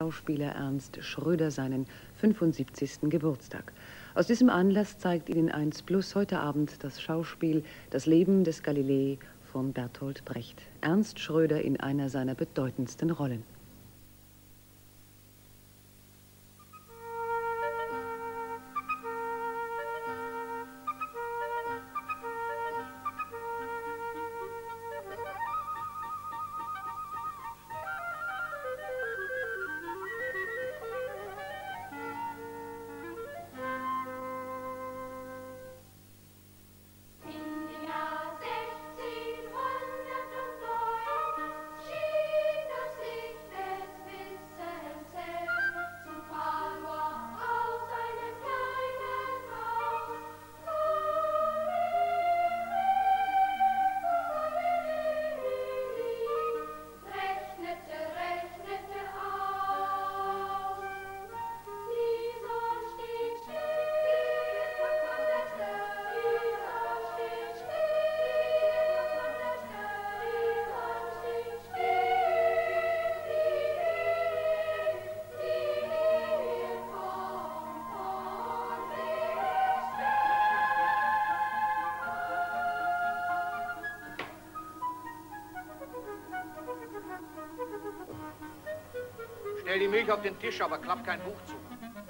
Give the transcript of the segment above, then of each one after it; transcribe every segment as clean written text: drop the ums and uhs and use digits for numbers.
Schauspieler Ernst Schröder seinen 75. Geburtstag. Aus diesem Anlass zeigt Ihnen 1+ heute Abend das Schauspiel Das Leben des Galilei von Bertolt Brecht. Ernst Schröder in einer seiner bedeutendsten Rollen. Stell die Milch auf den Tisch, aber klapp kein Buch zu.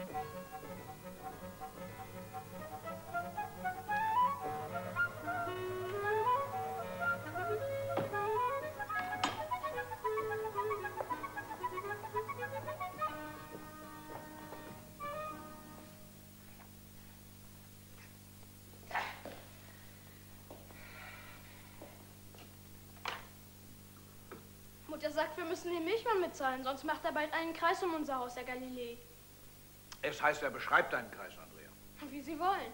Mutter sagt, wir müssen den Milchmann mitzahlen, sonst macht er bald einen Kreis um unser Haus, der Galilei. Es heißt, er beschreibt einen Kreis, Andrea. Wie Sie wollen.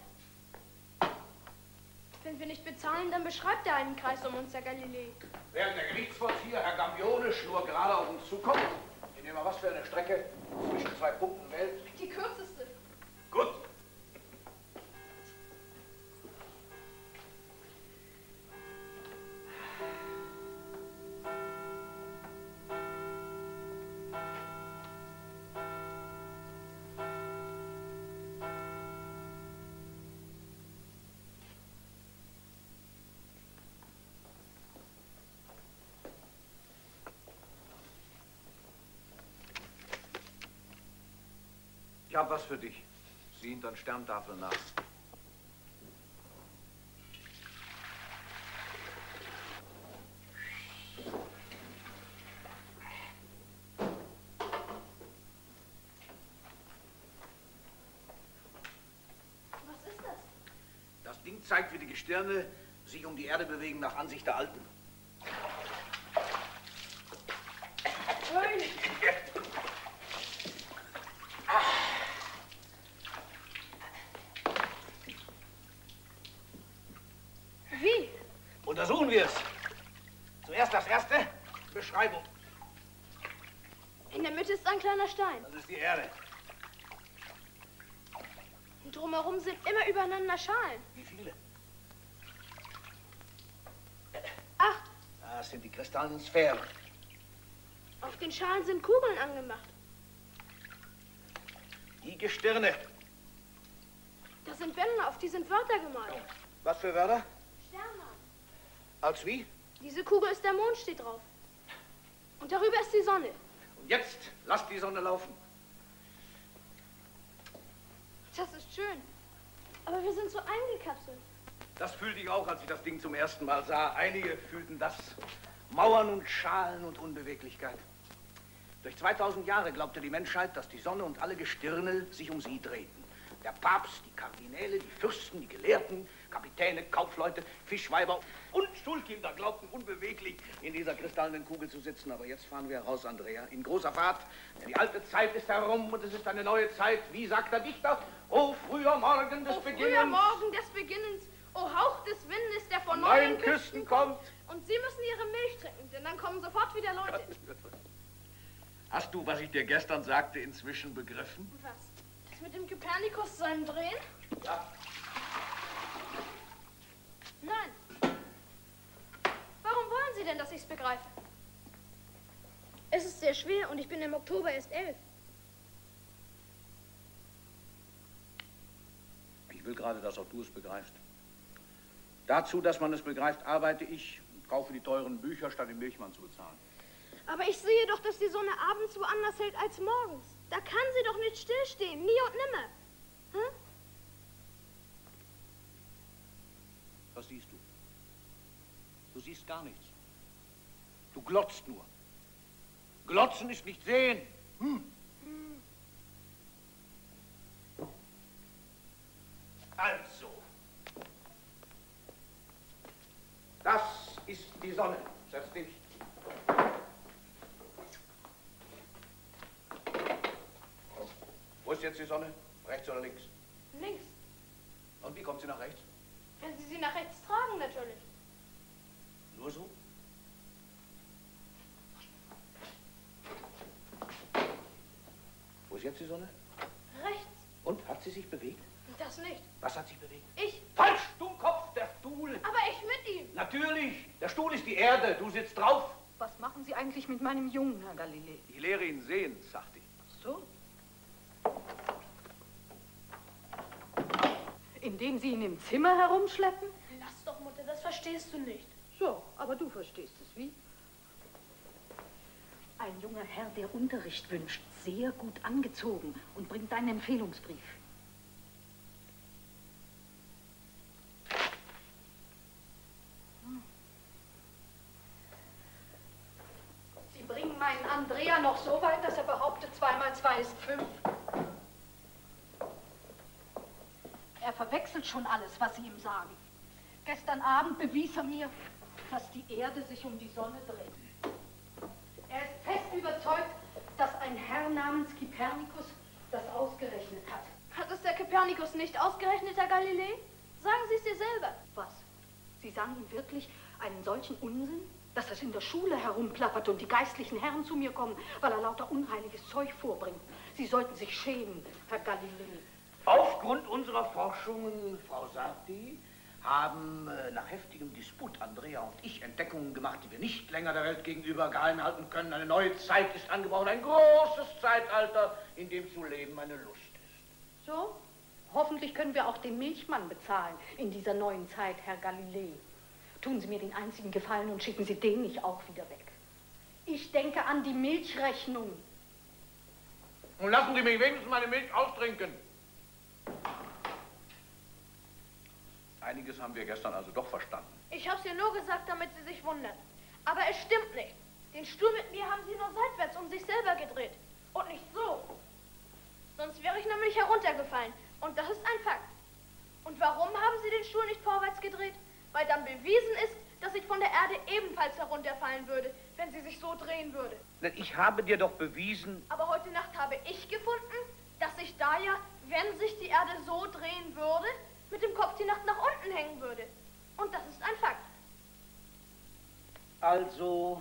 Wenn wir nicht bezahlen, dann beschreibt er einen Kreis um uns, der Galilei. Während der Gerichtsvollzieher, Herr Gambione, schnurgerade auf uns zukommt, indem er was für eine Strecke zwischen 2 Punkten wählt. Die kürzeste. Gut. Ich hab was für dich. Sieh hinter den Sterntafeln nach. Was ist das? Das Ding zeigt, wie die Gestirne sich um die Erde bewegen nach Ansicht der Alten. Fröhlich. Wie? Untersuchen wir es. Zuerst das erste, Beschreibung. In der Mitte ist ein kleiner Stein. Das ist die Erde. Und drumherum sind immer übereinander Schalen. Wie viele? 8. Das sind die kristallenen Sphären. Auf den Schalen sind Kugeln angemacht. Die Gestirne. Das sind Bänder, auf die sind Wörter gemalt. Was für Wörter? Sternmann. Als wie? Diese Kugel ist der Mond, steht drauf. Und darüber ist die Sonne. Und jetzt lasst die Sonne laufen. Das ist schön. Aber wir sind so eingekapselt. Das fühlte ich auch, als ich das Ding zum ersten Mal sah. Einige fühlten das. Mauern und Schalen und Unbeweglichkeit. Durch 2000 Jahre glaubte die Menschheit, dass die Sonne und alle Gestirne sich um sie drehten. Der Papst, die Kardinäle, die Fürsten, die Gelehrten, Kapitäne, Kaufleute, Fischweiber und Schulkinder glaubten unbeweglich in dieser kristallenen Kugel zu sitzen. Aber jetzt fahren wir raus, Andrea, in großer Fahrt. Denn die alte Zeit ist herum und es ist eine neue Zeit. Wie sagt der Dichter? O früher Morgen des Beginnens. O früher Morgen des Beginnens. O Hauch des Windes, der von neuen neuen Küsten kommt. Und Sie müssen Ihre Milch trinken, denn dann kommen sofort wieder Leute. Hast du, was ich dir gestern sagte, inzwischen begriffen? Was? Das mit dem Kopernikus seinem Drehen? Ja. Nein. Warum wollen Sie denn, dass ich's begreife? Es ist sehr schwer und ich bin im Oktober erst 11. Ich will gerade, dass auch du es begreifst. Dazu, dass man es begreift, arbeite ich und kaufe die teuren Bücher, statt den Milchmann zu bezahlen. Aber ich sehe doch, dass die Sonne abends woanders hält als morgens. Da kann sie doch nicht stillstehen, nie und nimmer. Hm? Was siehst du? Du siehst gar nichts. Du glotzt nur. Glotzen ist nicht sehen. Also. Das ist die Sonne. Setz dich. Wo ist jetzt die Sonne? Rechts oder links? Links. Und wie kommt sie nach rechts? Wenn Sie sie nach rechts tragen, natürlich. Nur so? Wo ist jetzt die Sonne? Rechts. Und, hat sie sich bewegt? Das nicht. Was hat sich bewegt? Ich. Falsch, Dummkopf, der Stuhl. Aber ich mit ihm. Natürlich, der Stuhl ist die Erde, du sitzt drauf. Was machen Sie eigentlich mit meinem Jungen, Herr Galilei? Ich lehre ihn sehen, sagte ich. So? Indem Sie ihn im Zimmer herumschleppen? Lass doch, Mutter, das verstehst du nicht. So, aber du verstehst es, wie? Ein junger Herr, der Unterricht wünscht, sehr gut angezogen und bringt einen Empfehlungsbrief. Sie bringen meinen Andrea noch so weit, dass er behauptet, 2 mal 2 ist 5. Er verwechselt schon alles, was Sie ihm sagen. Gestern Abend bewies er mir, dass die Erde sich um die Sonne dreht. Er ist fest überzeugt, dass ein Herr namens Kopernikus das ausgerechnet hat. Hat es der Kopernikus nicht ausgerechnet, Herr Galilei? Sagen Sie es dir selber. Was? Sie sagen ihm wirklich einen solchen Unsinn? Dass es in der Schule herumplappert und die geistlichen Herren zu mir kommen, weil er lauter unheiliges Zeug vorbringt. Sie sollten sich schämen, Herr Galilei. Aufgrund unserer Forschungen, Frau Sarti, haben nach heftigem Disput Andrea und ich Entdeckungen gemacht, die wir nicht länger der Welt gegenüber geheim halten können. Eine neue Zeit ist angebrochen, ein großes Zeitalter, in dem zu leben eine Lust ist. So? Hoffentlich können wir auch den Milchmann bezahlen in dieser neuen Zeit, Herr Galilei. Tun Sie mir den einzigen Gefallen und schicken Sie den nicht auch wieder weg. Ich denke an die Milchrechnung. Und lassen Sie mich wenigstens meine Milch austrinken. Einiges haben wir gestern also doch verstanden. Ich hab's ihr nur gesagt, damit Sie sich wundern. Aber es stimmt nicht. Den Stuhl mit mir haben Sie nur seitwärts um sich selber gedreht. Und nicht so. Sonst wäre ich nämlich heruntergefallen. Und das ist ein Fakt. Und warum haben Sie den Stuhl nicht vorwärts gedreht? Weil dann bewiesen ist, dass ich von der Erde ebenfalls herunterfallen würde, wenn sie sich so drehen würde. Ich habe dir doch bewiesen... Aber heute Nacht habe ich gefunden, dass ich da ja, wenn sich die Erde so drehen würde, mit dem Kopf die Nacht nach unten hängen würde. Und das ist ein Fakt. Also,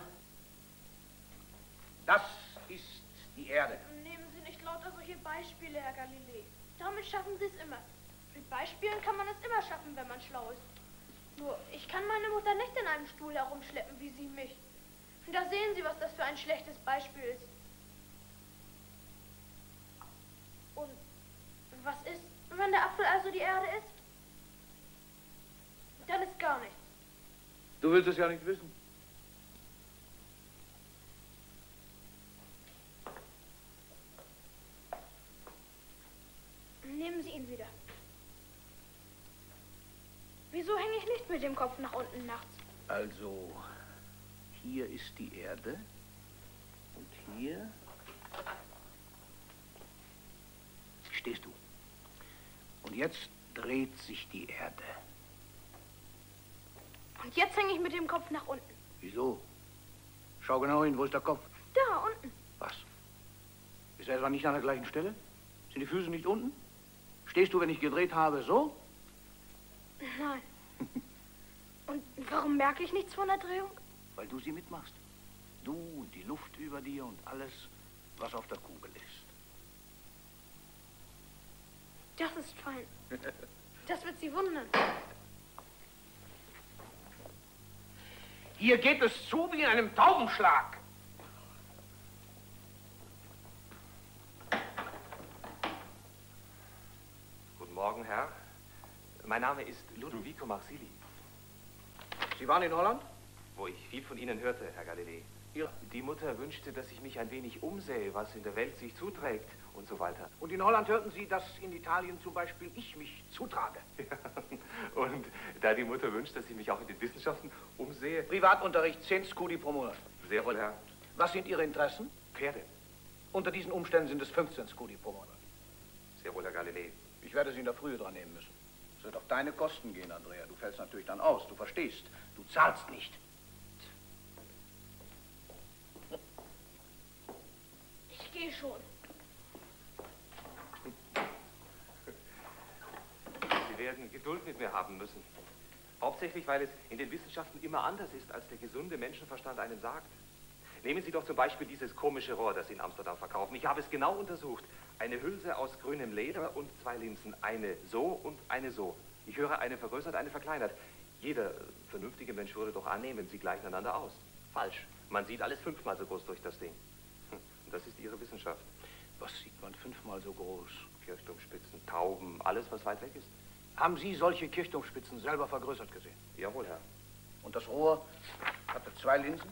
das ist die Erde. Nehmen Sie nicht lauter solche Beispiele, Herr Galilei. Damit schaffen Sie es immer. Mit Beispielen kann man es immer schaffen, wenn man schlau ist. Nur, ich kann meine Mutter nicht in einem Stuhl herumschleppen, wie Sie mich. Und da sehen Sie, was das für ein schlechtes Beispiel ist. Und was ist, wenn der Apfel also die Erde ist? Dann ist gar nichts. Du willst es ja nicht wissen. Nehmen Sie ihn wieder. Wieso hänge ich nicht mit dem Kopf nach unten nachts? Also, hier ist die Erde und hier stehst du. Und jetzt dreht sich die Erde. Und jetzt hänge ich mit dem Kopf nach unten. Wieso? Schau genau hin, wo ist der Kopf? Da, unten. Was? Ist er etwa nicht an der gleichen Stelle? Sind die Füße nicht unten? Stehst du, wenn ich gedreht habe, so? Nein. Und warum merke ich nichts von der Drehung? Weil du sie mitmachst. Du und die Luft über dir und alles, was auf der Kugel ist. Das ist fein. Das wird Sie wundern. Hier geht es zu wie in einem Taubenschlag. Morgen, Herr. Mein Name ist Ludovico Marsili. Sie waren in Holland? Wo ich viel von Ihnen hörte, Herr Galilei. Ja. Die Mutter wünschte, dass ich mich ein wenig umsähe, was in der Welt sich zuträgt und so weiter. Und in Holland hörten Sie, dass in Italien zum Beispiel ich mich zutrage. Ja. Und da die Mutter wünscht, dass ich mich auch in den Wissenschaften umsehe... Privatunterricht, 10 Scudi pro Monat. Sehr wohl, Herr. Was sind Ihre Interessen? Pferde. Unter diesen Umständen sind es 15 Scudi pro Monat. Sehr wohl, Herr Galilei. Ich werde Sie in der Frühe dran nehmen müssen. Es wird auf deine Kosten gehen, Andrea. Du fällst natürlich dann aus, du verstehst. Du zahlst nicht. Ich gehe schon. Sie werden Geduld mit mir haben müssen. Hauptsächlich, weil es in den Wissenschaften immer anders ist, als der gesunde Menschenverstand einem sagt. Nehmen Sie doch zum Beispiel dieses komische Rohr, das Sie in Amsterdam verkaufen. Ich habe es genau untersucht. Eine Hülse aus grünem Leder und 2 Linsen. Eine so und eine so. Ich höre, eine vergrößert, eine verkleinert. Jeder vernünftige Mensch würde doch annehmen, sie gleichen einander aus. Falsch. Man sieht alles 5-mal so groß durch das Ding. Und das ist Ihre Wissenschaft. Was sieht man 5-mal so groß? Kirchturmspitzen, Tauben, alles, was weit weg ist. Haben Sie solche Kirchturmspitzen selber vergrößert gesehen? Jawohl, Herr. Und das Rohr hatte 2 Linsen?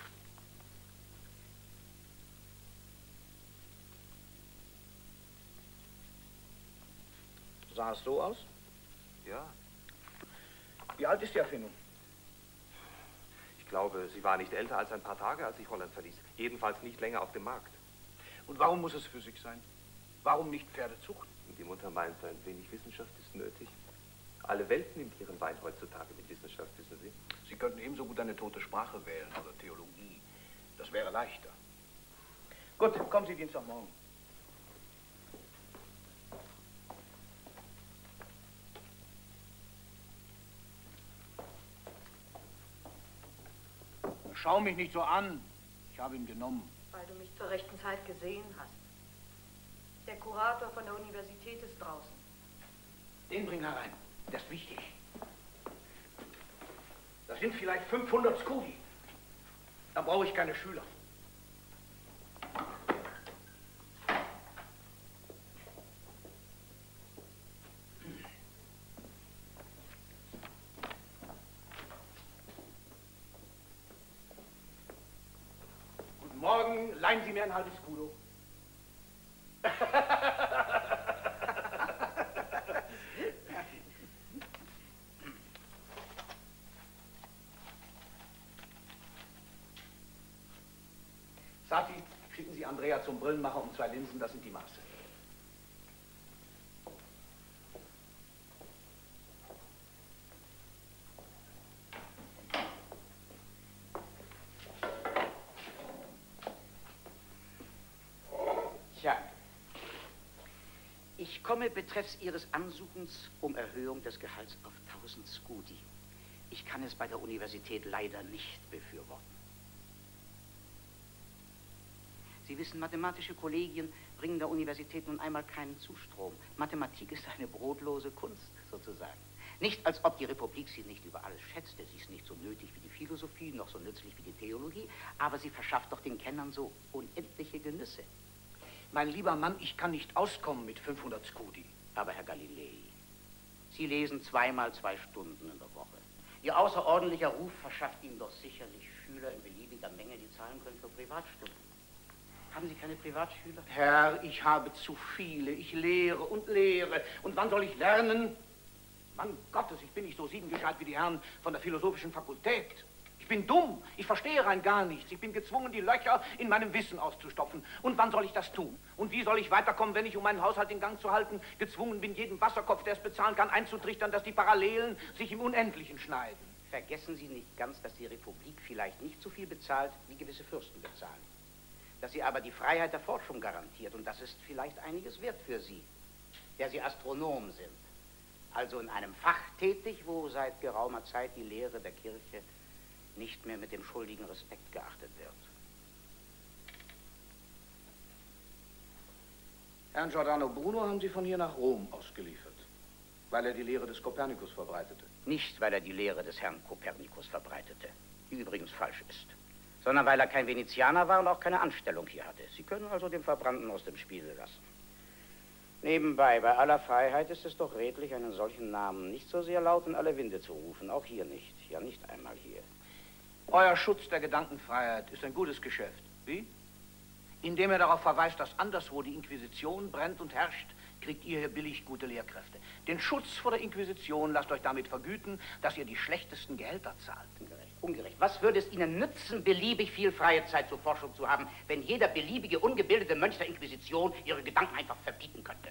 Sah es so aus? Ja. Wie alt ist die Erfindung? Ich glaube, sie war nicht älter als ein paar Tage, als ich Holland verließ. Jedenfalls nicht länger auf dem Markt. Und warum muss es Physik sein? Warum nicht Pferdezucht? Die Mutter meint, ein wenig Wissenschaft ist nötig. Alle Welt nimmt ihren Wein heutzutage mit Wissenschaft, wissen Sie? Sie könnten ebenso gut eine tote Sprache wählen oder Theologie. Das wäre leichter. Gut, kommen Sie Dienstagmorgen. Schau mich nicht so an. Ich habe ihn genommen. Weil du mich zur rechten Zeit gesehen hast. Der Kurator von der Universität ist draußen. Den bring herein. Das ist wichtig. Das sind vielleicht 500 Scudi. Dann brauche ich keine Schüler. Guten Morgen. Leihen Sie mir ein halbes Scudo. Sati, schicken Sie Andrea zum Brillenmacher um 2 Linsen, das sind die Maße. Tja, ich komme betreffs Ihres Ansuchens um Erhöhung des Gehalts auf 1000 Scudi. Ich kann es bei der Universität leider nicht befürworten. Sie wissen, mathematische Kollegien bringen der Universität nun einmal keinen Zustrom. Mathematik ist eine brotlose Kunst, sozusagen. Nicht, als ob die Republik sie nicht über alles schätzte. Sie ist nicht so nötig wie die Philosophie, noch so nützlich wie die Theologie, aber sie verschafft doch den Kennern so unendliche Genüsse. Mein lieber Mann, ich kann nicht auskommen mit 500 Scudi. Aber Herr Galilei, Sie lesen 2-mal 2 Stunden in der Woche. Ihr außerordentlicher Ruf verschafft Ihnen doch sicherlich Schüler in beliebiger Menge, die zahlen können für Privatstunden. Haben Sie keine Privatschüler? Herr, ich habe zu viele. Ich lehre und lehre. Und wann soll ich lernen? Mann Gottes, ich bin nicht so siebengescheit wie die Herren von der Philosophischen Fakultät. Ich bin dumm. Ich verstehe rein gar nichts. Ich bin gezwungen, die Löcher in meinem Wissen auszustopfen. Und wann soll ich das tun? Und wie soll ich weiterkommen, wenn ich, um meinen Haushalt in Gang zu halten, gezwungen bin, jedem Wasserkopf, der es bezahlen kann, einzutrichtern, dass die Parallelen sich im Unendlichen schneiden? Vergessen Sie nicht ganz, dass die Republik vielleicht nicht so viel bezahlt, wie gewisse Fürsten bezahlen. Dass sie aber die Freiheit der Forschung garantiert. Und das ist vielleicht einiges wert für Sie, der Sie Astronom sind. Also in einem Fach tätig, wo seit geraumer Zeit die Lehre der Kirche nicht mehr mit dem schuldigen Respekt geachtet wird. Herrn Giordano Bruno haben Sie von hier nach Rom ausgeliefert, weil er die Lehre des Kopernikus verbreitete. Nicht, weil er die Lehre des Herrn Kopernikus verbreitete, die übrigens falsch ist, sondern weil er kein Venezianer war und auch keine Anstellung hier hatte. Sie können also den Verbrannten aus dem Spiel lassen. Nebenbei, bei aller Freiheit ist es doch redlich, einen solchen Namen nicht so sehr laut in alle Winde zu rufen. Auch hier nicht. Ja, nicht einmal hier. Euer Schutz der Gedankenfreiheit ist ein gutes Geschäft. Wie? Indem er darauf verweist, dass anderswo die Inquisition brennt und herrscht, kriegt ihr hier billig gute Lehrkräfte. Den Schutz vor der Inquisition lasst euch damit vergüten, dass ihr die schlechtesten Gehälter zahlt. Ungerecht, ungerecht. Was würde es Ihnen nützen, beliebig viel freie Zeit zur Forschung zu haben, wenn jeder beliebige, ungebildete Mönch der Inquisition Ihre Gedanken einfach verbieten könnte?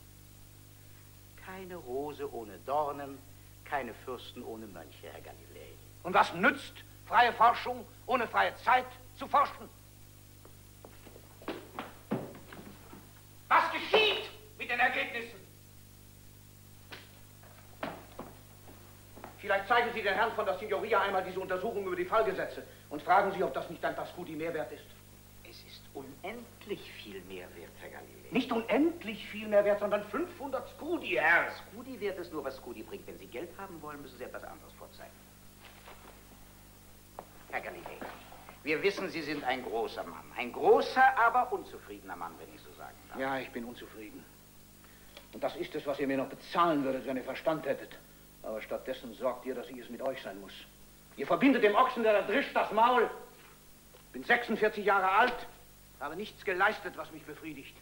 Keine Rose ohne Dornen, keine Fürsten ohne Mönche, Herr Galilei. Und was nützt freie Forschung ohne freie Zeit zu forschen? Was geschieht mit den Ergebnissen? Vielleicht zeigen Sie den Herrn von der Signoria einmal diese Untersuchung über die Fallgesetze und fragen Sie, ob das nicht ein paar Scudi mehr wert ist. Es ist unendlich viel mehr wert, Herr Galilei. Nicht unendlich viel mehr wert, sondern 500 Scudi, Herr. Scudi wert ist nur, was Scudi bringt. Wenn Sie Geld haben wollen, müssen Sie etwas anderes vorzeigen. Herr Galilei, wir wissen, Sie sind ein großer Mann. Ein großer, aber unzufriedener Mann, wenn ich so sagen darf. Ja, ich bin unzufrieden. Und das ist es, was ihr mir noch bezahlen würdet, wenn ihr Verstand hättet. Aber stattdessen sorgt ihr, dass ich es mit euch sein muss. Ihr verbindet dem Ochsen, der da drischt, das Maul. Bin 46 Jahre alt, habe nichts geleistet, was mich befriedigt.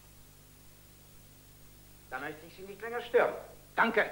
Dann möchte ich Sie nicht länger stören. Danke.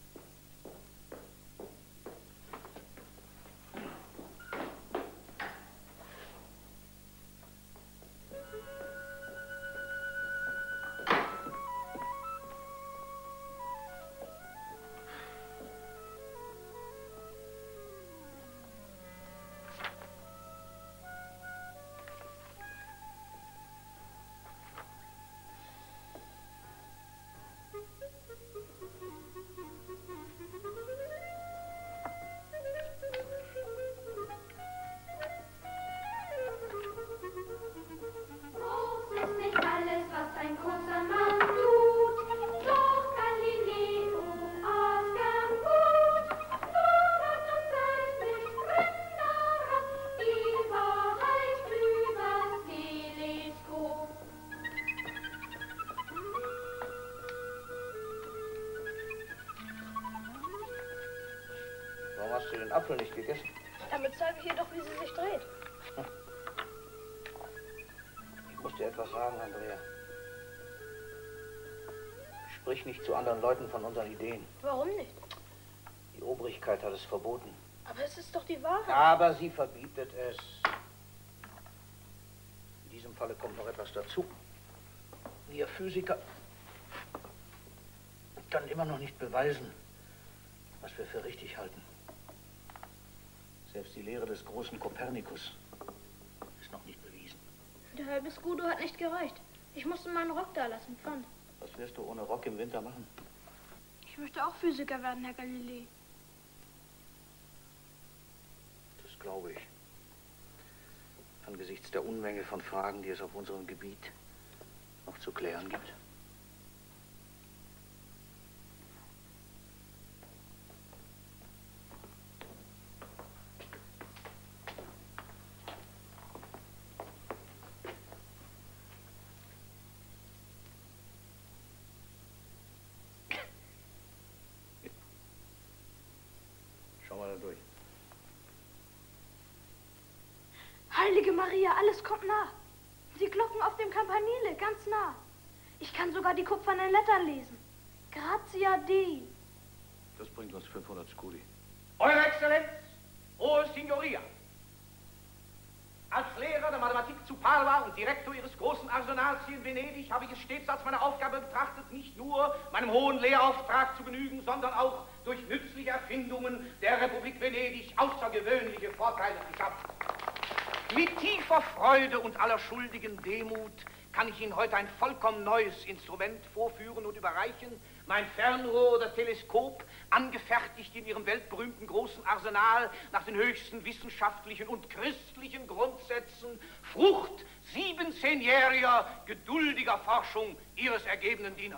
Hast du den Apfel nicht gegessen? Damit zeige ich ihr doch, wie sie sich dreht. Ich muss dir etwas sagen, Andrea. Sprich nicht zu anderen Leuten von unseren Ideen. Warum nicht? Die Obrigkeit hat es verboten. Aber es ist doch die Wahrheit. Aber sie verbietet es. In diesem Falle kommt noch etwas dazu. Wir Physiker können immer noch nicht beweisen, was wir für richtig halten. Selbst die Lehre des großen Kopernikus ist noch nicht bewiesen. Der halbe Scudo hat nicht gereicht. Ich musste meinen Rock da lassen, Pfand. Was wirst du ohne Rock im Winter machen? Ich möchte auch Physiker werden, Herr Galilei. Das glaube ich. Angesichts der Unmenge von Fragen, die es auf unserem Gebiet noch zu klären gibt. Schau mal da durch. Heilige Maria, alles kommt nah. Die Glocken auf dem Campanile, ganz nah. Ich kann sogar die kupfernen Lettern lesen. Gratia Dei. Das bringt uns 500 Scudi. Eure Exzellenz, hohe Signoria. Als Lehrer der Mathematik zu Padua und Direktor ihres großen Arsenals hier in Venedig habe ich es stets als meine Aufgabe betrachtet, nicht nur meinem hohen Lehrauftrag zu genügen, sondern auch durch nützliche Erfindungen der Republik Venedig außergewöhnliche Vorteile zu schaffen. Mit tiefer Freude und aller schuldigen Demut kann ich Ihnen heute ein vollkommen neues Instrument vorführen und überreichen. Mein Fernrohr oder Teleskop, angefertigt in Ihrem weltberühmten großen Arsenal nach den höchsten wissenschaftlichen und christlichen Grundsätzen, Frucht 17-jähriger, geduldiger Forschung Ihres ergebenen Dieners.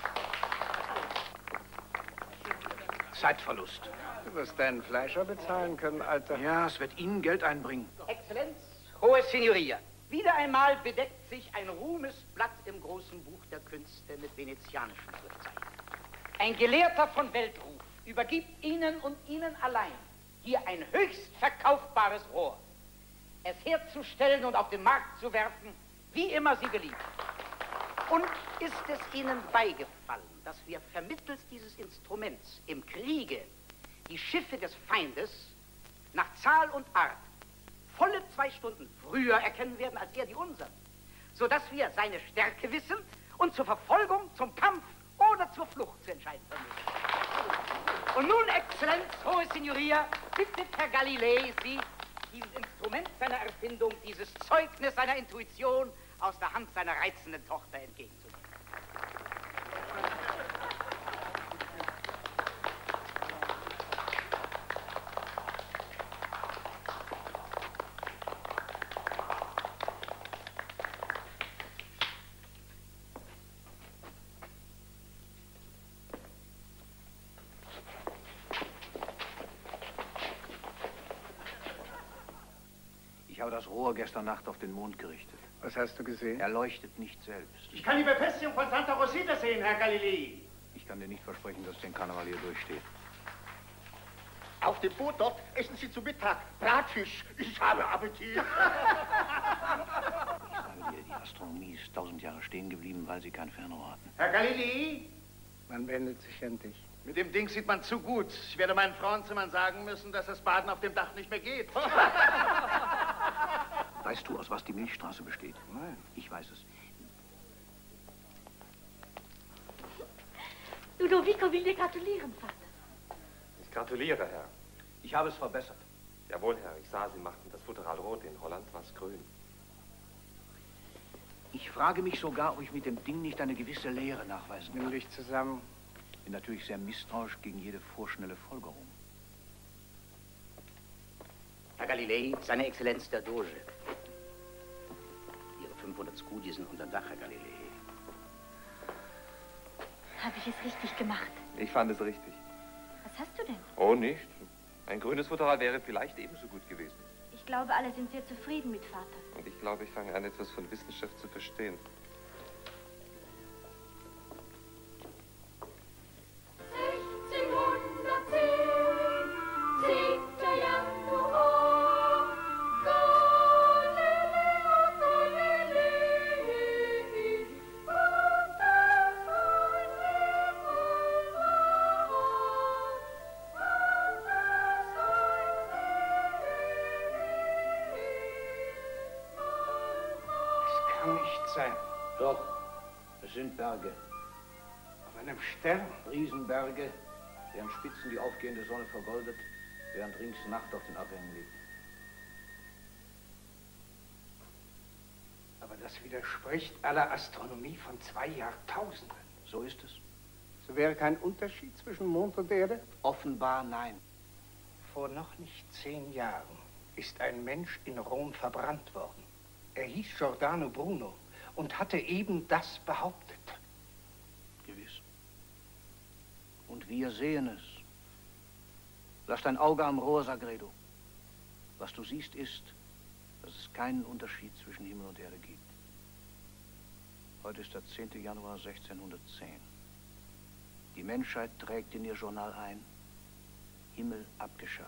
Zeitverlust. Du wirst deinen Fleischer bezahlen können, Alter. Ja, es wird Ihnen Geld einbringen. Exzellenz, hohe Signoria. Wieder einmal bedeckt sich ein Ruhmesblatt im großen Buch der Künste mit venezianischen Schriftzeichen. Ein Gelehrter von Weltruf übergibt Ihnen und Ihnen allein hier ein höchst verkaufbares Rohr. Es herzustellen und auf den Markt zu werfen, wie immer Sie beliebt. Und ist es Ihnen beigefallen, dass wir vermittels dieses Instruments im Kriege die Schiffe des Feindes nach Zahl und Art volle 2 Stunden früher erkennen werden als er die unseren, sodass wir seine Stärke wissend und zur Verfolgung, zum Kampf oder zur Flucht zu entscheiden vermögen. Und nun, Exzellenz, hohe Signoria, bittet Herr Galilei Sie, dieses Instrument seiner Erfindung, dieses Zeugnis seiner Intuition aus der Hand seiner reizenden Tochter entgegenzunehmen. Ich habe das Rohr gestern Nacht auf den Mond gerichtet. Was hast du gesehen? Er leuchtet nicht selbst. Ich kann die Befestigung von Santa Rosita sehen, Herr Galilei. Ich kann dir nicht versprechen, dass den Karneval hier durchsteht. Auf dem Boot dort essen Sie zu Mittag Bratfisch. Ich habe Appetit. Ich sage dir, die Astronomie ist 1000 Jahre stehen geblieben, weil sie kein Fernrohr hatten. Herr Galilei? Man wendet sich an dich. Mit dem Ding sieht man zu gut. Ich werde meinen Frauenzimmern sagen müssen, dass das Baden auf dem Dach nicht mehr geht. Weißt du, aus was die Milchstraße besteht? Nein. Ich weiß es. Ludovico will dir gratulieren, Vater. Ich gratuliere, Herr. Ich habe es verbessert. Jawohl, Herr. Ich sah, Sie machten das Futteral rot. In Holland war es grün. Ich frage mich sogar, ob ich mit dem Ding nicht eine gewisse Lehre nachweisen kann. Nimm dich zusammen. Bin natürlich sehr misstrauisch gegen jede vorschnelle Folgerung. Herr Galilei, seine Exzellenz der Doge. Ihre 500 Scudi sind unter Dach, Herr Galilei. Habe ich es richtig gemacht? Ich fand es richtig. Was hast du denn? Oh, nicht. Ein grünes Futteral wäre vielleicht ebenso gut gewesen. Ich glaube, alle sind sehr zufrieden mit Vater. Und ich glaube, ich fange an, etwas von Wissenschaft zu verstehen. Kann nicht sein. Doch, es sind Berge. Auf einem Stern? Riesenberge, deren Spitzen die aufgehende Sonne vergoldet, während rings Nacht auf den Abhängen liegt. Aber das widerspricht aller Astronomie von 2 Jahrtausenden. So ist es. So wäre kein Unterschied zwischen Mond und Erde? Offenbar nein. Vor noch nicht 10 Jahren ist ein Mensch in Rom verbrannt worden. Er hieß Giordano Bruno und hatte eben das behauptet. Gewiss. Und wir sehen es. Lass dein Auge am Rohr, Sagredo. Was du siehst, ist, dass es keinen Unterschied zwischen Himmel und Erde gibt. Heute ist der 10. Januar 1610. Die Menschheit trägt in ihr Journal ein, Himmel abgeschafft.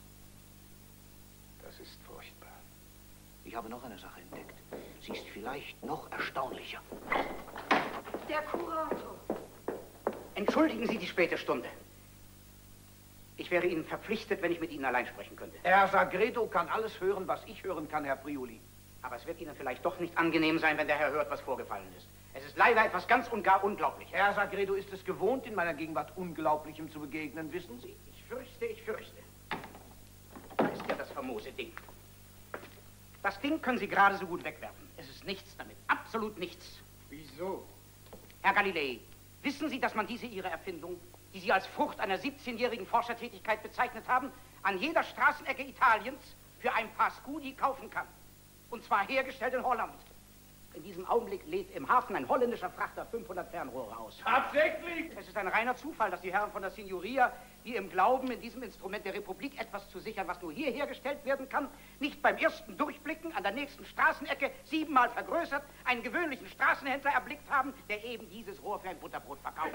Das ist furchtbar. Ich habe noch eine Sache entdeckt. Sie ist vielleicht noch erstaunlicher. Der Kurator. Entschuldigen Sie die späte Stunde. Ich wäre Ihnen verpflichtet, wenn ich mit Ihnen allein sprechen könnte. Herr Sagredo kann alles hören, was ich hören kann, Herr Priuli. Aber es wird Ihnen vielleicht doch nicht angenehm sein, wenn der Herr hört, was vorgefallen ist. Es ist leider etwas ganz und gar Unglaubliches. Herr Sagredo ist es gewohnt, in meiner Gegenwart Unglaublichem zu begegnen, wissen Sie? Ich fürchte, ich fürchte. Da ist ja das famose Ding. Das Ding können Sie gerade so gut wegwerfen. Es ist nichts damit. Absolut nichts. Wieso? Herr Galilei, wissen Sie, dass man diese Ihre Erfindung, die Sie als Frucht einer 17-jährigen Forschertätigkeit bezeichnet haben, an jeder Straßenecke Italiens für ein paar Scudi kaufen kann? Und zwar hergestellt in Holland. In diesem Augenblick lädt im Hafen ein holländischer Frachter 500 Fernrohre aus. Tatsächlich? Es ist ein reiner Zufall, dass die Herren von der Signoria, die im Glauben, in diesem Instrument der Republik etwas zu sichern, was nur hier hergestellt werden kann, nicht beim ersten Durchblicken an der nächsten Straßenecke 7-mal vergrößert einen gewöhnlichen Straßenhändler erblickt haben, der eben dieses Rohr für ein Butterbrot verkauft.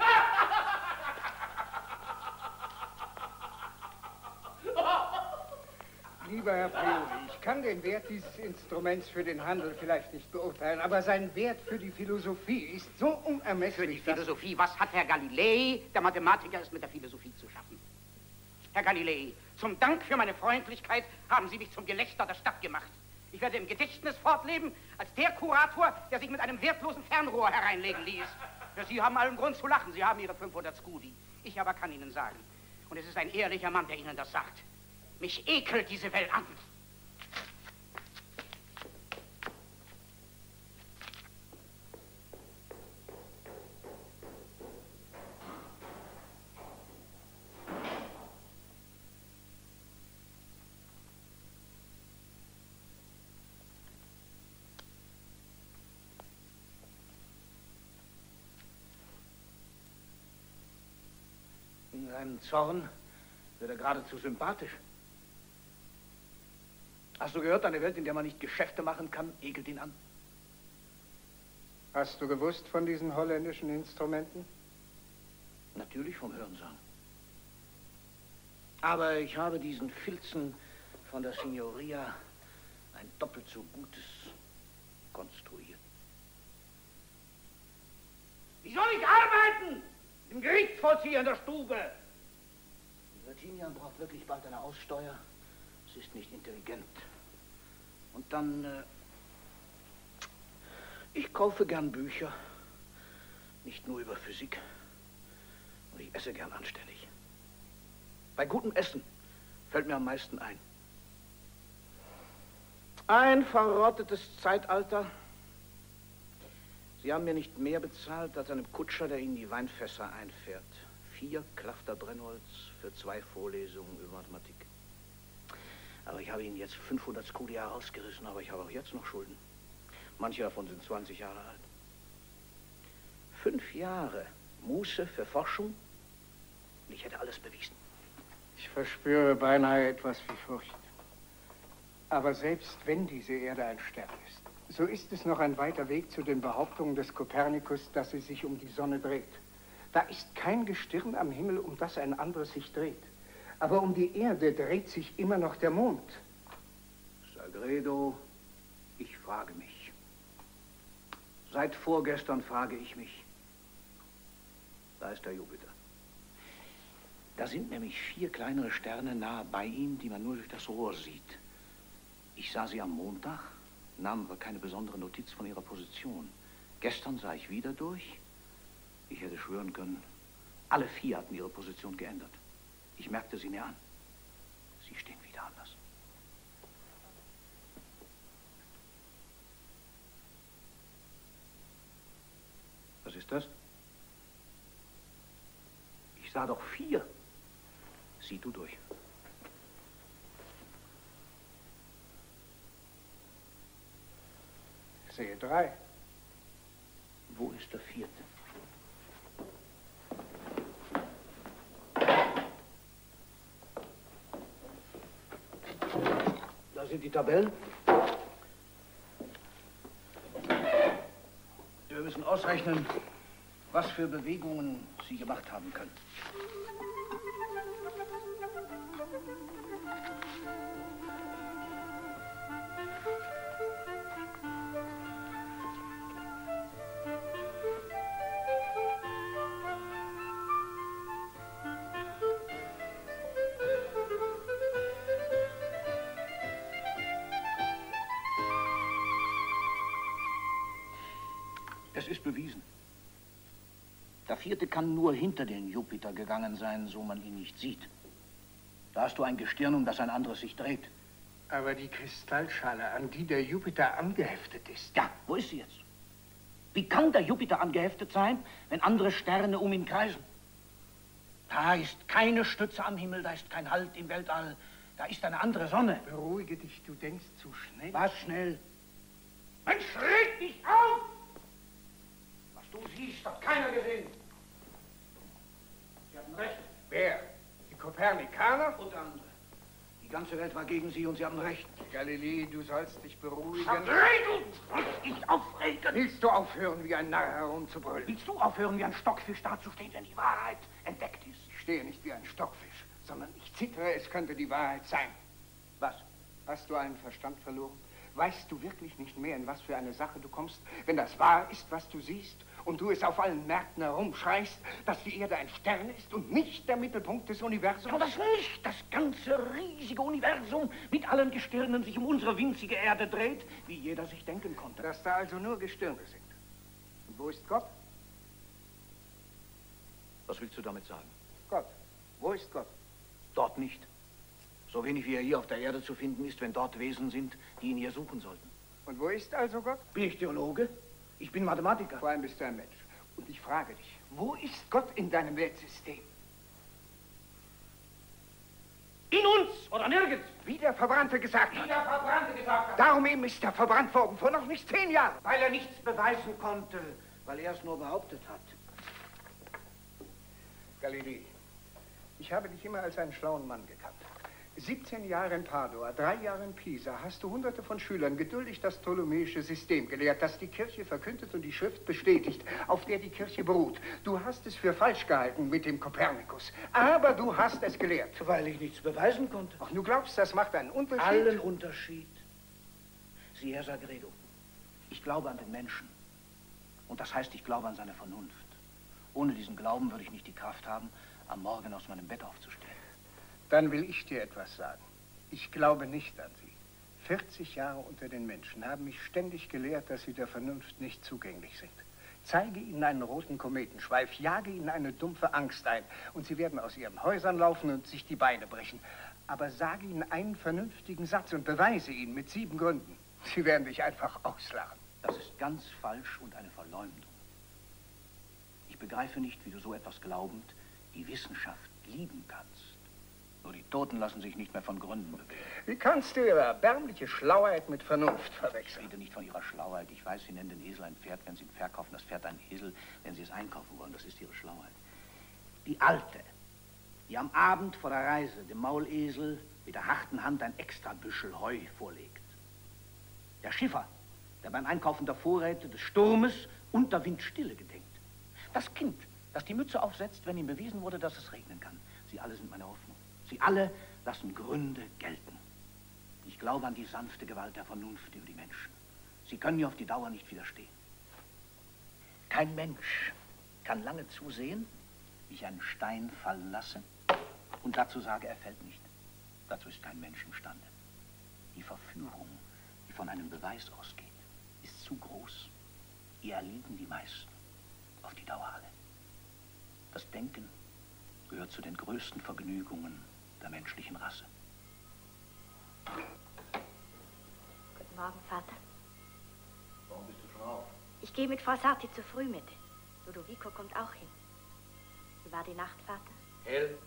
Lieber Herr Priori, ich kann den Wert dieses Instruments für den Handel vielleicht nicht beurteilen, aber sein Wert für die Philosophie ist so unermesslich. Für die Philosophie, was hat Herr Galilei, der Mathematiker, ist mit der Philosophie zu schaffen? Herr Galilei, zum Dank für meine Freundlichkeit haben Sie mich zum Gelächter der Stadt gemacht. Ich werde im Gedächtnis fortleben als der Kurator, der sich mit einem wertlosen Fernrohr hereinlegen ließ. Ja, Sie haben allen Grund zu lachen, Sie haben Ihre 500 Skudi. Ich aber kann Ihnen sagen, und es ist ein ehrlicher Mann, der Ihnen das sagt, mich ekelt diese Welt an. In seinem Zorn wird er geradezu sympathisch. Hast du gehört, eine Welt, in der man nicht Geschäfte machen kann, ekelt ihn an? Hast du gewusst von diesen holländischen Instrumenten? Natürlich vom Hörensagen. Aber ich habe diesen Filzen von der Signoria ein doppelt so gutes konstruiert. Wie soll ich arbeiten? Im Gerichtsvollzieher in der Stube. Virginia braucht wirklich bald eine Aussteuer. Sie ist nicht intelligent. Und dann, ich kaufe gern Bücher. Nicht nur über Physik. Und ich esse gern anständig. Bei gutem Essen fällt mir am meisten ein. Ein verrottetes Zeitalter. Sie haben mir nicht mehr bezahlt als einem Kutscher, der Ihnen die Weinfässer einfährt. 4 Klafter Brennholz für 2 Vorlesungen über Mathematik. Aber ich habe Ihnen jetzt 500 Skudi herausgerissen, aber ich habe auch jetzt noch Schulden. Manche davon sind 20 Jahre alt. 5 Jahre Muße für Forschung und ich hätte alles bewiesen. Ich verspüre beinahe etwas wie Furcht. Aber selbst wenn diese Erde ein Stern ist, so ist es noch ein weiter Weg zu den Behauptungen des Kopernikus, dass sie sich um die Sonne dreht. Da ist kein Gestirn am Himmel, um das ein anderes sich dreht. Aber um die Erde dreht sich immer noch der Mond. Sagredo, ich frage mich. Seit vorgestern frage ich mich. Da ist der Jupiter. Da sind nämlich 4 kleinere Sterne nahe bei ihm, die man nur durch das Rohr sieht. Ich sah sie am Montag, nahm aber keine besondere Notiz von ihrer Position. Gestern sah ich wieder durch. Ich hätte schwören können, alle 4 hatten ihre Position geändert. Ich merkte sie mir an. Sie stehen wieder anders. Was ist das? Ich sah doch 4. Sieh du durch. Ich sehe 3. Wo ist der 4.? Da sind die Tabellen. Wir müssen ausrechnen, was für Bewegungen Sie gemacht haben können. Es ist bewiesen. Der 4. kann nur hinter den Jupiter gegangen sein, so man ihn nicht sieht. Da hast du ein Gestirn, um das ein anderes sich dreht. Aber die Kristallschale, an die der Jupiter angeheftet ist. Ja, wo ist sie jetzt? Wie kann der Jupiter angeheftet sein, wenn andere Sterne um ihn kreisen? Da ist keine Stütze am Himmel, da ist kein Halt im Weltall. Da ist eine andere Sonne. Beruhige dich, du denkst zu schnell. Was schnell? Mensch, reg dich auf! Was du siehst, hat keiner gesehen. Sie hatten recht. Wer? Die Kopernikaner? Und andere. Die ganze Welt war gegen sie und sie hatten recht. Galilei, du sollst dich beruhigen. Verdreht und dich aufregen! Willst du aufhören, wie ein Narr herumzubrüllen? Willst du aufhören, wie ein Stockfisch dazustehen, wenn die Wahrheit entdeckt ist? Ich stehe nicht wie ein Stockfisch, sondern ich zittere, es könnte die Wahrheit sein. Was? Hast du einen Verstand verloren? Weißt du wirklich nicht mehr, in was für eine Sache du kommst, wenn das wahr ist, was du siehst, und du es auf allen Märkten herumschreist, dass die Erde ein Stern ist und nicht der Mittelpunkt des Universums? Aber das nicht das ganze riesige Universum mit allen Gestirnen sich um unsere winzige Erde dreht, wie jeder sich denken konnte. Dass da also nur Gestirne sind. Und wo ist Gott? Was willst du damit sagen? Gott. Wo ist Gott? Dort nicht. So wenig wie er hier auf der Erde zu finden ist, wenn dort Wesen sind, die ihn hier suchen sollten. Und wo ist also Gott? Bin ich Theologe? Ich bin Mathematiker. Vor allem bist du ein Mensch. Und ich frage dich, wo ist Gott in deinem Weltsystem? In uns oder nirgends. Wie der Verbrannte gesagt Wie hat. der Verbrannte gesagt hat. Darum eben ist er verbrannt worden, vor noch nicht 10 Jahren. Weil er nichts beweisen konnte, weil er es nur behauptet hat. Galilei, ich habe dich immer als einen schlauen Mann gekannt. 17 Jahre in Padua, 3 Jahre in Pisa, hast du Hunderte von Schülern geduldig das ptolemäische System gelehrt, das die Kirche verkündet und die Schrift bestätigt, auf der die Kirche beruht. Du hast es für falsch gehalten mit dem Kopernikus, aber du hast es gelehrt. Weil ich nichts beweisen konnte. Ach, du glaubst, das macht einen Unterschied? Allen Unterschied. Sieh, Herr Sagredo, ich glaube an den Menschen. Und das heißt, ich glaube an seine Vernunft. Ohne diesen Glauben würde ich nicht die Kraft haben, am Morgen aus meinem Bett aufzustehen. Dann will ich dir etwas sagen. Ich glaube nicht an sie. 40 Jahre unter den Menschen haben mich ständig gelehrt, dass sie der Vernunft nicht zugänglich sind. Zeige ihnen einen roten Kometenschweif, jage ihnen eine dumpfe Angst ein und sie werden aus ihren Häusern laufen und sich die Beine brechen. Aber sage ihnen einen vernünftigen Satz und beweise ihn mit 7 Gründen. Sie werden dich einfach auslachen. Das ist ganz falsch und eine Verleumdung. Ich begreife nicht, wie du so etwas glaubend die Wissenschaft lieben kannst. Nur die Toten lassen sich nicht mehr von Gründen bewegen. Wie kannst du ihre erbärmliche Schlauheit mit Vernunft Ich verwechseln? rede nicht von ihrer Schlauheit. Ich weiß, sie nennen den Esel ein Pferd, wenn sie ihn verkaufen, das Pferd ein Esel, wenn sie es einkaufen wollen. Das ist ihre Schlauheit. Die Alte, die am Abend vor der Reise dem Maulesel mit der harten Hand ein Extrabüschel Heu vorlegt. Der Schiffer, der beim Einkaufen der Vorräte des Sturmes und der Windstille gedenkt. Das Kind, das die Mütze aufsetzt, wenn ihm bewiesen wurde, dass es regnen kann. Sie alle sind meine Hoffnung. Sie alle lassen Gründe gelten. Ich glaube an die sanfte Gewalt der Vernunft über die Menschen. Sie können mir auf die Dauer nicht widerstehen. Kein Mensch kann lange zusehen, wie ich einen Stein fallen lasse und dazu sage, er fällt nicht. Dazu ist kein Mensch imstande. Die Verführung, die von einem Beweis ausgeht, ist zu groß. Ihr erliegen die meisten, auf die Dauer alle. Das Denken gehört zu den größten Vergnügungen der menschlichen Rasse. Guten Morgen, Vater. Warum bist du schon auf? Ich gehe mit Frau Sarti zur Frühmette. Ludovico kommt auch hin. Wie war die Nacht, Vater? Hell.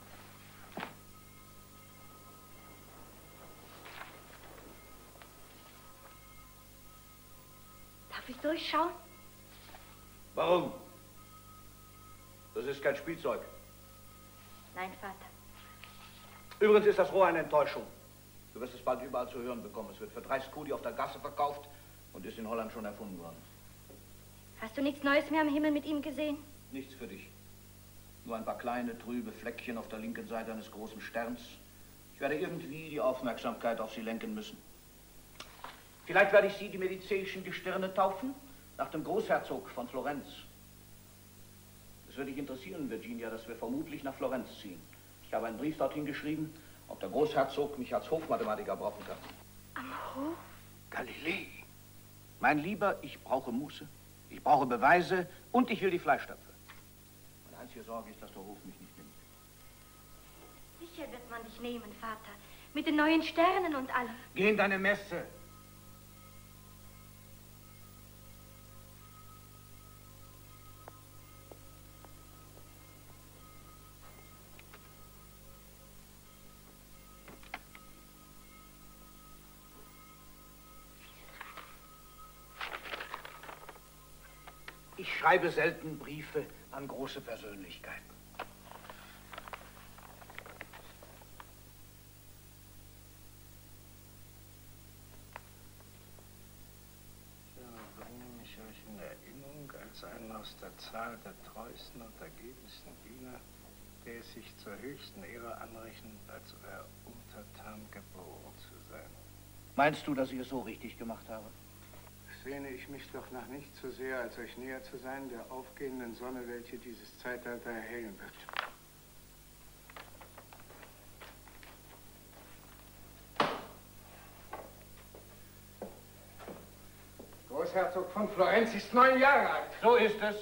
Darf ich durchschauen? Warum? Das ist kein Spielzeug. Nein, Vater. Übrigens ist das Rohr eine Enttäuschung. Du wirst es bald überall zu hören bekommen. Es wird für 30 Kudi auf der Gasse verkauft und ist in Holland schon erfunden worden. Hast du nichts Neues mehr am Himmel mit ihm gesehen? Nichts für dich. Nur ein paar kleine, trübe Fleckchen auf der linken Seite eines großen Sterns. Ich werde irgendwie die Aufmerksamkeit auf sie lenken müssen. Vielleicht werde ich sie die mediceischen Gestirne taufen, nach dem Großherzog von Florenz. Es würde dich interessieren, Virginia, dass wir vermutlich nach Florenz ziehen. Ich habe einen Brief dorthin geschrieben, ob der Großherzog mich als Hofmathematiker brauchen kann. Am Hof? Galilei. Mein Lieber, ich brauche Muße, ich brauche Beweise und ich will die Fleischtöpfe. Meine einzige Sorge ist, dass der Hof mich nicht nimmt. Sicher wird man dich nehmen, Vater. Mit den neuen Sternen und allem. Geh in deine Messe. Ich schreibe selten Briefe an große Persönlichkeiten. In Erinnerung als einen aus der Zahl der treuesten und ergebensten Diener, der es sich zur höchsten Ehre anrechnet, als euer Untertan geboren zu sein. Meinst du, dass ich es so richtig gemacht habe? Sehne ich mich doch nach nichts so sehr, als euch näher zu sein, der aufgehenden Sonne, welche dieses Zeitalter erhellen wird. Großherzog von Florenz ist 9 Jahre alt. So ist es.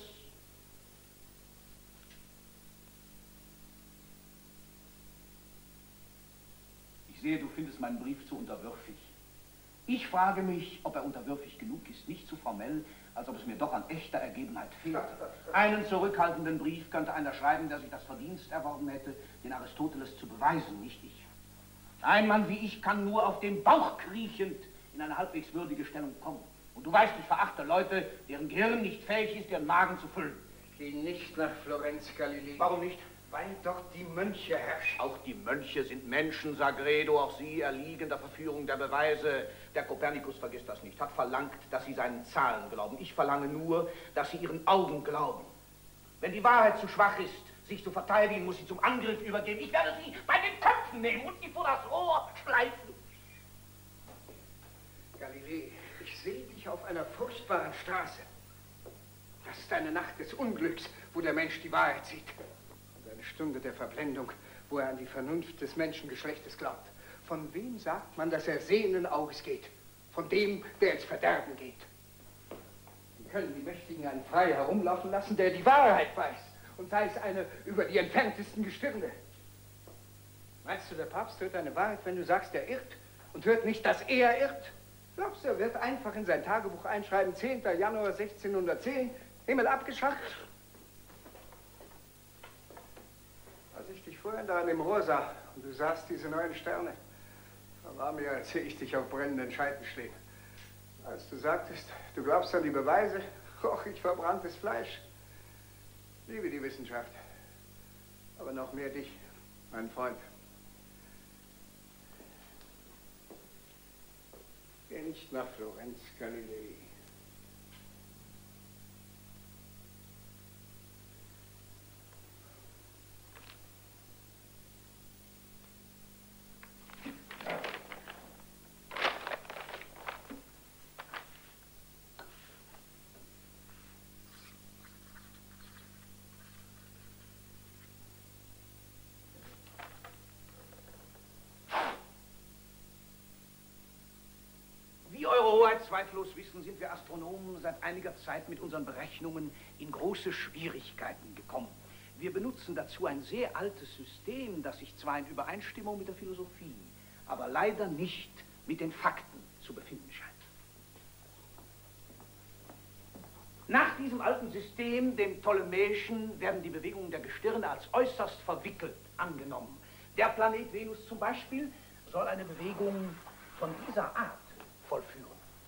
Ich sehe, du findest meinen Brief zu unterwürfig. Ich frage mich, ob er unterwürfig genug ist, nicht zu formell, als ob es mir doch an echter Ergebenheit fehlt. Einen zurückhaltenden Brief könnte einer schreiben, der sich das Verdienst erworben hätte, den Aristoteles zu beweisen, nicht ich. Ein Mann wie ich kann nur auf dem Bauch kriechend in eine halbwegs würdige Stellung kommen. Und du weißt, ich verachte Leute, deren Gehirn nicht fähig ist, ihren Magen zu füllen. Geh nicht nach Florenz, Galilei. Warum nicht? Weil dort die Mönche herrschen. Auch die Mönche sind Menschen, Sagredo, auch sie erliegen der Verführung der Beweise. Der Kopernikus vergisst das nicht, hat verlangt, dass sie seinen Zahlen glauben. Ich verlange nur, dass sie ihren Augen glauben. Wenn die Wahrheit zu schwach ist, sich zu verteidigen, muss sie zum Angriff übergehen. Ich werde sie bei den Köpfen nehmen und sie vor das Rohr schleifen. Galilei, ich sehe dich auf einer furchtbaren Straße. Das ist eine Nacht des Unglücks, wo der Mensch die Wahrheit sieht. Und eine Stunde der Verblendung, wo er an die Vernunft des Menschengeschlechtes glaubt. Von wem sagt man, dass er sehenden Auges geht? Von dem, der ins Verderben geht. Wie können die Mächtigen einen frei herumlaufen lassen, der die Wahrheit weiß? Und sei es eine über die entferntesten Gestirne. Meinst du, der Papst hört deine Wahrheit, wenn du sagst, er irrt? Und hört nicht, dass er irrt? Glaubst du, er wird einfach in sein Tagebuch einschreiben, 10. Januar 1610, Himmel abgeschacht? Als ich dich vorhin da an dem Rohr sah und du sahst diese 9 Sterne, da war mir, als sehe ich dich auf brennenden Scheiten stehen. Als du sagtest, du glaubst an die Beweise, roch ich verbranntes Fleisch. Ich liebe die Wissenschaft, aber noch mehr dich, mein Freund. Geh nicht nach Florenz, Galilei. Wie Eure Hoheit zweifellos wissen, sind wir Astronomen seit einiger Zeit mit unseren Berechnungen in große Schwierigkeiten gekommen. Wir benutzen dazu ein sehr altes System, das sich zwar in Übereinstimmung mit der Philosophie, aber leider nicht mit den Fakten zu befinden scheint. Nach diesem alten System, dem Ptolemäischen, werden die Bewegungen der Gestirne als äußerst verwickelt angenommen. Der Planet Venus zum Beispiel soll eine Bewegung von dieser Art vollführen.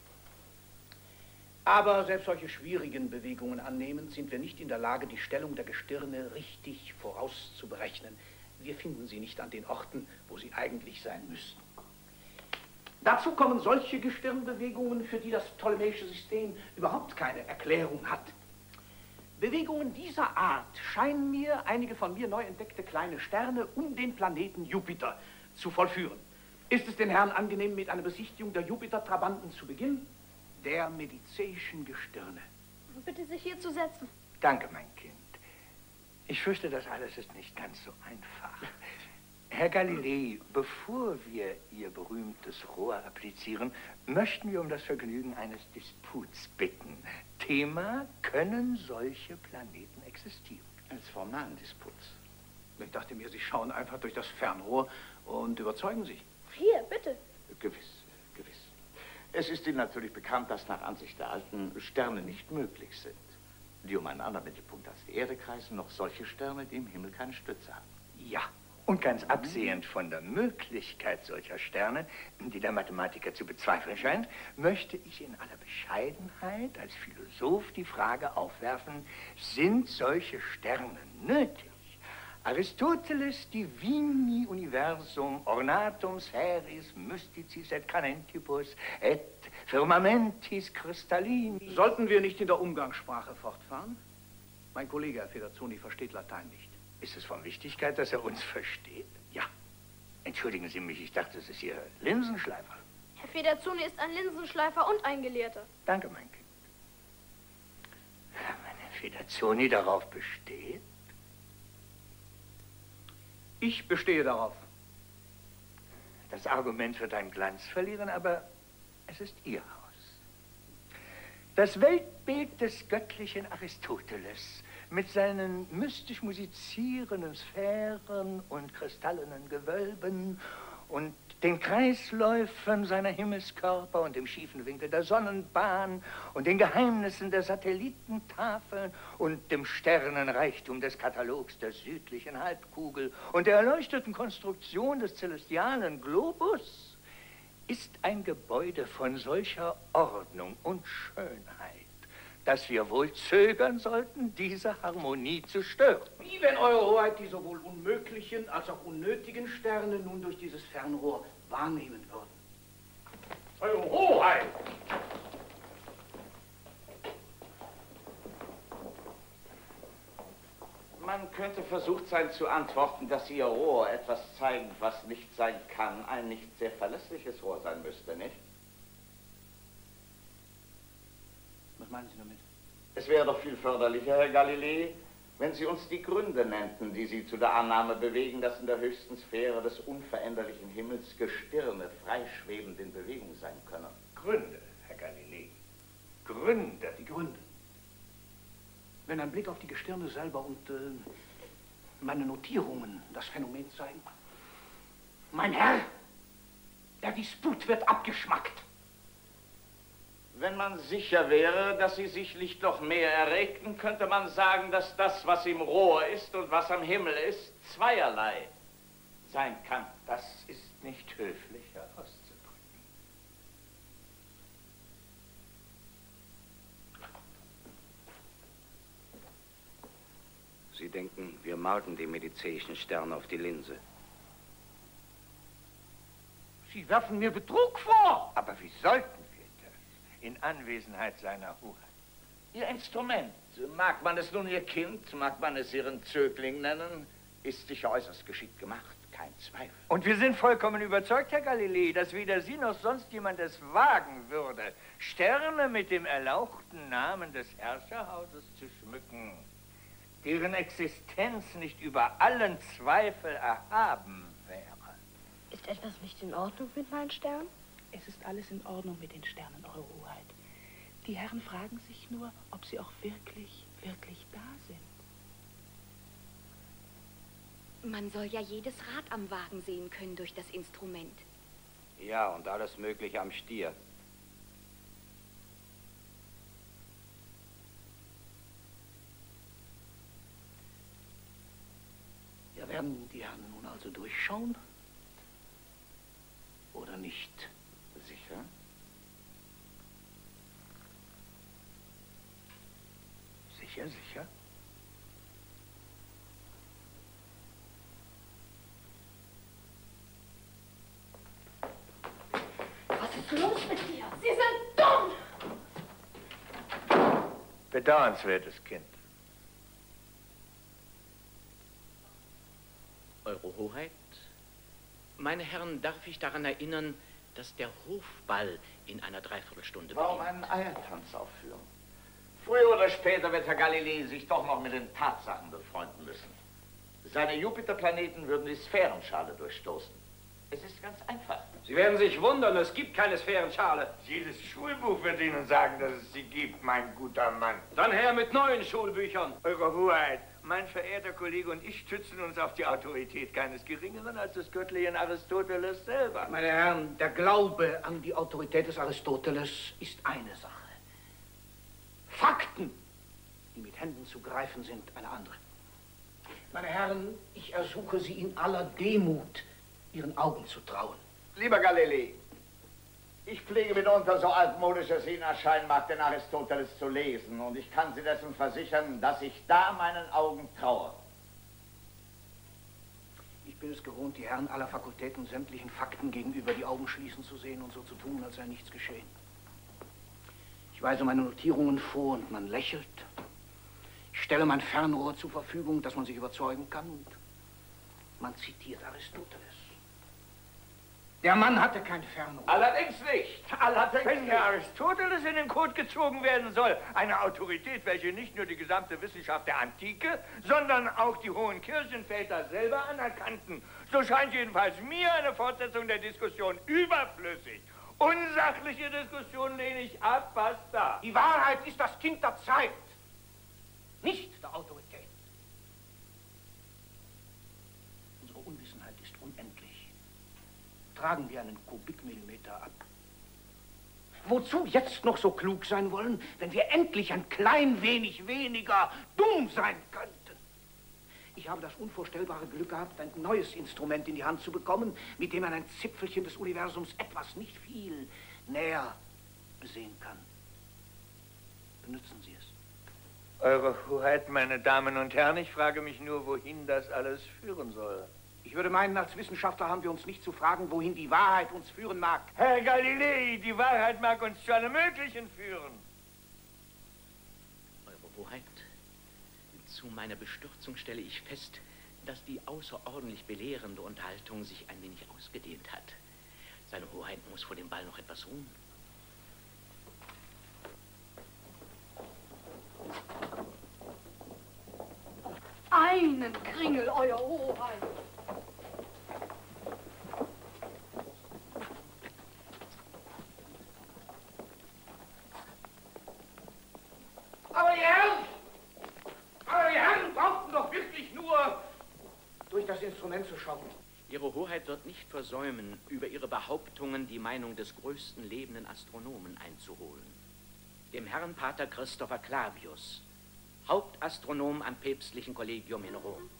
Aber selbst solche schwierigen Bewegungen annehmend sind wir nicht in der Lage, die Stellung der Gestirne richtig vorauszuberechnen. Wir finden sie nicht an den Orten, wo sie eigentlich sein müssen. Dazu kommen solche Gestirnbewegungen, für die das ptolemäische System überhaupt keine Erklärung hat. Bewegungen dieser Art scheinen mir einige von mir neu entdeckte kleine Sterne um den Planeten Jupiter zu vollführen. Ist es den Herren angenehm, mit einer Besichtigung der Jupiter-Trabanten zu beginnen? Der Mediceischen Gestirne. Bitte sich hier zu setzen. Danke, mein Kind. Ich fürchte, das alles ist nicht ganz so einfach. Herr Galilei, bevor wir Ihr berühmtes Rohr applizieren, möchten wir um das Vergnügen eines Disputs bitten. Thema: können solche Planeten existieren? Eines formalen Disputs. Ich dachte mir, Sie schauen einfach durch das Fernrohr und überzeugen sich. Hier, bitte. Gewiss, gewiss. Es ist Ihnen natürlich bekannt, dass nach Ansicht der Alten Sterne nicht möglich sind, die um einen anderen Mittelpunkt als die Erde kreisen, noch solche Sterne, die im Himmel keine Stütze haben. Ja, Und ganz absehend von der Möglichkeit solcher Sterne, die der Mathematiker zu bezweifeln scheint, möchte ich in aller Bescheidenheit als Philosoph die Frage aufwerfen, sind solche Sterne nötig? Aristoteles divini universum ornatum seris mysticis et canentibus et firmamentis crystallini. Sollten wir nicht in der Umgangssprache fortfahren? Mein Kollege, Herr Federzoni, versteht Latein nicht. Ist es von Wichtigkeit, dass er uns versteht? Ja. Entschuldigen Sie mich, ich dachte, es ist Ihr Linsenschleifer. Herr Federzoni ist ein Linsenschleifer und ein Gelehrter. Danke, mein Kind. Wenn Herr Federzoni darauf besteht? Ich bestehe darauf. Das Argument wird an Glanz verlieren, aber es ist Ihr Haus. Das Weltbild des göttlichen Aristoteles mit seinen mystisch musizierenden Sphären und kristallenen Gewölben und den Kreisläufen seiner Himmelskörper und dem schiefen Winkel der Sonnenbahn und den Geheimnissen der Satellitentafeln und dem Sternenreichtum des Katalogs der südlichen Halbkugel und der erleuchteten Konstruktion des celestialen Globus ist ein Gebäude von solcher Ordnung und Schönheit, dass wir wohl zögern sollten, diese Harmonie zu stören. Wie wenn Eure Hoheit die sowohl unmöglichen als auch unnötigen Sterne nun durch dieses Fernrohr wahrnehmen würden. Eure Hoheit! Man könnte versucht sein zu antworten, dass Ihr Rohr etwas zeigen, was nicht sein kann, ein nicht sehr verlässliches Rohr sein müsste, nicht? Was meinen Sie damit? Es wäre doch viel förderlicher, Herr Galilei, wenn Sie uns die Gründe nennten, die Sie zu der Annahme bewegen, dass in der höchsten Sphäre des unveränderlichen Himmels Gestirne freischwebend in Bewegung sein können. Gründe, Herr Galilei. Gründe. Die Gründe. Wenn ein Blick auf die Gestirne selber und meine Notierungen das Phänomen zeigen. Mein Herr, der Disput wird abgeschmackt. Wenn man sicher wäre, dass sie sich nicht noch mehr erregten, könnte man sagen, dass das, was im Rohr ist und was am Himmel ist, zweierlei sein kann. Das ist nicht höflicher auszudrücken. Sie denken, wir malten die mediceischen Sterne auf die Linse. Sie werfen mir Betrug vor. Aber wie sollten wir das in Anwesenheit seiner Hoheit? Ihr Instrument, mag man es nun Ihr Kind, mag man es Ihren Zögling nennen, ist sicher äußerst geschickt gemacht, kein Zweifel. Und wir sind vollkommen überzeugt, Herr Galilei, dass weder Sie noch sonst jemand es wagen würde, Sterne mit dem erlauchten Namen des Herrscherhauses zu schmücken, deren Existenz nicht über allen Zweifel erhaben wäre. Ist etwas nicht in Ordnung mit meinen Sternen? Es ist alles in Ordnung mit den Sternen, Eure Hoheit. Die Herren fragen sich nur, ob sie auch wirklich da sind. Man soll ja jedes Rad am Wagen sehen können durch das Instrument. Ja, und alles Mögliche am Stier. Ja, werden die Herren nun also durchschauen? Oder nicht? Sicher? Sicher, sicher. Was ist los mit dir? Sie sind dumm! Bedauernswertes Kind. Eure Hoheit, meine Herren, darf ich daran erinnern, dass der Hofball in einer Dreiviertelstunde beginnt. Warum einen Eiertanz aufführen? Früher oder später wird Herr Galilei sich doch noch mit den Tatsachen befreunden müssen. Seine Jupiterplaneten würden die Sphärenschale durchstoßen. Es ist ganz einfach. Sie werden sich wundern, es gibt keine Sphärenschale. Jedes Schulbuch wird Ihnen sagen, dass es sie gibt, mein guter Mann. Dann her mit neuen Schulbüchern. Eure Hoheit, mein verehrter Kollege und ich stützen uns auf die Autorität keines Geringeren als des göttlichen Aristoteles selber. Meine Herren, der Glaube an die Autorität des Aristoteles ist eine Sache. Fakten, die mit Händen zu greifen sind, eine andere. Meine Herren, ich ersuche Sie in aller Demut, Ihren Augen zu trauen. Lieber Galilei, ich pflege mitunter, so altmodisch es Ihnen erscheinen mag, den Aristoteles zu lesen. Und ich kann Sie dessen versichern, dass ich da meinen Augen traue. Ich bin es gewohnt, die Herren aller Fakultäten sämtlichen Fakten gegenüber die Augen schließen zu sehen und so zu tun, als sei nichts geschehen. Ich weise meine Notierungen vor und man lächelt. Ich stelle mein Fernrohr zur Verfügung, dass man sich überzeugen kann, und man zitiert Aristoteles. Der Mann hatte kein Fernrohr. Allerdings nicht. Wenn der Aristoteles in den Kot gezogen werden soll, eine Autorität, welche nicht nur die gesamte Wissenschaft der Antike, sondern auch die hohen Kirchenväter selber anerkannten, so scheint jedenfalls mir eine Fortsetzung der Diskussion überflüssig. Unsachliche Diskussion lehne ich ab, basta. Die Wahrheit ist das Kind der Zeit, nicht der Autorität. Unsere Unwissenheit ist unendlich. Tragen wir einen Kubikmillimeter ab. Wozu jetzt noch so klug sein wollen, wenn wir endlich ein klein wenig weniger dumm sein könnten? Ich habe das unvorstellbare Glück gehabt, ein neues Instrument in die Hand zu bekommen, mit dem man ein Zipfelchen des Universums etwas nicht viel näher sehen kann. Benutzen Sie es. Eure Hoheit, meine Damen und Herren, ich frage mich nur, wohin das alles führen soll. Ich würde meinen, als Wissenschaftler haben wir uns nicht zu fragen, wohin die Wahrheit uns führen mag. Herr Galilei, die Wahrheit mag uns zu allem Möglichen führen. Eure Hoheit, zu meiner Bestürzung stelle ich fest, dass die außerordentlich belehrende Unterhaltung sich ein wenig ausgedehnt hat. Seine Hoheit muss vor dem Ball noch etwas ruhen. Einen Kringel, Euer Hoheit. Aber die Herren brauchten doch wirklich nur durch das Instrument zu schauen. Ihre Hoheit wird nicht versäumen, über Ihre Behauptungen die Meinung des größten lebenden Astronomen einzuholen. Dem Herrn Pater Christopher Clavius, Hauptastronom am päpstlichen Kollegium in Rom.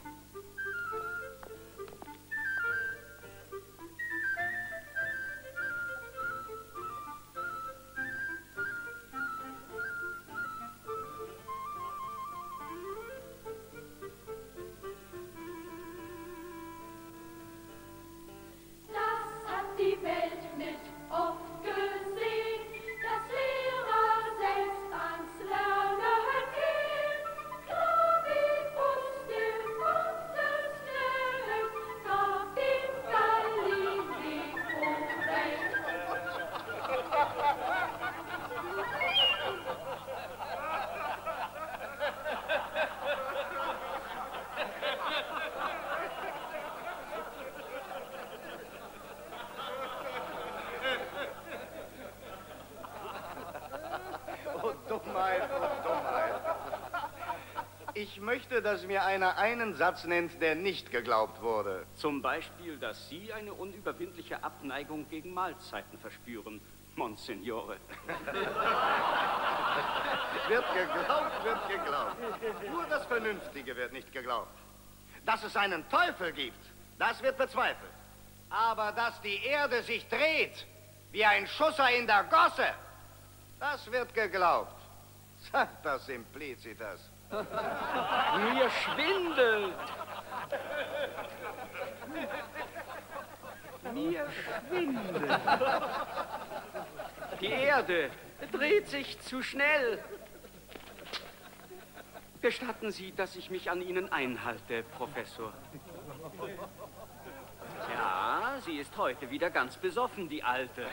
Ich möchte, dass mir einer einen Satz nennt, der nicht geglaubt wurde. Zum Beispiel, dass Sie eine unüberwindliche Abneigung gegen Mahlzeiten verspüren, Monsignore. Wird geglaubt, wird geglaubt. Nur das Vernünftige wird nicht geglaubt. Dass es einen Teufel gibt, das wird bezweifelt. Aber dass die Erde sich dreht, wie ein Schusser in der Gosse, das wird geglaubt. Sancta simplicitas. Mir schwindelt. Mir schwindelt. Die Erde dreht sich zu schnell. Gestatten Sie, dass ich mich an Ihnen einhalte, Professor. Ja, sie ist heute wieder ganz besoffen, die Alte.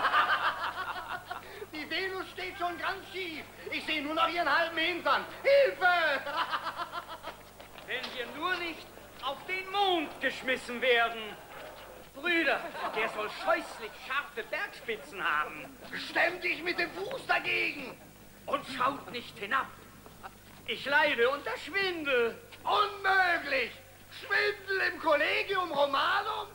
Die Venus steht schon ganz schief. Ich sehe nur noch ihren halben Hintern. Hilfe! Wenn wir nur nicht auf den Mond geschmissen werden. Brüder, der soll scheußlich scharfe Bergspitzen haben. Stemm dich mit dem Fuß dagegen. Und schaut nicht hinab. Ich leide unter Schwindel. Unmöglich! Schwindel im Collegium Romanum?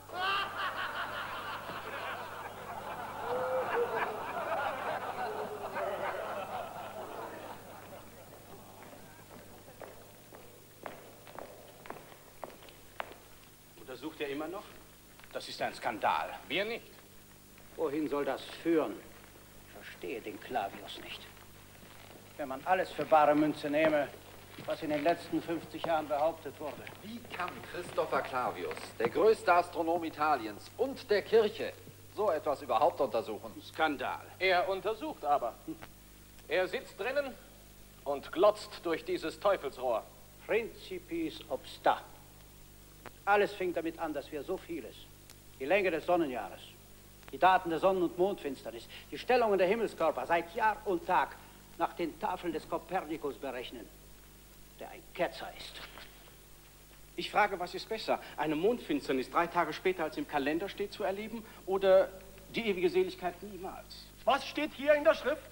untersucht er immer noch? Das ist ein Skandal. Wir nicht. Wohin soll das führen? Ich verstehe den Clavius nicht. Wenn man alles für bare Münze nehme, was in den letzten 50 Jahren behauptet wurde. Wie kann Christopher Clavius, der größte Astronom Italiens und der Kirche, so etwas überhaupt untersuchen? Skandal. Er untersucht aber. Er sitzt drinnen und glotzt durch dieses Teufelsrohr. Principis obsta. Alles fing damit an, dass wir so vieles, die Länge des Sonnenjahres, die Daten der Sonnen- und Mondfinsternis, die Stellungen der Himmelskörper seit Jahr und Tag nach den Tafeln des Kopernikus berechnen, der ein Ketzer ist. Ich frage, was ist besser? Eine Mondfinsternis 3 Tage später, als im Kalender steht, zu erleben oder die ewige Seligkeit niemals? Was steht hier in der Schrift?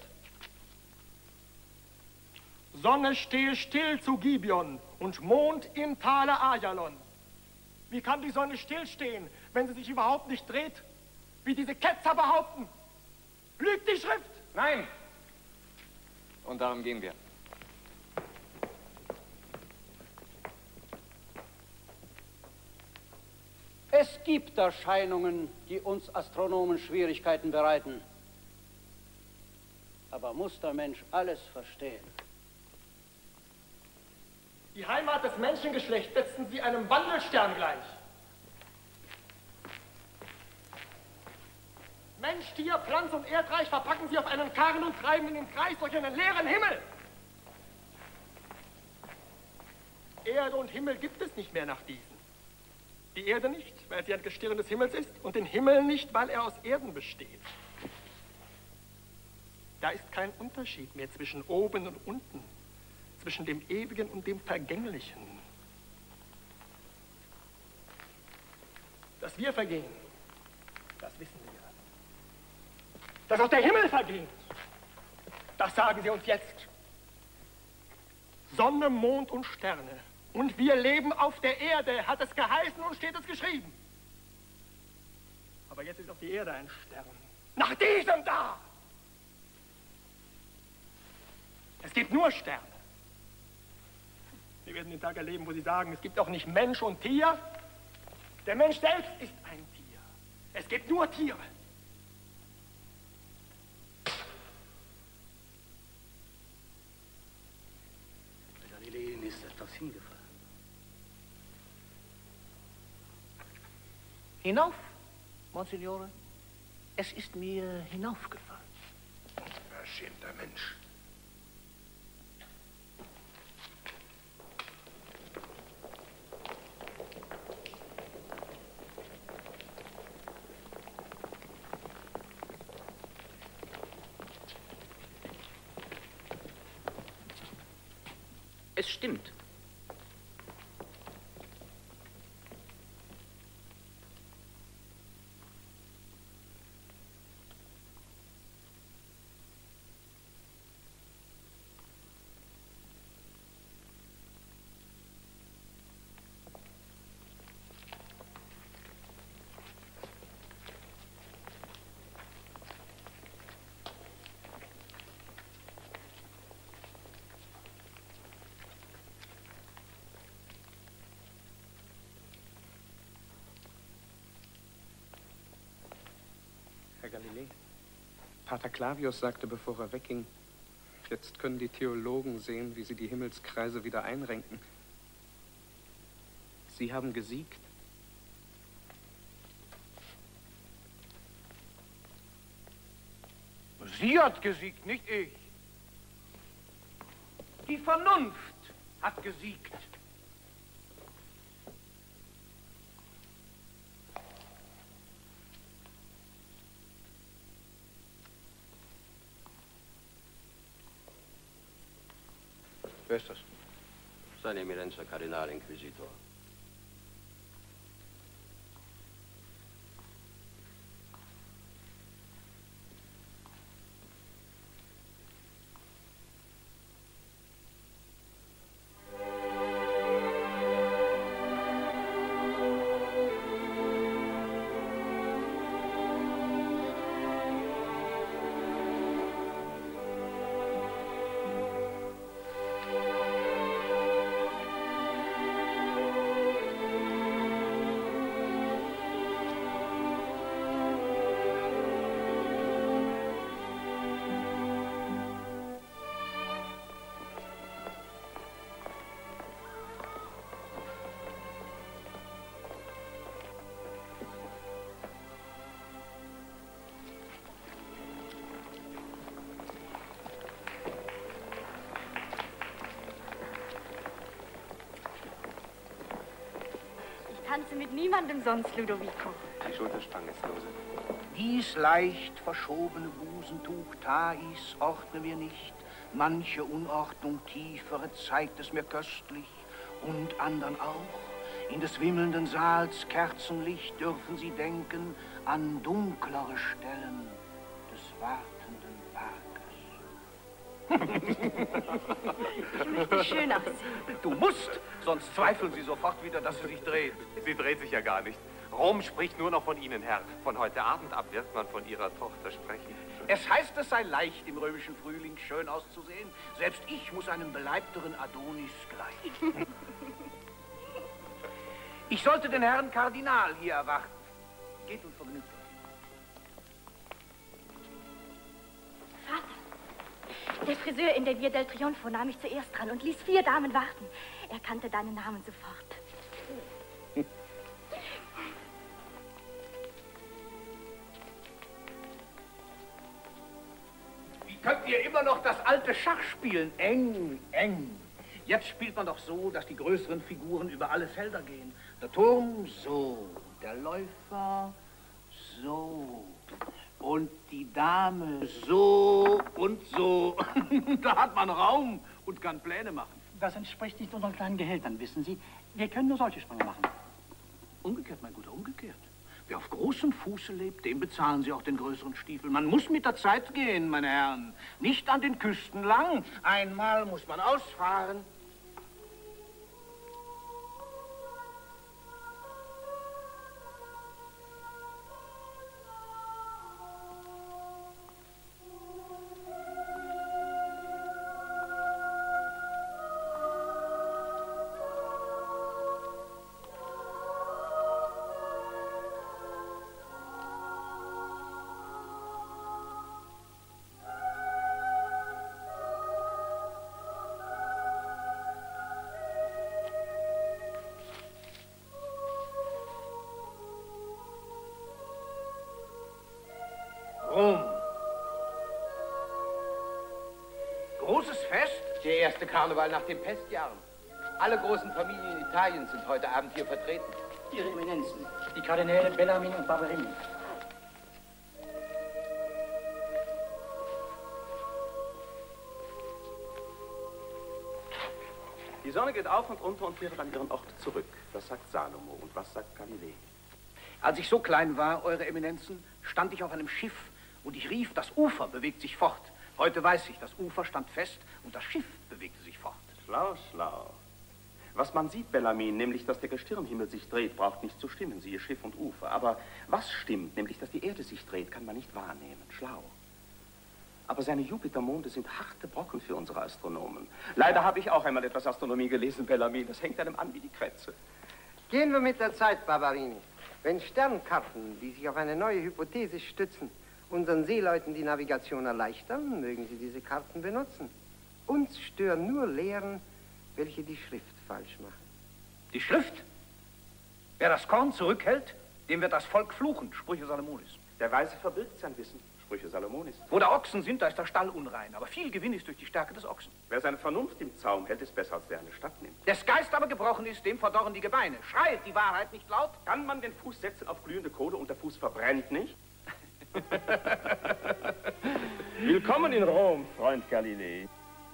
Sonne stehe still zu Gibeon und Mond im Tale Ajalon. Wie kann die Sonne stillstehen, wenn sie sich überhaupt nicht dreht, wie diese Ketzer behaupten? Lügt die Schrift? Nein! Und darum gehen wir. Es gibt Erscheinungen, die uns Astronomen Schwierigkeiten bereiten. Aber muss der Mensch alles verstehen? Die Heimat des Menschengeschlechts setzten sie einem Wandelstern gleich. Mensch, Tier, Pflanz und Erdreich verpacken sie auf einen Karren und treiben in den Kreis durch einen leeren Himmel. Erde und Himmel gibt es nicht mehr nach diesen. Die Erde nicht, weil sie ein Gestirn des Himmels ist, und den Himmel nicht, weil er aus Erden besteht. Da ist kein Unterschied mehr zwischen oben und unten, zwischen dem Ewigen und dem Vergänglichen. Dass wir vergehen, das wissen wir. Dass auch der Himmel vergeht, das sagen sie uns jetzt. Sonne, Mond und Sterne. Und wir leben auf der Erde, hat es geheißen und steht es geschrieben. Aber jetzt ist auch die Erde ein Stern. Nach diesem da! Es gibt nur Sterne. Wir werden den Tag erleben, wo sie sagen, es gibt auch nicht Mensch und Tier. Der Mensch selbst ist ein Tier. Es gibt nur Tiere. Galileien ist etwas hingefallen. Hinauf, Monsignore? Es ist mir hinaufgefallen. Verschämter Mensch. Es stimmt. Herr Galilei, Pater Clavius sagte, bevor er wegging, jetzt können die Theologen sehen, wie sie die Himmelskreise wieder einrenken. Sie haben gesiegt. Sie hat gesiegt, nicht ich. Die Vernunft hat gesiegt. Wer ist das? Seine Eminenz, der Kardinalinquisitor. tanze mit niemandem sonst, Ludovico. Die Schulterspange ist lose. Dies leicht verschobene Busentuch Thais ordnen wir nicht. Manche Unordnung tiefere zeigt es mir köstlich und andern auch. In des wimmelnden Saals Kerzenlicht dürfen Sie denken an dunklere Stellen des wartenden Berges. Ich möchte schön aussehen. Du musst, sonst zweifeln Sie sofort wieder, dass sie sich dreht. Sie dreht sich ja gar nicht. Rom spricht nur noch von Ihnen, Herr. Von heute Abend ab wird man von Ihrer Tochter sprechen. Es heißt, es sei leicht, im römischen Frühling schön auszusehen. Selbst ich muss einem beleibteren Adonis gleichen. Ich sollte den Herrn Kardinal hier erwarten. Geht und vergnügt euch. Vater, der Friseur in der Via del Trionfo nahm mich zuerst dran und ließ 4 Damen warten. Er kannte deinen Namen sofort. Könnt ihr immer noch das alte Schach spielen? Eng, eng. Jetzt spielt man doch so, dass die größeren Figuren über alle Felder gehen. Der Turm so, der Läufer so und die Dame so und so. Da hat man Raum und kann Pläne machen. Das entspricht nicht unseren kleinen Gehältern, wissen Sie. Wir können nur solche Sprünge machen. Umgekehrt, mein Guter, umgekehrt. Wer auf großem Fuße lebt, dem bezahlen Sie auch den größeren Stiefel. Man muss mit der Zeit gehen, meine Herren. Nicht an den Küsten lang. Einmal muss man ausfahren. Rom. Großes Fest? Der erste Karneval nach den Pestjahren. Alle großen Familien Italiens sind heute Abend hier vertreten. Ihre Eminenzen, die Kardinäle Bellarmin und Barberini. Die Sonne geht auf und unter und kehrt an ihren Ort zurück. Das sagt Salomo. Und was sagt Galilei? Als ich so klein war, Eure Eminenzen, stand ich auf einem Schiff und ich rief, das Ufer bewegt sich fort. Heute weiß ich, das Ufer stand fest und das Schiff bewegte sich fort. Schlau, schlau. Was man sieht, Bellarmin, nämlich, dass der Gestirnhimmel sich dreht, braucht nicht zu stimmen, siehe Schiff und Ufer. Aber was stimmt, nämlich, dass die Erde sich dreht, kann man nicht wahrnehmen. Schlau. Aber seine Jupitermonde sind harte Brocken für unsere Astronomen. Leider habe ich auch einmal etwas Astronomie gelesen, Bellarmin. Das hängt einem an wie die Krätze. Gehen wir mit der Zeit, Barberini. Wenn Sternkarten, die sich auf eine neue Hypothese stützen, unseren Seeleuten die Navigation erleichtern, mögen sie diese Karten benutzen. Uns stören nur Lehren, welche die Schrift falsch machen. Die Schrift? Wer das Korn zurückhält, dem wird das Volk fluchen, Sprüche Salomonis. Der Weise verbirgt sein Wissen, Sprüche Salomonis. Wo da Ochsen sind, da ist der Stall unrein, aber viel Gewinn ist durch die Stärke des Ochsen. Wer seine Vernunft im Zaum hält, ist besser, als wer eine Stadt nimmt. Des Geist aber gebrochen ist, dem verdorren die Gebeine. Schreit die Wahrheit nicht laut? Kann man den Fuß setzen auf glühende Kohle und der Fuß verbrennt nicht? Willkommen in Rom, Freund Galilei.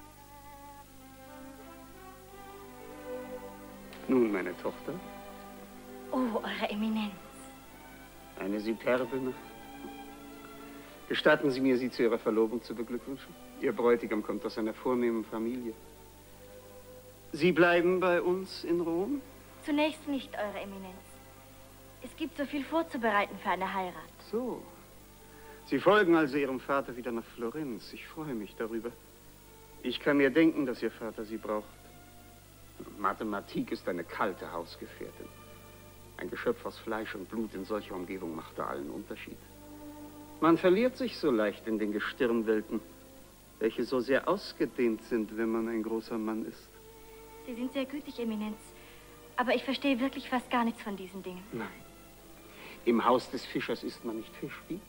Nun, meine Tochter, Oh, Eure Eminenz. eine superbe Nacht. Gestatten Sie mir, Sie zu Ihrer Verlobung zu beglückwünschen. Ihr Bräutigam kommt aus einer vornehmen Familie. Sie bleiben bei uns in Rom? Zunächst nicht, Eure Eminenz. Es gibt so viel vorzubereiten für eine Heirat. So. Sie folgen also Ihrem Vater wieder nach Florenz. Ich freue mich darüber. Ich kann mir denken, dass Ihr Vater Sie braucht. Mathematik ist eine kalte Hausgefährtin. Ein Geschöpf aus Fleisch und Blut in solcher Umgebung macht da allen Unterschied. Man verliert sich so leicht in den Gestirnwelten, welche so sehr ausgedehnt sind, wenn man ein großer Mann ist. Sie sind sehr gütig, Eminenz. Aber ich verstehe wirklich fast gar nichts von diesen Dingen. Nein. Im Haus des Fischers isst man nicht Fisch, wie?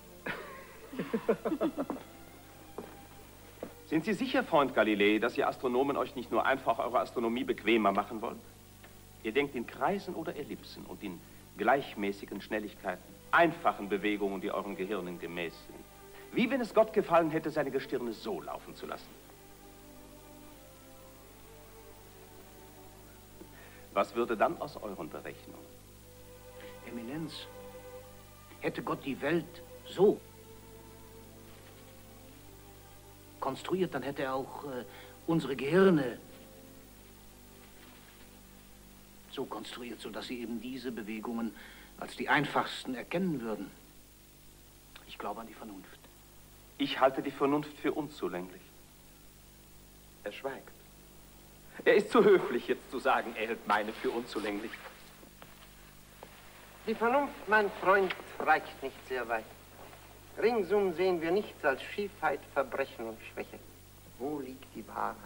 Sind Sie sicher, Freund Galilei, dass ihr Astronomen euch nicht nur einfach eure Astronomie bequemer machen wollen? Ihr denkt in Kreisen oder Ellipsen und in gleichmäßigen Schnelligkeiten, einfachen Bewegungen, die euren Gehirnen gemäß sind. Wie wenn es Gott gefallen hätte, seine Gestirne so laufen zu lassen. Was würde dann aus euren Berechnungen? Eminenz, hätte Gott die Welt so konstruiert, dann hätte er auch unsere Gehirne so konstruiert, sodass sie eben diese Bewegungen als die einfachsten erkennen würden. Ich glaube an die Vernunft. Ich halte die Vernunft für unzulänglich. Er schweigt. Er ist zu höflich, jetzt zu sagen, er hält meine für unzulänglich. Die Vernunft, mein Freund, reicht nicht sehr weit. Ringsum sehen wir nichts als Schiefheit, Verbrechen und Schwäche. Wo liegt die Wahrheit?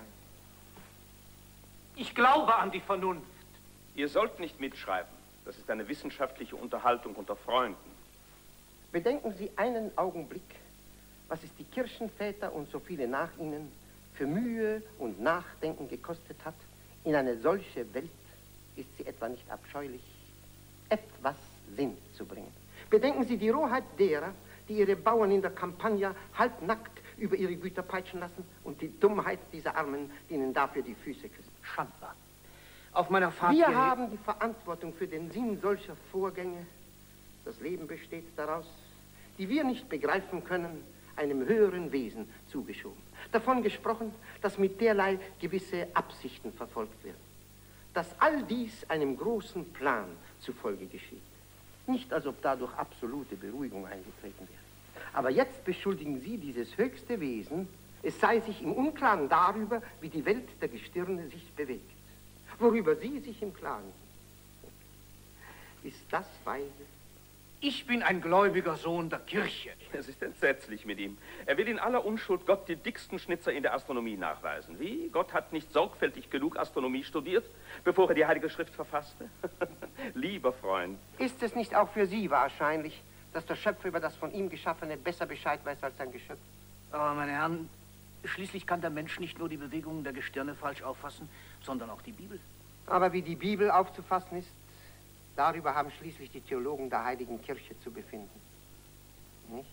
Ich glaube an die Vernunft. Ihr sollt nicht mitschreiben. Das ist eine wissenschaftliche Unterhaltung unter Freunden. Bedenken Sie einen Augenblick, was es die Kirchenväter und so viele nach ihnen für Mühe und Nachdenken gekostet hat. In eine solche Welt ist sie etwa nicht abscheulich, etwas Sinn zu bringen. Bedenken Sie die Rohheit derer, die ihre Bauern in der Campagna halbnackt über ihre Güter peitschen lassen und die Dummheit dieser Armen, die ihnen dafür die Füße küssen. Schandbar. Auf meiner Fahrt Wir hierher haben die Verantwortung für den Sinn solcher Vorgänge. Das Leben besteht daraus, die wir nicht begreifen können, einem höheren Wesen zugeschoben. Davon gesprochen, dass mit derlei gewisse Absichten verfolgt werden. Dass all dies einem großen Plan zufolge geschieht. Nicht, als ob dadurch absolute Beruhigung eingetreten wäre. Aber jetzt beschuldigen Sie dieses höchste Wesen, es sei sich im Unklaren darüber, wie die Welt der Gestirne sich bewegt. Worüber Sie sich im Klaren sind. Ist das weise? Ich bin ein gläubiger Sohn der Kirche. Es ist entsetzlich mit ihm. Er will in aller Unschuld Gott die dicksten Schnitzer in der Astronomie nachweisen. Wie? Gott hat nicht sorgfältig genug Astronomie studiert, bevor er die Heilige Schrift verfasste? Lieber Freund. Ist es nicht auch für Sie wahrscheinlich, dass der Schöpfer über das von ihm Geschaffene besser Bescheid weiß als sein Geschöpf? Aber, meine Herren, schließlich kann der Mensch nicht nur die Bewegungen der Gestirne falsch auffassen, sondern auch die Bibel. Aber wie die Bibel aufzufassen ist, darüber haben schließlich die Theologen der Heiligen Kirche zu befinden. Nicht?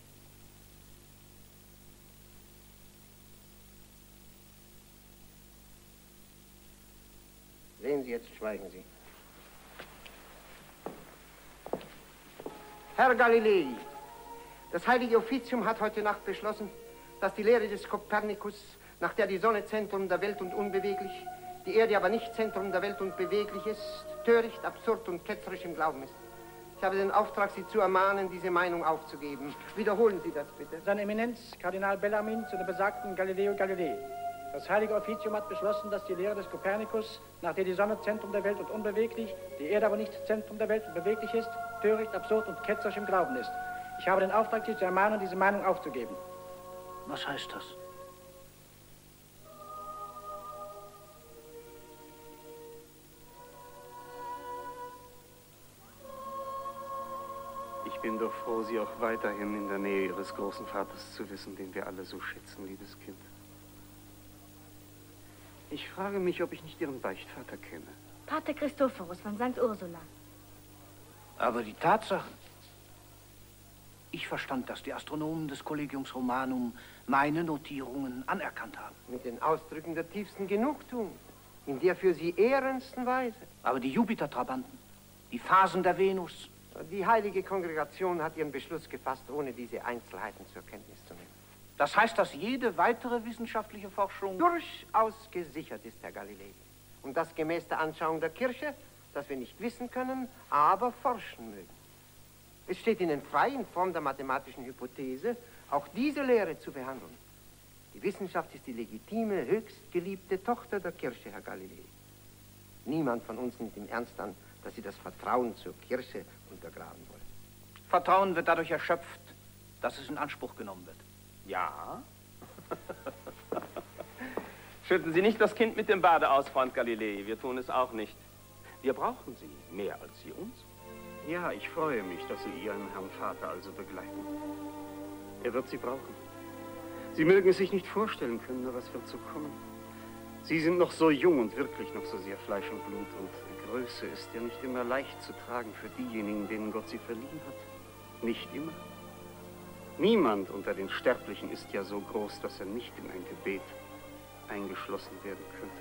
Sehen Sie, jetzt schweigen Sie. Herr Galilei, das Heilige Offizium hat heute Nacht beschlossen, dass die Lehre des Kopernikus, nach der die Sonne Zentrum der Welt und unbeweglich, die Erde aber nicht Zentrum der Welt und beweglich ist, töricht, absurd und ketzerisch im Glauben ist. Ich habe den Auftrag, Sie zu ermahnen, diese Meinung aufzugeben. Wiederholen Sie das bitte. Seine Eminenz, Kardinal Bellarmin, zu dem besagten Galileo Galilei. Das Heilige Offizium hat beschlossen, dass die Lehre des Kopernikus, nach der die Sonne Zentrum der Welt und unbeweglich, die Erde aber nicht Zentrum der Welt und beweglich ist, töricht, absurd und ketzerisch im Glauben ist. Ich habe den Auftrag, Sie zu ermahnen, diese Meinung aufzugeben. Was heißt das? Ich bin doch froh, Sie auch weiterhin in der Nähe Ihres großen Vaters zu wissen, den wir alle so schätzen, liebes Kind. Ich frage mich, ob ich nicht Ihren Beichtvater kenne. Pater Christophorus von St. Ursula. Aber die Tatsachen. Ich verstand, dass die Astronomen des Collegiums Romanum meine Notierungen anerkannt haben. Mit den Ausdrücken der tiefsten Genugtuung, in der für Sie ehrensten Weise. Aber die Jupiter-Trabanten, die Phasen der Venus. Die heilige Kongregation hat ihren Beschluss gefasst, ohne diese Einzelheiten zur Kenntnis zu nehmen. Das heißt, dass jede weitere wissenschaftliche Forschung durchaus gesichert ist, Herr Galilei. Und das gemäß der Anschauung der Kirche, dass wir nicht wissen können, aber forschen mögen. Es steht Ihnen frei, in Form der mathematischen Hypothese, auch diese Lehre zu behandeln. Die Wissenschaft ist die legitime, höchst geliebte Tochter der Kirche, Herr Galilei. Niemand von uns nimmt im Ernst an, dass Sie das Vertrauen zur Kirche untergraben wollen. Vertrauen wird dadurch erschöpft, dass es in Anspruch genommen wird. Ja? Schütten Sie nicht das Kind mit dem Bade aus, Freund Galilei. Wir tun es auch nicht. Wir brauchen Sie mehr als Sie uns. Ja, ich freue mich, dass Sie Ihren Herrn Vater also begleiten. Er wird Sie brauchen. Sie mögen es sich nicht vorstellen können, nur was wird so kommen. Sie sind noch so jung und wirklich noch so sehr Fleisch und Blut und Größe ist ja nicht immer leicht zu tragen für diejenigen, denen Gott sie verliehen hat. Nicht immer. Niemand unter den Sterblichen ist ja so groß, dass er nicht in ein Gebet eingeschlossen werden könnte.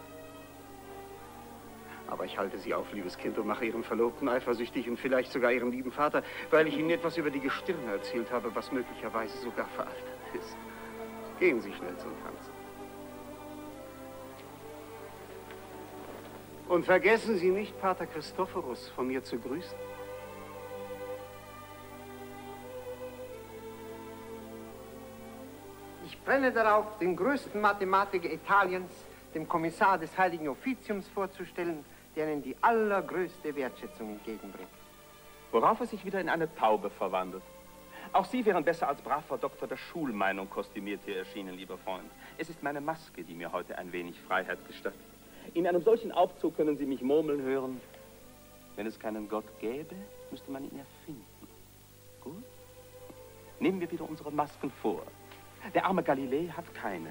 Aber ich halte Sie auf, liebes Kind, und mache Ihrem Verlobten eifersüchtig und vielleicht sogar Ihrem lieben Vater, weil ich Ihnen etwas über die Gestirne erzählt habe, was möglicherweise sogar veraltet ist. Gehen Sie schnell zum Tanzen. Und vergessen Sie nicht, Pater Christophorus von mir zu grüßen. Ich brenne darauf, den größten Mathematiker Italiens, dem Kommissar des Heiligen Offiziums vorzustellen, der Ihnen die allergrößte Wertschätzung entgegenbringt. Worauf er sich wieder in eine Taube verwandelt. Auch Sie wären besser als braver Doktor der Schulmeinung kostümiert hier erschienen, lieber Freund. Es ist meine Maske, die mir heute ein wenig Freiheit gestattet. In einem solchen Aufzug können Sie mich murmeln hören. Wenn es keinen Gott gäbe, müsste man ihn erfinden. Gut? Nehmen wir wieder unsere Masken vor. Der arme Galilei hat keine.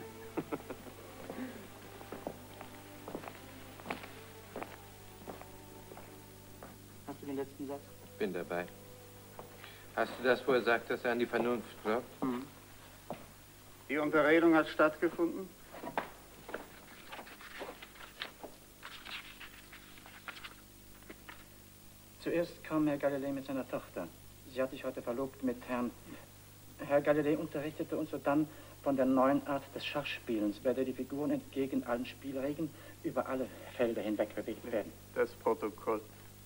Hast du den letzten Satz? Bin dabei. Hast du das, wo er sagt, dass er an die Vernunft glaubt? Die Unterredung hat stattgefunden? Zuerst kam Herr Galilei mit seiner Tochter. Sie hat sich heute verlobt mit Herrn... Herr Galilei unterrichtete uns sodann von der neuen Art des Schachspielens, bei der die Figuren entgegen allen Spielregeln über alle Felder hinweg bewegt werden. Das Protokoll.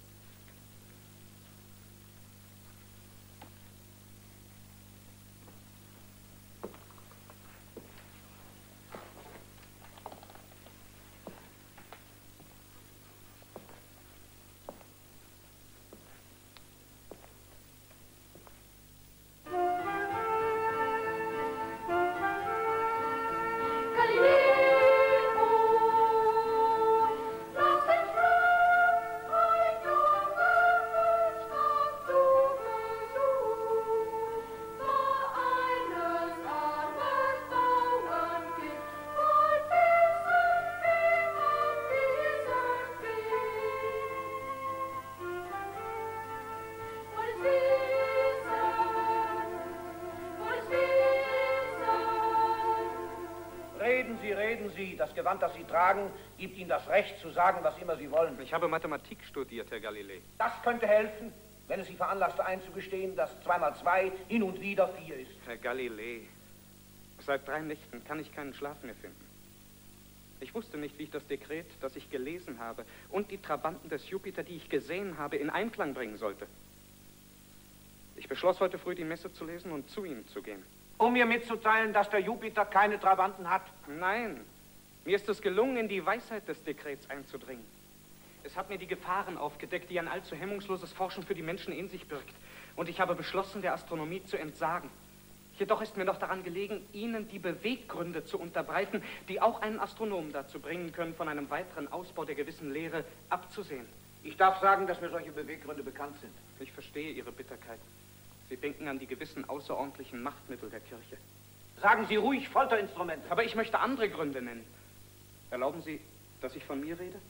Reden Sie, das Gewand, das Sie tragen, gibt Ihnen das Recht zu sagen, was immer Sie wollen. Ich habe Mathematik studiert, Herr Galilei. Das könnte helfen, wenn es Sie veranlasste einzugestehen, dass 2 mal 2 hin und wieder 4 ist. Herr Galilei, seit 3 Nächten kann ich keinen Schlaf mehr finden. Ich wusste nicht, wie ich das Dekret, das ich gelesen habe, und die Trabanten des Jupiter, die ich gesehen habe, in Einklang bringen sollte. Ich beschloss heute früh, die Messe zu lesen und zu Ihnen zu gehen. Um mir mitzuteilen, dass der Jupiter keine Trabanten hat? Nein, mir ist es gelungen, in die Weisheit des Dekrets einzudringen. Es hat mir die Gefahren aufgedeckt, die ein allzu hemmungsloses Forschen für die Menschen in sich birgt. Und ich habe beschlossen, der Astronomie zu entsagen. Jedoch ist mir noch daran gelegen, Ihnen die Beweggründe zu unterbreiten, die auch einen Astronomen dazu bringen können, von einem weiteren Ausbau der gewissen Lehre abzusehen. Ich darf sagen, dass mir solche Beweggründe bekannt sind. Ich verstehe Ihre Bitterkeit. Sie denken an die gewissen außerordentlichen Machtmittel der Kirche. Sagen Sie ruhig Folterinstrumente. Aber ich möchte andere Gründe nennen. Erlauben Sie, dass ich von mir rede?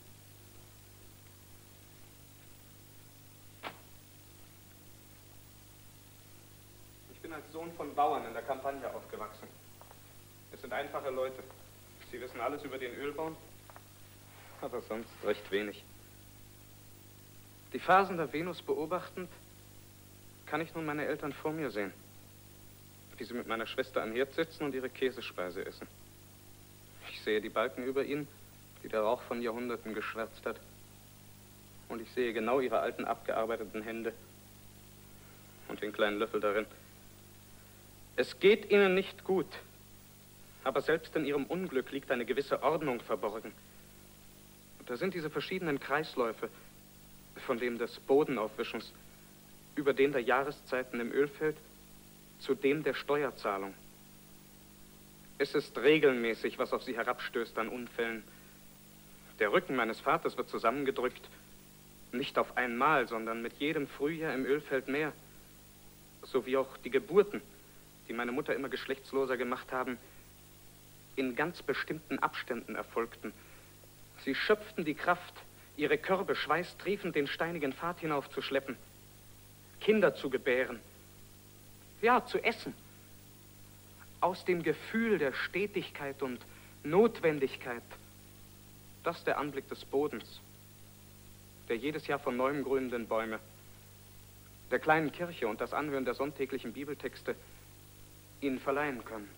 Ich bin als Sohn von Bauern in der Campagna aufgewachsen. Es sind einfache Leute. Sie wissen alles über den Ölbau, aber sonst recht wenig. Die Phasen der Venus beobachtend, kann ich nun meine Eltern vor mir sehen, wie sie mit meiner Schwester am Herd sitzen und ihre Käsespeise essen. Ich sehe die Balken über ihnen, die der Rauch von Jahrhunderten geschwärzt hat. Und ich sehe genau ihre alten, abgearbeiteten Hände und den kleinen Löffel darin. Es geht ihnen nicht gut, aber selbst in ihrem Unglück liegt eine gewisse Ordnung verborgen. Und da sind diese verschiedenen Kreisläufe, von dem des Bodenaufwischens, über den der Jahreszeiten im Ölfeld, zu dem der Steuerzahlung. Es ist regelmäßig, was auf sie herabstößt an Unfällen. Der Rücken meines Vaters wird zusammengedrückt, nicht auf einmal, sondern mit jedem Frühjahr im Ölfeld mehr. Sowie auch die Geburten, die meine Mutter immer geschlechtsloser gemacht haben, in ganz bestimmten Abständen erfolgten. Sie schöpften die Kraft ihre Körbe schweißtriefend den steinigen Pfad hinaufzuschleppen, Kinder zu gebären, ja, zu essen. Aus dem Gefühl der Stetigkeit und Notwendigkeit, das ist der Anblick des Bodens, der jedes Jahr von neuem grünenden Bäume, der kleinen Kirche und das Anhören der sonntäglichen Bibeltexte ihnen verleihen können.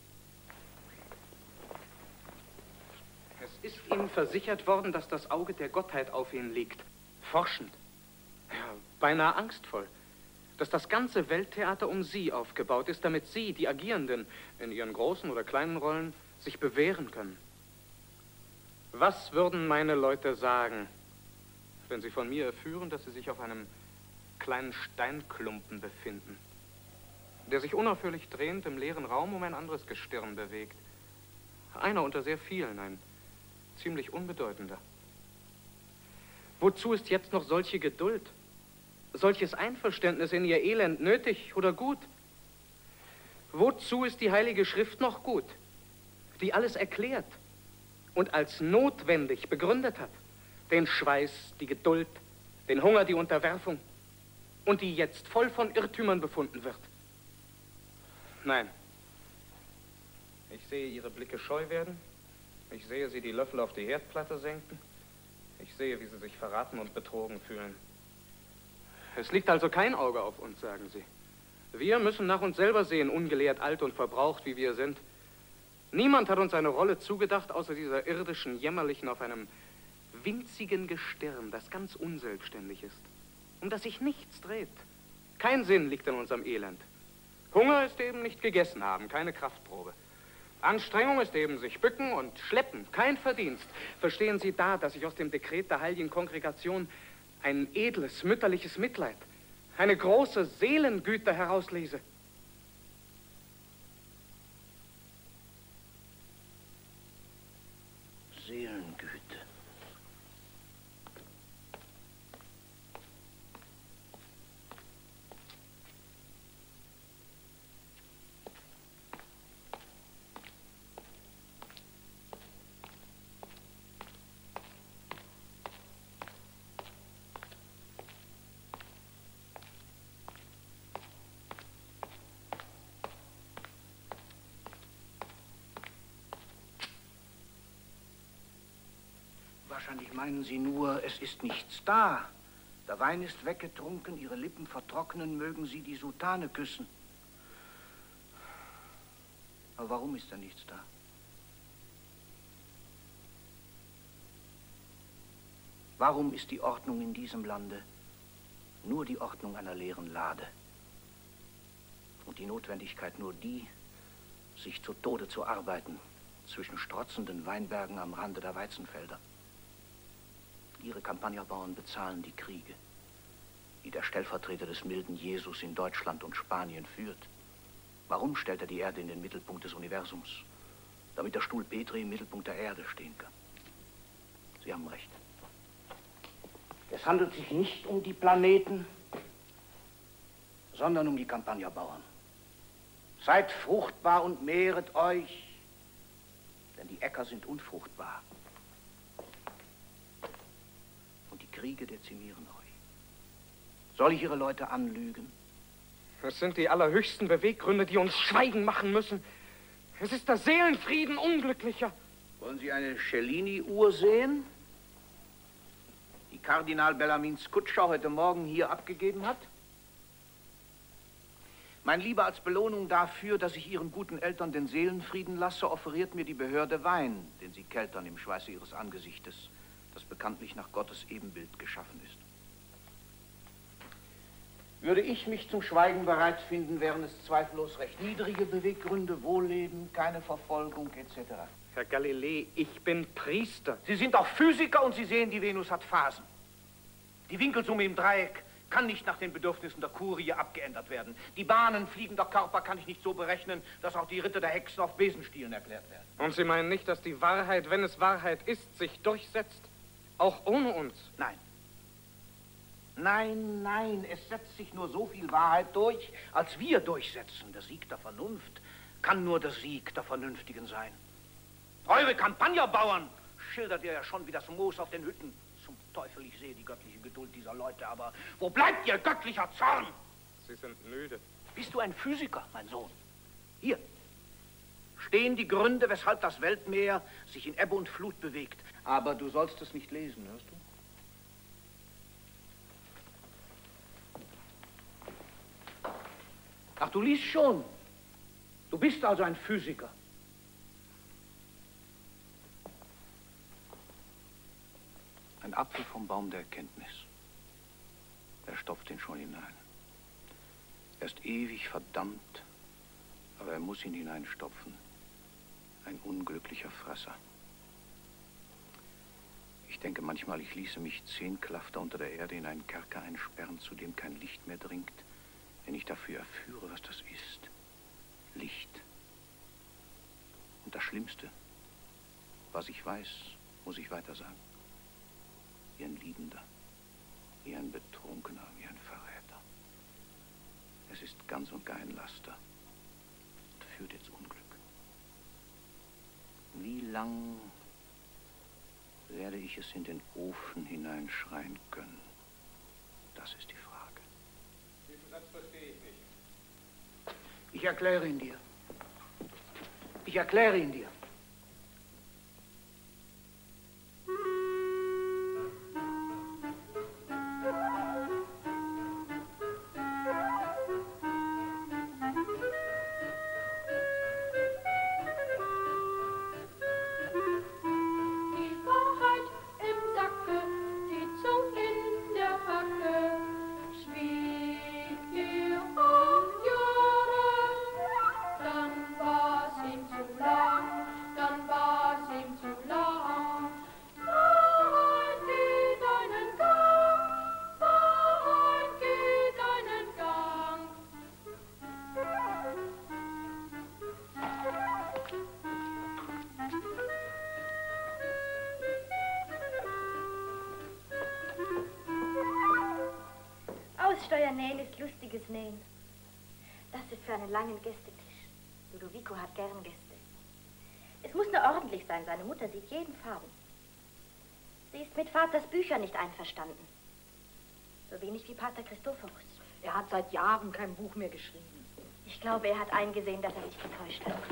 Es ist ihnen versichert worden, dass das Auge der Gottheit auf ihnen liegt, forschend, ja, beinahe angstvoll, dass das ganze Welttheater um sie aufgebaut ist, damit sie, die Agierenden, in ihren großen oder kleinen Rollen, sich bewähren können. Was würden meine Leute sagen, wenn sie von mir erführen, dass sie sich auf einem kleinen Steinklumpen befinden, der sich unaufhörlich drehend im leeren Raum um ein anderes Gestirn bewegt? Einer unter sehr vielen, ein ziemlich unbedeutender. Wozu ist jetzt noch solche Geduld? Solches Einverständnis in ihr Elend nötig oder gut? Wozu ist die Heilige Schrift noch gut, die alles erklärt und als notwendig begründet hat? Den Schweiß, die Geduld, den Hunger, die Unterwerfung und die jetzt voll von Irrtümern befunden wird. Nein. Ich sehe ihre Blicke scheu werden. Ich sehe sie die Löffel auf die Herdplatte senken. Ich sehe, wie sie sich verraten und betrogen fühlen. Es liegt also kein Auge auf uns, sagen sie. Wir müssen nach uns selber sehen, ungelehrt, alt und verbraucht, wie wir sind. Niemand hat uns eine Rolle zugedacht, außer dieser irdischen, jämmerlichen, auf einem winzigen Gestirn, das ganz unselbstständig ist, um das sich nichts dreht. Kein Sinn liegt in unserem Elend. Hunger ist eben nicht gegessen haben, keine Kraftprobe. Anstrengung ist eben sich bücken und schleppen, kein Verdienst. Verstehen Sie da, dass ich aus dem Dekret der Heiligen Kongregation ein edles, mütterliches Mitleid, eine große Seelengüte herauslese? Seelengüte. Wahrscheinlich meinen Sie nur, es ist nichts da. Der Wein ist weggetrunken, Ihre Lippen vertrocknen, mögen Sie die Soutane küssen. Aber warum ist da nichts da? Warum ist die Ordnung in diesem Lande nur die Ordnung einer leeren Lade? Und die Notwendigkeit nur die, sich zu Tode zu arbeiten zwischen strotzenden Weinbergen am Rande der Weizenfelder? Ihre Kampagnerbauern bezahlen die Kriege, die der Stellvertreter des milden Jesus in Deutschland und Spanien führt. Warum stellt er die Erde in den Mittelpunkt des Universums? Damit der Stuhl Petri im Mittelpunkt der Erde stehen kann. Sie haben recht. Es handelt sich nicht um die Planeten, sondern um die Kampagnerbauern. Seid fruchtbar und mehret euch, denn die Äcker sind unfruchtbar. Kriege dezimieren euch. Soll ich Ihre Leute anlügen? Es sind die allerhöchsten Beweggründe, die uns schweigen machen müssen. Es ist der Seelenfrieden Unglücklicher. Wollen Sie eine Cellini-Uhr sehen, die Kardinal Bellarmins Kutscher heute Morgen hier abgegeben hat? Mein Lieber, als Belohnung dafür, dass ich Ihren guten Eltern den Seelenfrieden lasse, offeriert mir die Behörde Wein, den Sie keltern im Schweiße Ihres Angesichtes, das bekanntlich nach Gottes Ebenbild geschaffen ist. Würde ich mich zum Schweigen bereit finden, wären es zweifellos recht niedrige Beweggründe, Wohlleben, keine Verfolgung etc. Herr Galilei, ich bin Priester. Sie sind auch Physiker und Sie sehen, die Venus hat Phasen. Die Winkelsumme im Dreieck kann nicht nach den Bedürfnissen der Kurie abgeändert werden. Die Bahnen fliegender Körper kann ich nicht so berechnen, dass auch die Ritter der Hexen auf Besenstielen erklärt werden. Und Sie meinen nicht, dass die Wahrheit, wenn es Wahrheit ist, sich durchsetzt? Auch ohne uns? Nein. Nein, nein, es setzt sich nur so viel Wahrheit durch, als wir durchsetzen. Der Sieg der Vernunft kann nur der Sieg der Vernünftigen sein. Eure Kampagnerbauern schildert ihr ja schon wie das Moos auf den Hütten. Zum Teufel, ich sehe die göttliche Geduld dieser Leute, aber wo bleibt ihr göttlicher Zorn? Sie sind müde. Bist du ein Physiker, mein Sohn? Hier stehen die Gründe, weshalb das Weltmeer sich in Ebbe und Flut bewegt. Aber du sollst es nicht lesen, hörst du? Ach, du liest schon. Du bist also ein Physiker. Ein Apfel vom Baum der Erkenntnis. Er stopft ihn schon hinein. Er ist ewig verdammt, aber er muss ihn hineinstopfen. Ein unglücklicher Fresser. Ich denke manchmal, ich ließe mich 10 Klafter unter der Erde in einen Kerker einsperren, zu dem kein Licht mehr dringt, wenn ich dafür erführe, was das ist. Licht. Und das Schlimmste, was ich weiß, muss ich weiter sagen. Wie ein Liebender, wie ein Betrunkener, wie ein Verräter. Es ist ganz und gar ein Laster und führt ins Unglück. Wie lang werde ich es in den Ofen hineinschreien können? Das ist die Frage. Diesen Satz verstehe ich nicht. Ich erkläre ihn dir. Ich erkläre ihn dir. Aussteuern nähen ist lustiges Nähen. Das ist für einen langen Gästetisch. Ludovico hat gern Gäste. Es muss nur ordentlich sein, seine Mutter sieht jeden Farben. Sie ist mit Vaters Büchern nicht einverstanden. So wenig wie Pater Christophorus. Er hat seit Jahren kein Buch mehr geschrieben. Ich glaube, er hat eingesehen, dass er sich getäuscht hat.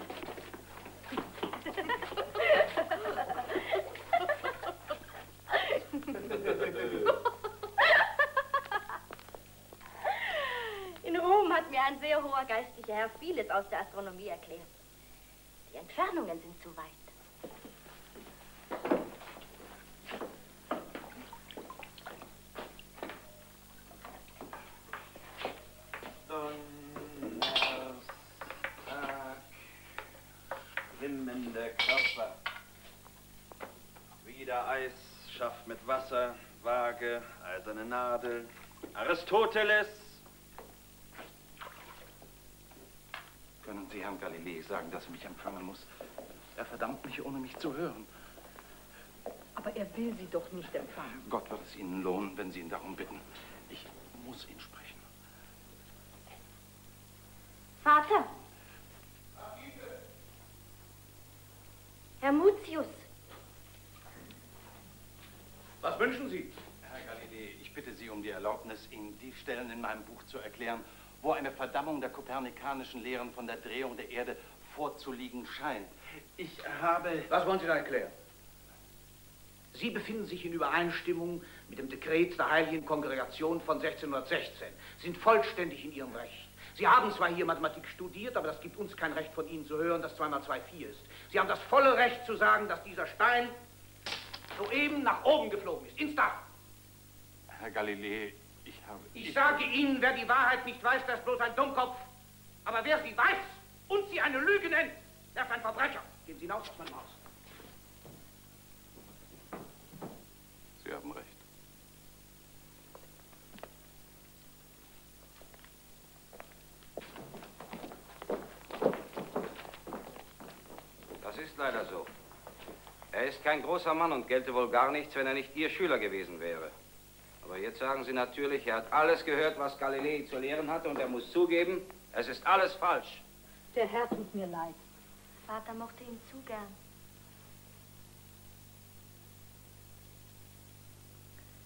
In Rom hat mir ein sehr hoher geistlicher Herr vieles aus der Astronomie erklärt. Die Entfernungen sind zu weit. Schwimmende Körper. Wieder Eis, schafft mit Wasser, Waage, eiserne Nadel. Aristoteles! Können Sie Herrn Galilei sagen, dass er mich empfangen muss? Er verdammt mich, ohne mich zu hören. Aber er will Sie doch nicht empfangen. Gott wird es Ihnen lohnen, wenn Sie ihn darum bitten. Ich muss ihn sprechen. Vater! Herr Mutius! Was wünschen Sie? Herr Galilei, ich bitte Sie um die Erlaubnis, Ihnen die Stellen in meinem Buch zu erklären, wo eine Verdammung der kopernikanischen Lehren von der Drehung der Erde vorzuliegen scheint. Ich habe... Was wollen Sie da erklären? Sie befinden sich in Übereinstimmung mit dem Dekret der Heiligen Kongregation von 1616, sind vollständig in Ihrem Recht. Sie haben zwar hier Mathematik studiert, aber das gibt uns kein Recht von Ihnen zu hören, dass 2 mal 2 4 ist. Sie haben das volle Recht zu sagen, dass dieser Stein soeben nach oben geflogen ist, ins Dach. Herr Galilei, Ich sage Ihnen, wer die Wahrheit nicht weiß, der ist bloß ein Dummkopf. Aber wer sie weiß und sie eine Lüge nennt, der ist ein Verbrecher. Gehen Sie hinaus aus meinem Haus. Sie haben recht. Das ist leider so. Er ist kein großer Mann und gelte wohl gar nichts, wenn er nicht Ihr Schüler gewesen wäre. Aber jetzt sagen Sie natürlich, er hat alles gehört, was Galilei zu lehren hatte, und er muss zugeben, es ist alles falsch. Der Herr tut mir leid. Vater mochte ihn zu gern.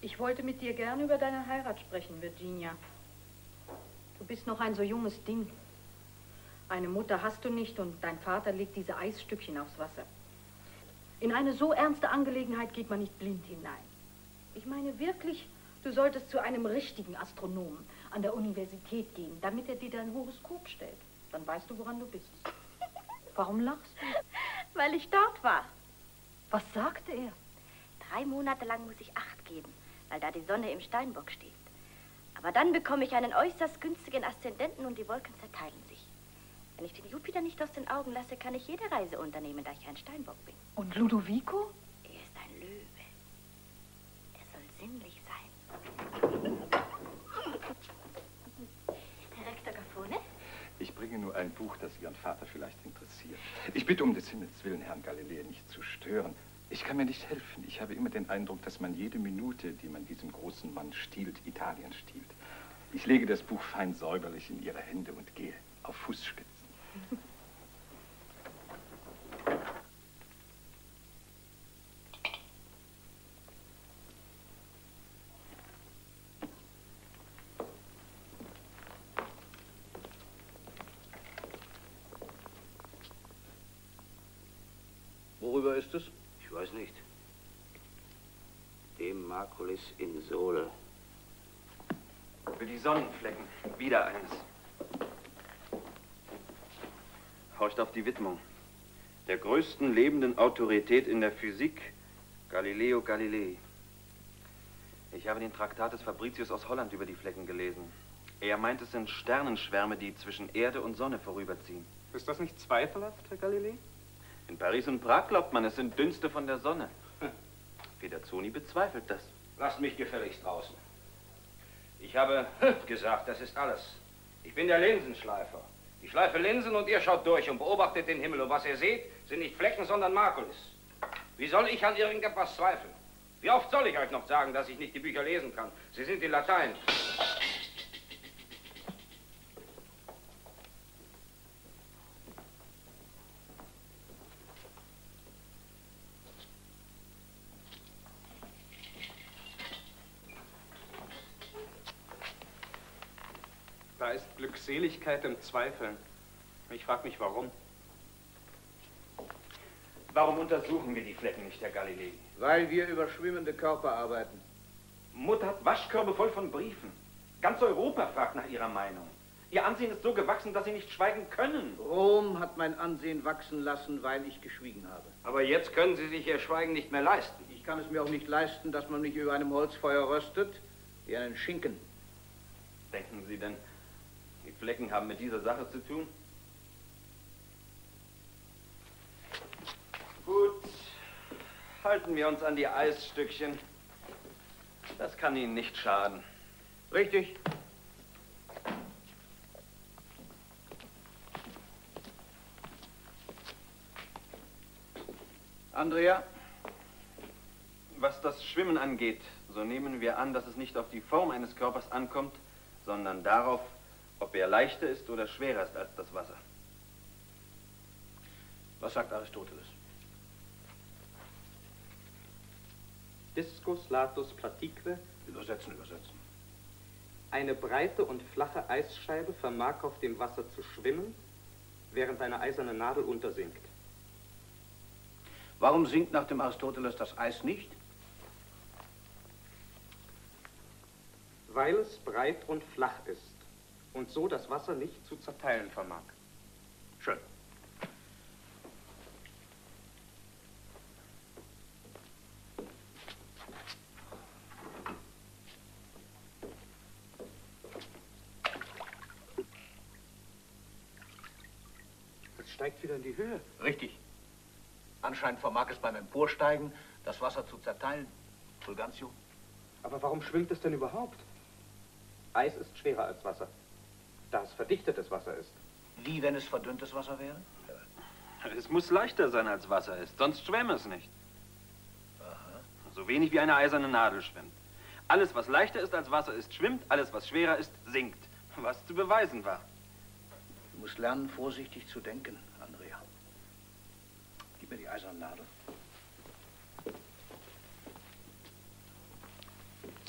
Ich wollte mit dir gerne über deine Heirat sprechen, Virginia. Du bist noch ein so junges Ding. Eine Mutter hast du nicht und dein Vater legt diese Eisstückchen aufs Wasser. In eine so ernste Angelegenheit geht man nicht blind hinein. Ich meine wirklich, du solltest zu einem richtigen Astronomen an der Universität gehen, damit er dir dein Horoskop stellt. Dann weißt du, woran du bist. Warum lachst du? Weil ich dort war. Was sagte er? 3 Monate lang muss ich Acht geben, weil da die Sonne im Steinbock steht. Aber dann bekomme ich einen äußerst günstigen Aszendenten und die Wolken zerteilen sich. Wenn ich den Jupiter nicht aus den Augen lasse, kann ich jede Reise unternehmen, da ich ein Steinbock bin. Und Ludovico? Er ist ein Löwe. Er soll sinnlich sein. Herr Rektor Gaffone? Ich bringe nur ein Buch, das Ihren Vater vielleicht interessiert. Ich bitte um des Himmels willen, Herrn Galilei nicht zu stören. Ich kann mir nicht helfen. Ich habe immer den Eindruck, dass man jede Minute, die man diesem großen Mann stiehlt, Italien stiehlt. Ich lege das Buch fein säuberlich in Ihre Hände und gehe auf Fußspitzen. Worüber ist es? Ich weiß nicht. Dem Maculis in Sol. Für die Sonnenflecken. Wieder eins. Horcht auf die Widmung. Der größten lebenden Autorität in der Physik, Galileo Galilei. Ich habe den Traktat des Fabricius aus Holland über die Flecken gelesen. Er meint, es sind Sternenschwärme, die zwischen Erde und Sonne vorüberziehen. Ist das nicht zweifelhaft, Herr Galilei? In Paris und Prag glaubt man, es sind Dünste von der Sonne. Piazzoni bezweifelt das. Lasst mich gefälligst draußen. Ich habe gesagt, das ist alles. Ich bin der Linsenschleifer. Ich schleife Linsen und ihr schaut durch und beobachtet den Himmel. Und was ihr seht, sind nicht Flecken, sondern Maculis. Wie soll ich an irgendetwas zweifeln? Wie oft soll ich euch noch sagen, dass ich nicht die Bücher lesen kann? Sie sind in Latein. Da ist Glückseligkeit im Zweifeln. Ich frage mich, warum. Warum untersuchen wir die Flecken nicht, Herr Galilei? Weil wir über schwimmende Körper arbeiten. Mutter hat Waschkörbe voll von Briefen. Ganz Europa fragt nach Ihrer Meinung. Ihr Ansehen ist so gewachsen, dass Sie nicht schweigen können. Rom hat mein Ansehen wachsen lassen, weil ich geschwiegen habe. Aber jetzt können Sie sich Ihr Schweigen nicht mehr leisten. Ich kann es mir auch nicht leisten, dass man mich über einem Holzfeuer röstet, wie einen Schinken. Denken Sie denn, die Flecken haben mit dieser Sache zu tun? Gut, halten wir uns an die Eisstückchen. Das kann Ihnen nicht schaden. Richtig. Andrea? Was das Schwimmen angeht, so nehmen wir an, dass es nicht auf die Form eines Körpers ankommt, sondern darauf, ob er leichter ist oder schwerer ist als das Wasser. Was sagt Aristoteles? Discus latus platique. Übersetzen. Eine breite und flache Eisscheibe vermag auf dem Wasser zu schwimmen, während eine eiserne Nadel untersinkt. Warum sinkt nach dem Aristoteles das Eis nicht? Weil es breit und flach ist und so das Wasser nicht zu zerteilen vermag. Schön. Es steigt wieder in die Höhe. Richtig. Anscheinend vermag es beim Emporsteigen, das Wasser zu zerteilen. Fulgantio? Aber warum schwimmt es denn überhaupt? Eis ist schwerer als Wasser, da es verdichtetes Wasser ist. Wie, wenn es verdünntes Wasser wäre? Es muss leichter sein als Wasser ist, sonst schwämme es nicht. Aha. So wenig wie eine eiserne Nadel schwimmt. Alles, was leichter ist als Wasser ist, schwimmt, alles, was schwerer ist, sinkt. Was zu beweisen war. Du musst lernen, vorsichtig zu denken, Andrea. Gib mir die eiserne Nadel.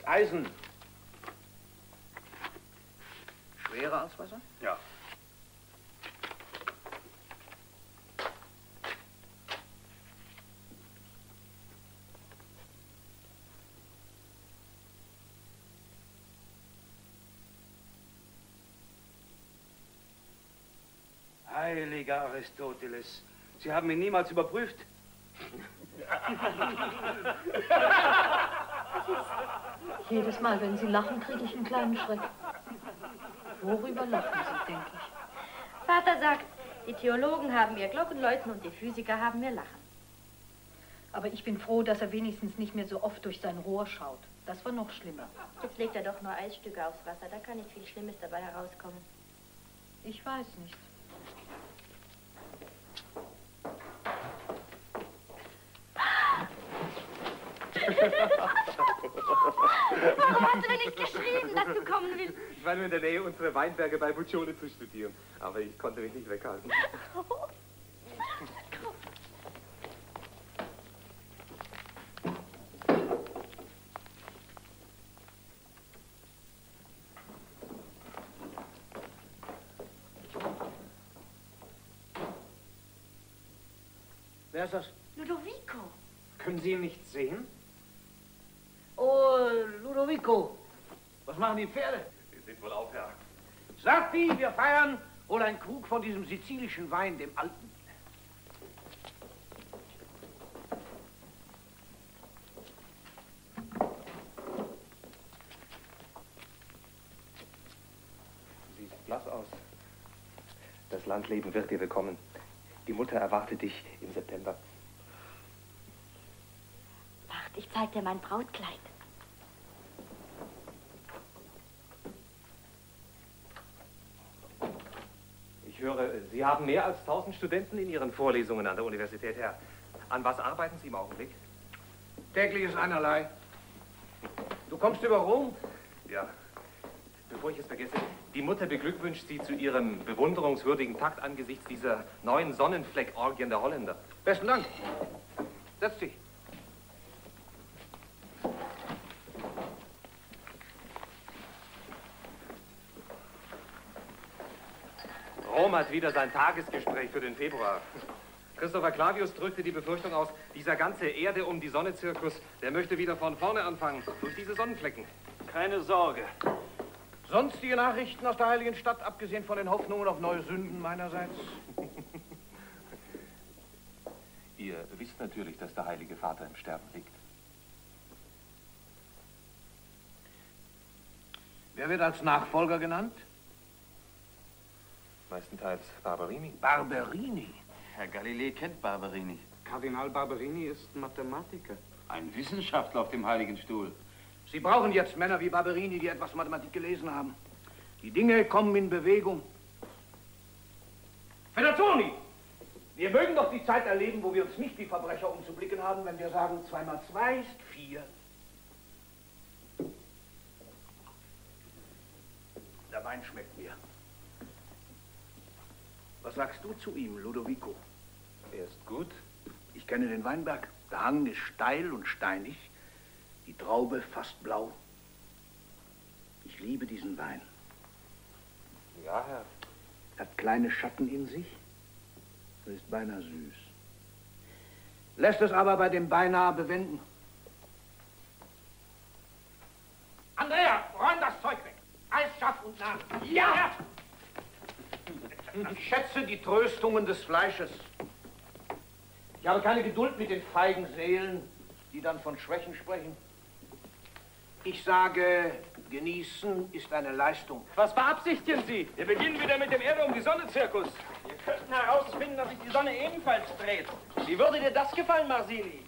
Eisen. Schwerer als Wasser? Ja. Heiliger Aristoteles, Sie haben ihn niemals überprüft. Jedes Mal, wenn Sie lachen, kriege ich einen kleinen Schreck. Worüber lachen Sie, denke ich? Vater sagt, die Theologen haben ihr Glockenläuten und die Physiker haben ihr Lachen. Aber ich bin froh, dass er wenigstens nicht mehr so oft durch sein Rohr schaut. Das war noch schlimmer. Jetzt legt er doch nur Eisstücke aufs Wasser, da kann nicht viel Schlimmes dabei herauskommen. Ich weiß nicht. Warum hast du denn nicht geschrieben, dass du kommen willst? Ich war nur in der Nähe, unsere Weinberge bei Buccione zu studieren. Aber ich konnte mich nicht weghalten. Wer ist das? Ludovico. Können Sie ihn nicht sehen? Oh, Ludovico. Was machen die Pferde? Sie sind wohl auf, Herr. Sagt die, wir feiern. Hol einen Krug von diesem sizilischen Wein, dem alten. Du siehst blass aus. Das Landleben wird dir willkommen. Die Mutter erwartet dich im September. Wart, ich zeig dir mein Brautkleid. Ich höre, Sie haben mehr als 1000 Studenten in Ihren Vorlesungen an der Universität, Herr. An was arbeiten Sie im Augenblick? Tägliches Einerlei. Du kommst über Rom? Ja. Bevor ich es vergesse, die Mutter beglückwünscht Sie zu Ihrem bewunderungswürdigen Takt angesichts dieser neuen Sonnenfleckorgien der Holländer. Besten Dank. Setz dich. Rom hat wieder sein Tagesgespräch für den Februar. Christopher Clavius drückte die Befürchtung aus, dieser ganze Erde um die Sonne-Zirkus, der möchte wieder von vorne anfangen, durch diese Sonnenflecken. Keine Sorge. Sonstige Nachrichten aus der Heiligen Stadt, abgesehen von den Hoffnungen auf neue Sünden meinerseits? Ihr wisst natürlich, dass der Heilige Vater im Sterben liegt. Wer wird als Nachfolger genannt? Meistenteils Barberini. Barberini? Herr Galilei kennt Barberini. Kardinal Barberini ist Mathematiker. Ein Wissenschaftler auf dem Heiligen Stuhl. Sie brauchen jetzt Männer wie Barberini, die etwas Mathematik gelesen haben. Die Dinge kommen in Bewegung. Fedazzoni! Wir mögen doch die Zeit erleben, wo wir uns nicht wie Verbrecher umzublicken haben, wenn wir sagen, 2 mal 2 ist 4. Der Wein schmeckt mir. Was sagst du zu ihm, Ludovico? Er ist gut. Ich kenne den Weinberg. Der Hang ist steil und steinig. Die Traube fast blau. Ich liebe diesen Wein. Ja, Herr. Hat kleine Schatten in sich. Das ist beinahe süß. Lässt es aber bei dem beinahe bewenden. Andrea, räum das Zeug weg. Eisschaft und nach. Ja! Ich schätze die Tröstungen des Fleisches. Ich habe keine Geduld mit den feigen Seelen, die dann von Schwächen sprechen. Ich sage, genießen ist eine Leistung. Was beabsichtigen Sie? Wir beginnen wieder mit dem Erde um die Sonne-Zirkus. Wir könnten herausfinden, dass sich die Sonne ebenfalls dreht. Wie würde dir das gefallen, Marsili?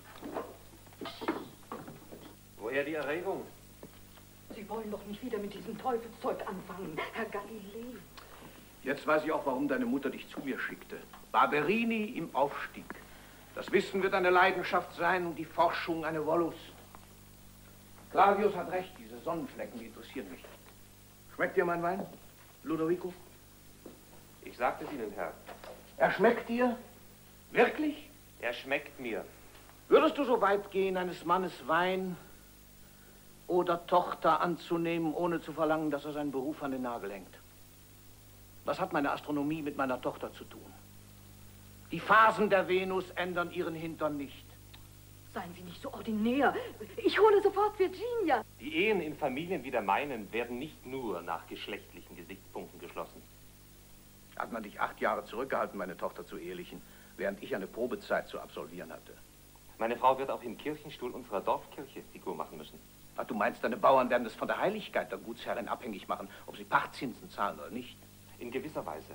Woher die Erregung? Sie wollen doch nicht wieder mit diesem Teufelszeug anfangen, Herr Galilei. Jetzt weiß ich auch, warum deine Mutter dich zu mir schickte. Barberini im Aufstieg. Das Wissen wird eine Leidenschaft sein und die Forschung eine Wollust. Clavius hat recht, diese Sonnenflecken, die interessieren mich. Schmeckt dir mein Wein, Ludovico? Ich sagte es Ihnen, Herr. Er schmeckt dir? Wirklich? Er schmeckt mir. Würdest du so weit gehen, eines Mannes Wein oder Tochter anzunehmen, ohne zu verlangen, dass er seinen Beruf an den Nagel hängt. Was hat meine Astronomie mit meiner Tochter zu tun? Die Phasen der Venus ändern ihren Hintern nicht. Seien Sie nicht so ordinär. Ich hole sofort Virginia. Die Ehen in Familien wie der meinen werden nicht nur nach geschlechtlichen Gesichtspunkten geschlossen. Hat man dich 8 Jahre zurückgehalten, meine Tochter zu ehelichen, während ich eine Probezeit zu absolvieren hatte. Meine Frau wird auch im Kirchenstuhl unserer Dorfkirche Figur machen müssen. Ach, du meinst, deine Bauern werden es von der Heiligkeit der Gutsherrin abhängig machen, ob sie Pachtzinsen zahlen oder nicht? In gewisser Weise.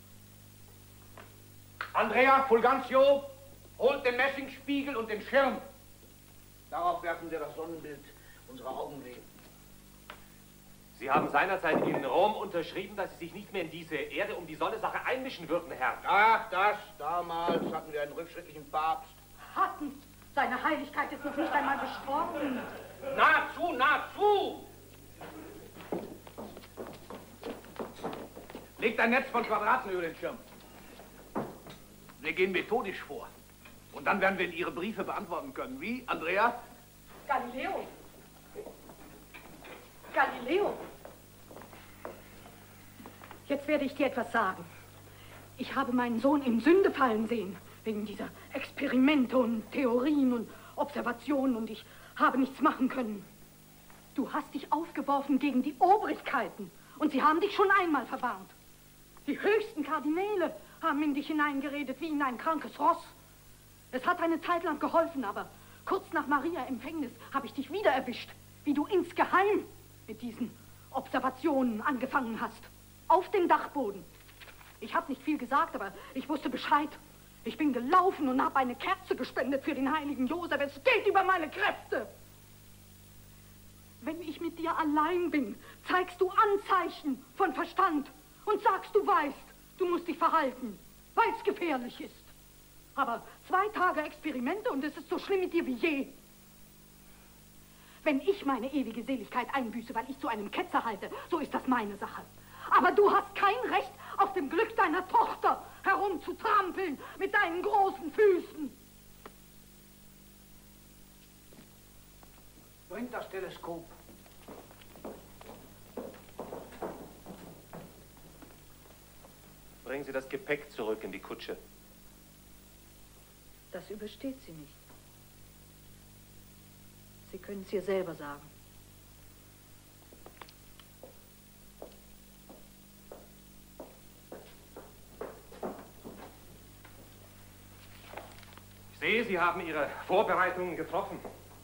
Andrea, Fulgenzio, holt den Messingspiegel und den Schirm. Darauf werfen wir das Sonnenbild unserer Augenleben. Sie haben seinerzeit in Rom unterschrieben, dass Sie sich nicht mehr in diese Erde um die Sonne-Sache einmischen würden, Herr. Ach, damals hatten wir einen rückschrittlichen Papst. Hatten. Seine Heiligkeit ist noch nicht einmal gestorben. Nahezu, nahezu! Legt ein Netz von Quadraten über den Schirm. Wir gehen methodisch vor. Und dann werden wir in Ihre Briefe beantworten können. Wie, Andrea? Galileo. Galileo. Jetzt werde ich dir etwas sagen. Ich habe meinen Sohn in Sünde fallen sehen, wegen dieser Experimente und Theorien und Observationen, und ich habe nichts machen können. Du hast dich aufgeworfen gegen die Obrigkeiten und sie haben dich schon einmal verwarnt. Die höchsten Kardinäle haben in dich hineingeredet wie in ein krankes Ross. Es hat eine Zeit lang geholfen, aber kurz nach Maria Empfängnis habe ich dich wieder erwischt, wie du insgeheim mit diesen Observationen angefangen hast. Auf dem Dachboden. Ich habe nicht viel gesagt, aber ich wusste Bescheid. Ich bin gelaufen und habe eine Kerze gespendet für den heiligen Josef. Es geht über meine Kräfte. Wenn ich mit dir allein bin, zeigst du Anzeichen von Verstand und sagst, du weißt, du musst dich verhalten, weil es gefährlich ist. Aber 2 Tage Experimente und es ist so schlimm mit dir wie je. Wenn ich meine ewige Seligkeit einbüße, weil ich zu einem Ketzer halte, so ist das meine Sache. Aber du hast kein Recht, auf dem Glück deiner Tochter herumzutrampeln mit deinen großen Füßen. Bringt das Teleskop. Bringen Sie das Gepäck zurück in die Kutsche. Das übersteht sie nicht. Sie können es ihr selber sagen. Ich sehe, Sie haben Ihre Vorbereitungen getroffen.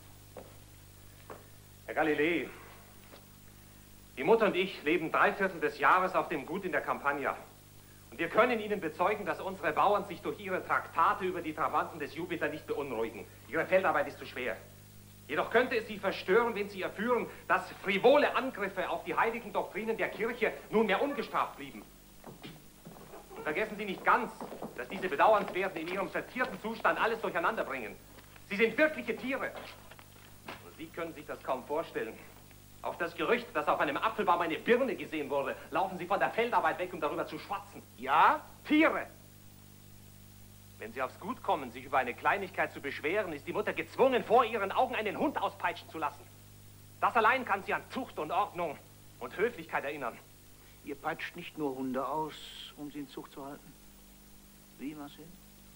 Herr Galilei, die Mutter und ich leben 3/4 des Jahres auf dem Gut in der Campagna. Und wir können Ihnen bezeugen, dass unsere Bauern sich durch ihre Traktate über die Trabanten des Jupiter nicht beunruhigen. Ihre Feldarbeit ist zu schwer. Jedoch könnte es Sie verstören, wenn Sie erführen, dass frivole Angriffe auf die heiligen Doktrinen der Kirche nunmehr ungestraft blieben. Und vergessen Sie nicht ganz, dass diese Bedauernswerten in ihrem vertierten Zustand alles durcheinander bringen. Sie sind wirkliche Tiere. Und Sie können sich das kaum vorstellen. Auf das Gerücht, dass auf einem Apfelbaum eine Birne gesehen wurde, laufen Sie von der Feldarbeit weg, um darüber zu schwatzen. Ja? Tiere! Wenn Sie aufs Gut kommen, sich über eine Kleinigkeit zu beschweren, ist die Mutter gezwungen, vor Ihren Augen einen Hund auspeitschen zu lassen. Das allein kann Sie an Zucht und Ordnung und Höflichkeit erinnern. Ihr peitscht nicht nur Hunde aus, um sie in Zucht zu halten. Wie, Marcel?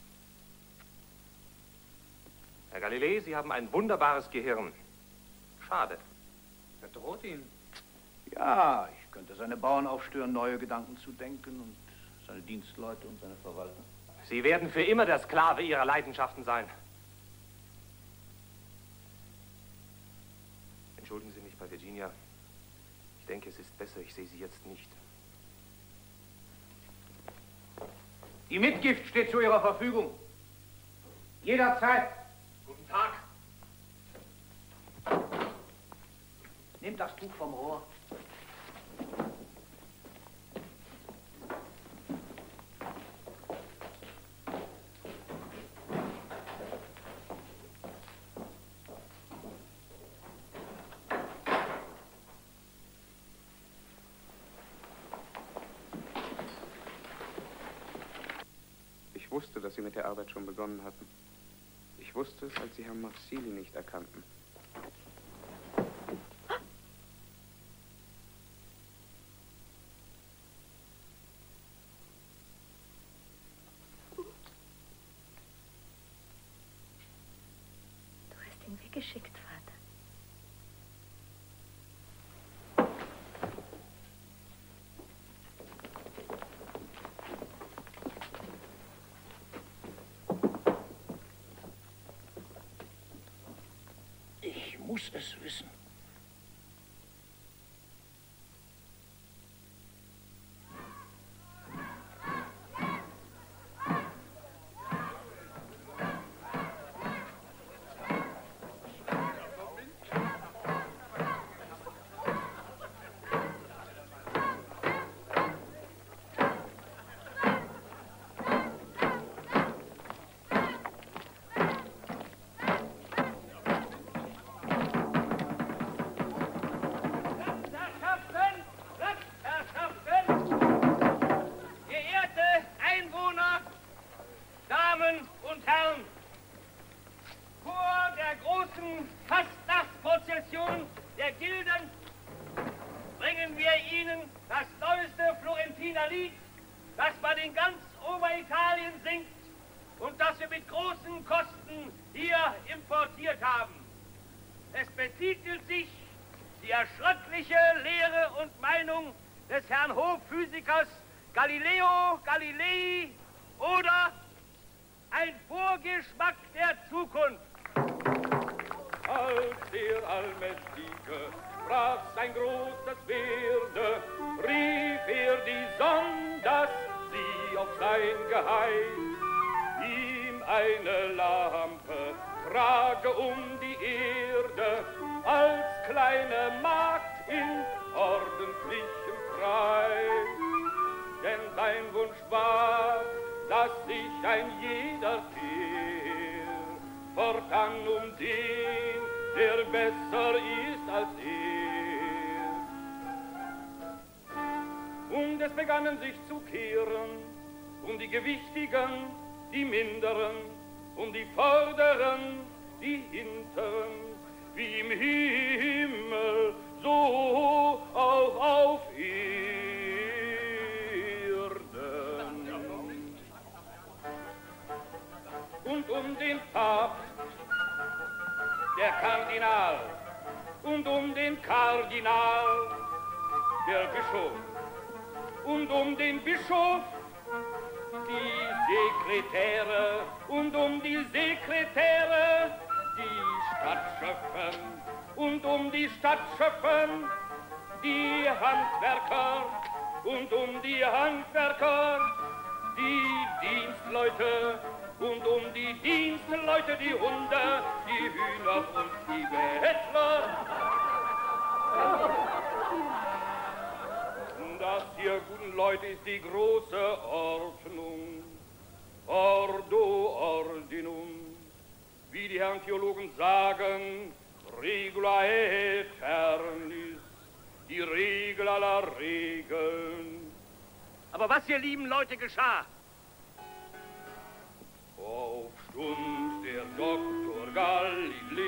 Herr Galilei, Sie haben ein wunderbares Gehirn. Schade. Er droht Ihnen. Ja, ich könnte seine Bauern aufstören, neue Gedanken zu denken und seine Dienstleute und seine Verwalter. Sie werden für immer der Sklave Ihrer Leidenschaften sein. Entschuldigen Sie mich bei Virginia. Ich denke, es ist besser, ich sehe Sie jetzt nicht. Die Mitgift steht zu Ihrer Verfügung. Jederzeit. Guten Tag. Nehmt das Tuch vom Rohr. Ich wusste, dass Sie mit der Arbeit schon begonnen hatten. Ich wusste es, als Sie Herrn Marsili nicht erkannten. geschickt, Vater. Ich muss es wissen. Galileo Galilei oder ein Vorgeschmack der Zukunft. Als der Allmächtige sprach sein großes Werde, rief die Sonne, dass sie auf sein Geheiß ihm eine Lampe trage die Erde als kleine Magd in ordentlichem Kreis. Denn sein Wunsch war, dass sich ein jeder Tier fortan den, der besser ist als er. Und es begannen sich zu kehren, die Gewichtigen, die Minderen, die Vorderen, die Hinteren, wie im Himmel, so auch auf Erden. Und den Papst, der Kardinal, und den Kardinal, der Bischof, und den Bischof, die Sekretäre, und die Sekretäre, die Stadtschöffen, und die Stadtschöffen, die Handwerker, und die Handwerker, die Dienstleute, und die Dienstleute, die Hunde, die Hühner und die Bettler. Das hier, guten Leute, ist die große Ordnung, Ordo Ordinum, wie die Herren Theologen sagen, regula aeternis, die Regel aller Regeln. Aber was, ihr lieben Leute, geschah? Aufstund der Doktor Galilei,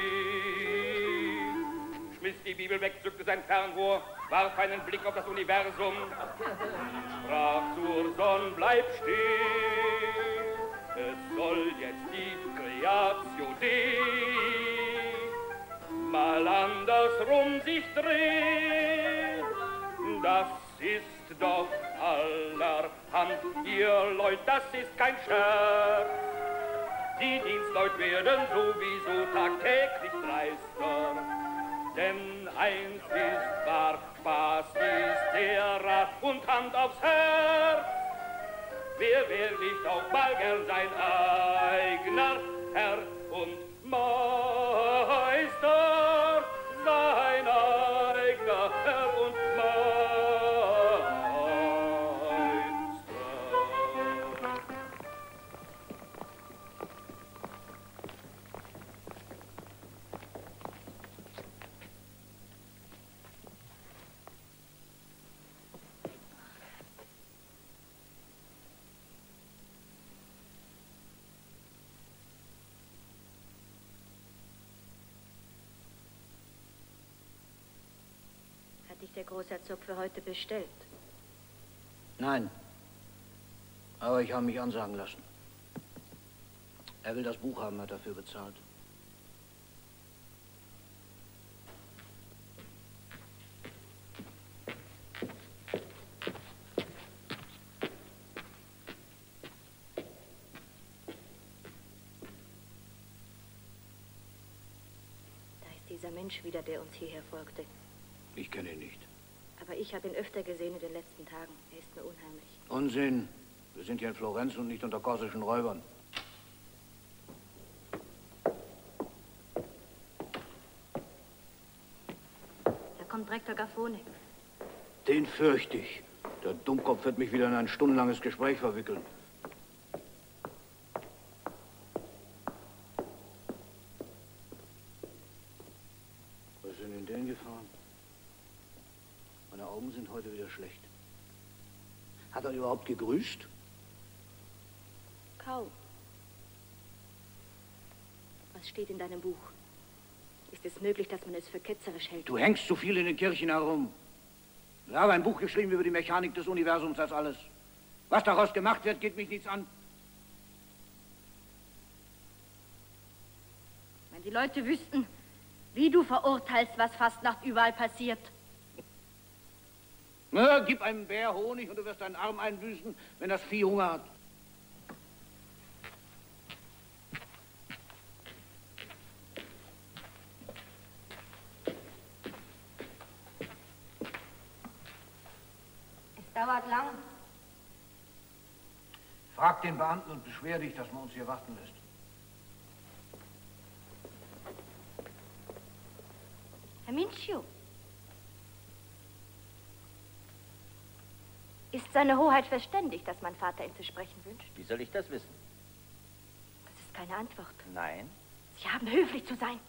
schmiss die Bibel weg, zückte sein Fernrohr, warf einen Blick auf das Universum, sprach zur Sonne, bleib stehen, es soll jetzt die Creatio Dei mal andersrum sich drehen, das ist doch allerhand, ihr Leut, das ist kein Scherz. Die Dienstleute werden sowieso tagtäglich dreister, denn eins ist wahr, Spaß ist der Rat und Hand aufs Herz. Wer will nicht auch mal gern sein eigener Herr und Meister, sein eigener Herr und Hat dich der Großherzog für heute bestellt? Nein. Aber ich habe mich ansagen lassen. Er will das Buch haben, hat dafür bezahlt. dieser Mensch wieder, der uns hierher folgte? Ich kenne ihn nicht. Aber ich habe ihn öfter gesehen in den letzten Tagen. Er ist mir unheimlich. Unsinn. Wir sind hier in Florenz und nicht unter korsischen Räubern. Da kommt Rektor Gaffone. Den fürchte ich. Der Dummkopf wird mich wieder in ein stundenlanges Gespräch verwickeln. Was sind in den gefahren? Meine Augen sind heute wieder schlecht. Hat er überhaupt gegrüßt? Kaum. Was steht in deinem Buch? Ist es möglich, dass man es für ketzerisch hält? Du hängst zu viel in den Kirchen herum. Ich habe ein Buch geschrieben über die Mechanik des Universums, das alles. Was daraus gemacht wird, geht mich nichts an. Wenn die Leute wüssten, wie du verurteilst, was Fastnacht überall passiert. Na, gib einem Bär Honig und du wirst deinen Arm einbüßen, wenn das Vieh Hunger hat. Es dauert lang. Frag den Beamten und beschwer dich, dass man uns hier warten lässt. Herr Mincio. Ist seine Hoheit verständigt, dass mein Vater ihn zu sprechen wünscht? Wie soll ich das wissen? Das ist keine Antwort. Nein. Sie haben höflich zu sein.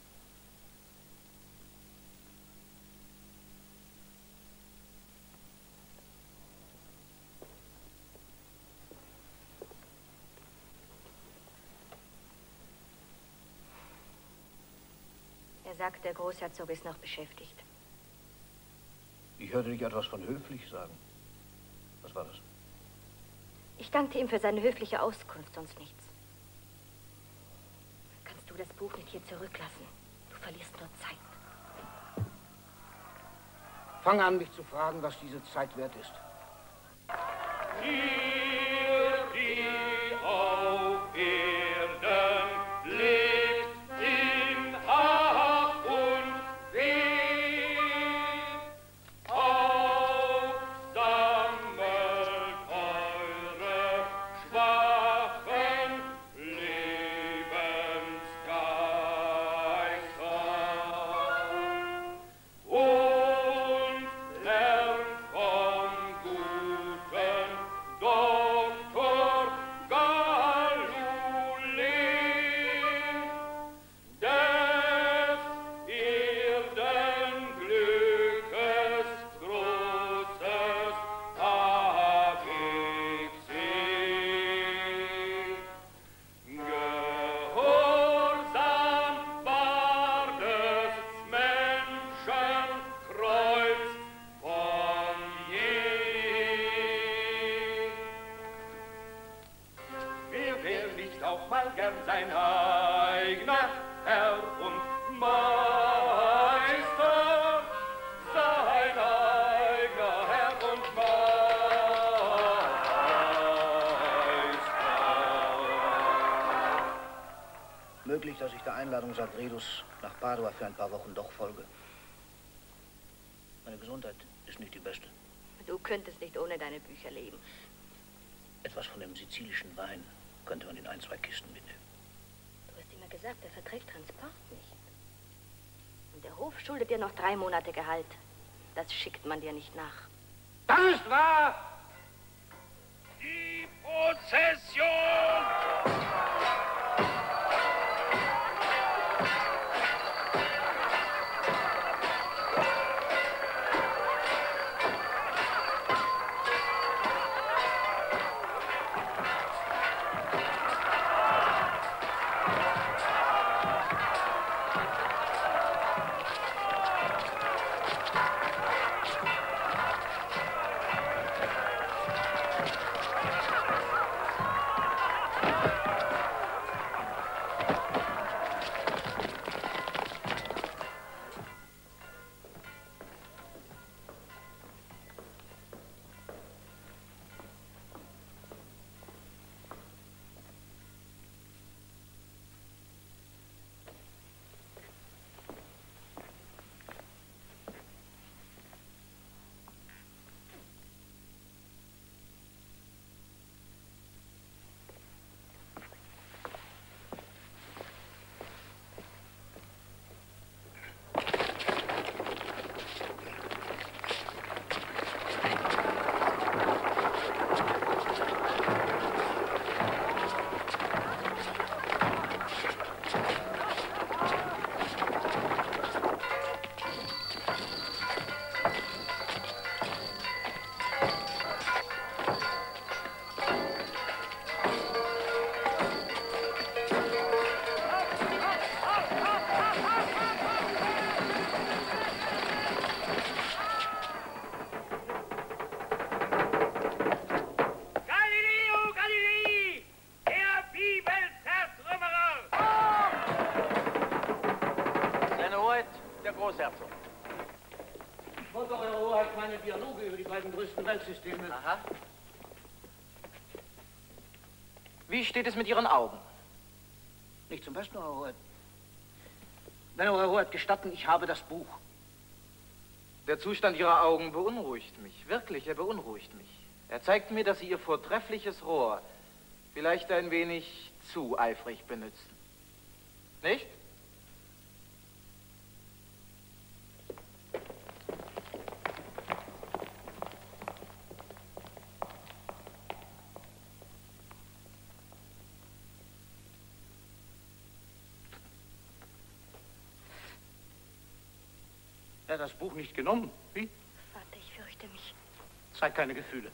Er sagt, der Großherzog ist noch beschäftigt. Ich hörte dich etwas von höflich sagen. Was war das? Ich dankte ihm für seine höfliche Auskunft, sonst nichts. Kannst du das Buch nicht hier zurücklassen? Du verlierst nur Zeit. Fang an, mich zu fragen, was diese Zeit wert ist. Ihr, die auf Erden lebt, in Ach und Weh, aufsammelt eure schwachen Lebensgeister und lernt vom guten Doktor Galilei, des Erdenglückes großes ABC. Gehorsam war des Menschen Kreuz von je. Wer will nicht auch mal gern sein eigener Herr und Meister, sein eigener Herr und Meister. Möglich, dass ich der Einladung Sagredus nach Padua für ein paar Wochen doch folge. Meine Gesundheit ist nicht die beste. Du könntest nicht ohne deine Bücher leben. Etwas von dem sizilischen Wein könnte man in 1, 2 Kisten mitnehmen. Du hast immer gesagt, er verträgt Transport nicht. Und der Hof schuldet dir noch 3 Monate Gehalt. Das schickt man dir nicht nach. Das ist wahr! Die Prozession! beiden größten Weltsysteme. Aha. Wie steht es mit Ihren Augen? Nicht zum Besten, Eure Hoheit. Wenn Eure Hoheit gestatten, ich habe das Buch. Der Zustand Ihrer Augen beunruhigt mich. Wirklich, er beunruhigt mich. Er zeigt mir, dass Sie Ihr vortreffliches Rohr vielleicht ein wenig zu eifrig benutzen. Nicht? Er hat das Buch nicht genommen. Wie? Vater, ich fürchte mich. Zeig keine Gefühle.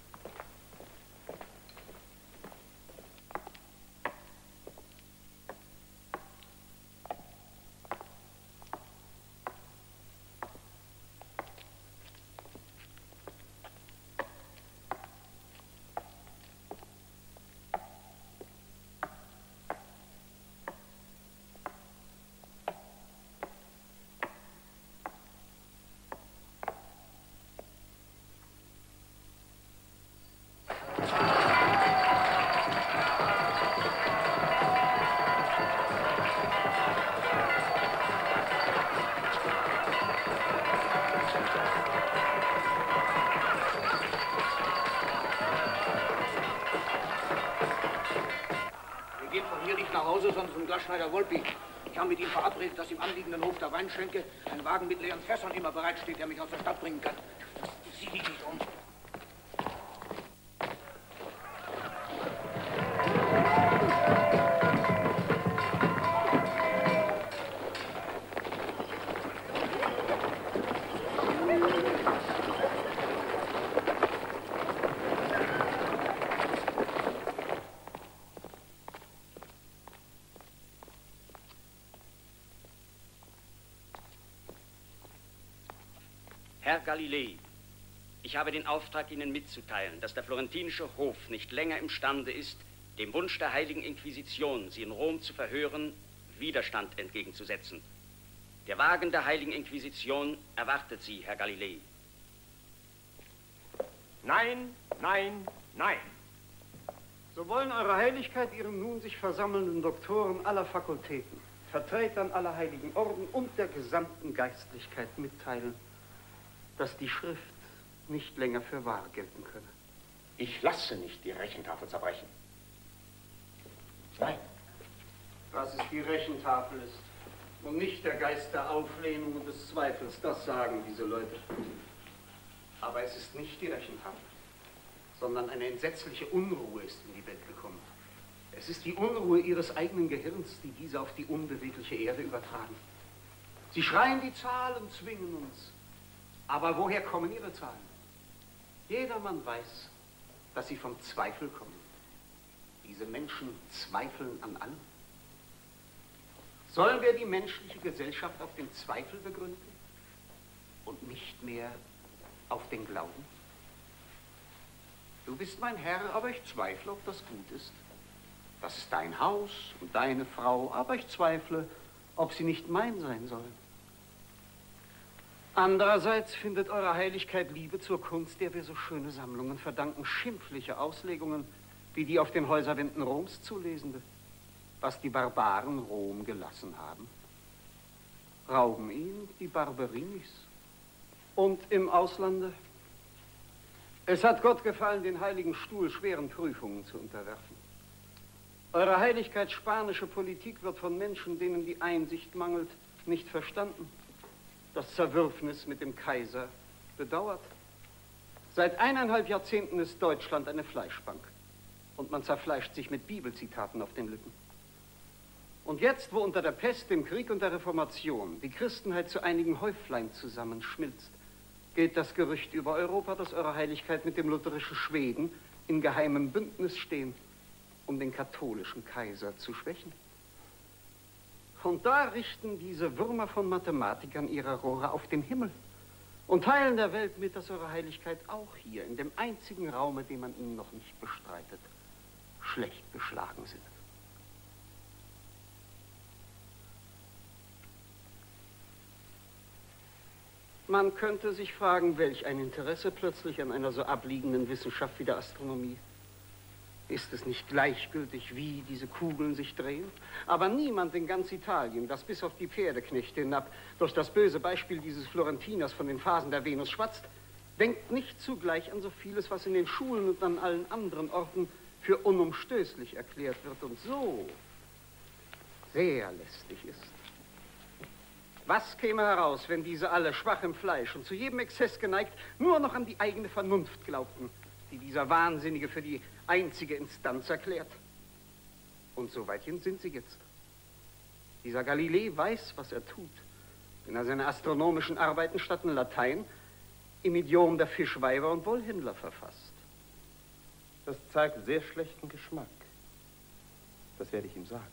Sonst zum Glasschneider Wolpi. Ich habe mit ihm verabredet, dass im anliegenden Hof der Weinschenke ein Wagen mit leeren Fässern immer bereitsteht, der mich aus der Stadt bringen kann. Sieh dich nicht um. Herr Galilei, ich habe den Auftrag, Ihnen mitzuteilen, dass der florentinische Hof nicht länger imstande ist, dem Wunsch der Heiligen Inquisition, Sie in Rom zu verhören, Widerstand entgegenzusetzen. Der Wagen der Heiligen Inquisition erwartet Sie, Herr Galilei. Nein, nein, nein. So wollen Eure Heiligkeit Ihren nun sich versammelnden Doktoren aller Fakultäten, Vertretern aller heiligen Orden und der gesamten Geistlichkeit mitteilen, dass die Schrift nicht länger für wahr gelten könne. Ich lasse nicht die Rechentafel zerbrechen. Nein. Dass es die Rechentafel ist und nicht der Geist der Auflehnung und des Zweifels, das sagen diese Leute. Aber es ist nicht die Rechentafel, sondern eine entsetzliche Unruhe ist in die Welt gekommen. Es ist die Unruhe ihres eigenen Gehirns, die diese auf die unbewegliche Erde übertragen. Sie schreien, die Zahlen zwingen uns. Aber woher kommen ihre Zahlen? Jedermann weiß, dass sie vom Zweifel kommen. Diese Menschen zweifeln an allem. Sollen wir die menschliche Gesellschaft auf den Zweifel begründen und nicht mehr auf den Glauben? Du bist mein Herr, aber ich zweifle, ob das gut ist. Das ist dein Haus und deine Frau, aber ich zweifle, ob sie nicht mein sein sollen. Andererseits findet Eure Heiligkeit Liebe zur Kunst, der wir so schöne Sammlungen verdanken, schimpfliche Auslegungen, wie die auf den Häuserwänden Roms zu lesende, was die Barbaren Rom gelassen haben. Rauben ihn die Barberinis. Und im Auslande? Es hat Gott gefallen, den Heiligen Stuhl schweren Prüfungen zu unterwerfen. Eure Heiligkeit, spanische Politik wird von Menschen, denen die Einsicht mangelt, nicht verstanden. Das Zerwürfnis mit dem Kaiser bedauert. Seit 1,5 Jahrzehnten ist Deutschland eine Fleischbank. Und man zerfleischt sich mit Bibelzitaten auf den Lippen. Und jetzt, wo unter der Pest, dem Krieg und der Reformation die Christenheit zu einigen Häuflein zusammenschmilzt, geht das Gerücht über Europa, dass Eure Heiligkeit mit dem lutherischen Schweden in geheimem Bündnis stehen, um den katholischen Kaiser zu schwächen. Und da richten diese Würmer von Mathematikern ihre Rohre auf den Himmel und teilen der Welt mit, dass Eure Heiligkeit auch hier, in dem einzigen Raume, den man ihnen noch nicht bestreitet, schlecht geschlagen sind. Man könnte sich fragen, welch ein Interesse plötzlich an einer so abliegenden Wissenschaft wie der Astronomie. Ist es nicht gleichgültig, wie diese Kugeln sich drehen? Aber niemand in ganz Italien, das bis auf die Pferdeknechte hinab durch das böse Beispiel dieses Florentiners von den Phasen der Venus schwatzt, denkt nicht zugleich an so vieles, was in den Schulen und an allen anderen Orten für unumstößlich erklärt wird und so sehr lästig ist. Was käme heraus, wenn diese alle schwach im Fleisch und zu jedem Exzess geneigt nur noch an die eigene Vernunft glaubten, die dieser Wahnsinnige für die einzige Instanz erklärt? Und so weithin sind sie jetzt. Dieser Galilei weiß, was er tut, wenn er seine astronomischen Arbeiten statt in Latein im Idiom der Fischweiber und Wollhändler verfasst. Das zeigt sehr schlechten Geschmack. Das werde ich ihm sagen.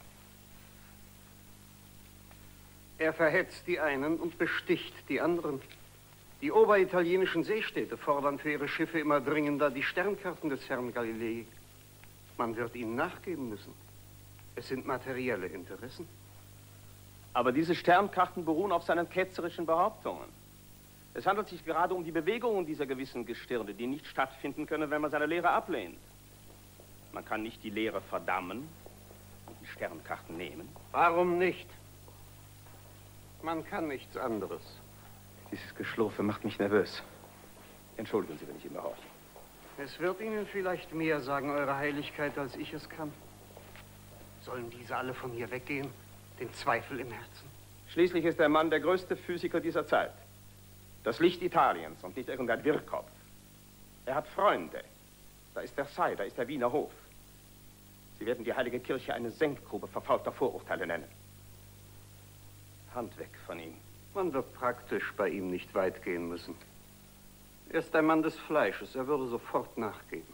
Er verhetzt die einen und besticht die anderen. Die oberitalienischen Seestädte fordern für ihre Schiffe immer dringender die Sternkarten des Herrn Galilei. Man wird ihnen nachgeben müssen. Es sind materielle Interessen. Aber diese Sternkarten beruhen auf seinen ketzerischen Behauptungen. Es handelt sich gerade um die Bewegungen dieser gewissen Gestirne, die nicht stattfinden können, wenn man seine Lehre ablehnt. Man kann nicht die Lehre verdammen und die Sternkarten nehmen. Warum nicht? Man kann nichts anderes. Dieses Geschlurfe macht mich nervös. Entschuldigen Sie, wenn ich Ihnen behorche. Es wird Ihnen vielleicht mehr sagen, Eure Heiligkeit, als ich es kann. Sollen diese alle von hier weggehen? Den Zweifel im Herzen? Schließlich ist der Mann der größte Physiker dieser Zeit. Das Licht Italiens und nicht irgendein Wirrkopf. Er hat Freunde. Da ist Versailles, da ist der Wiener Hof. Sie werden die Heilige Kirche eine Senkgrube verfaulter Vorurteile nennen. Hand weg von ihm. Man wird praktisch bei ihm nicht weit gehen müssen. Er ist ein Mann des Fleisches. Er würde sofort nachgeben.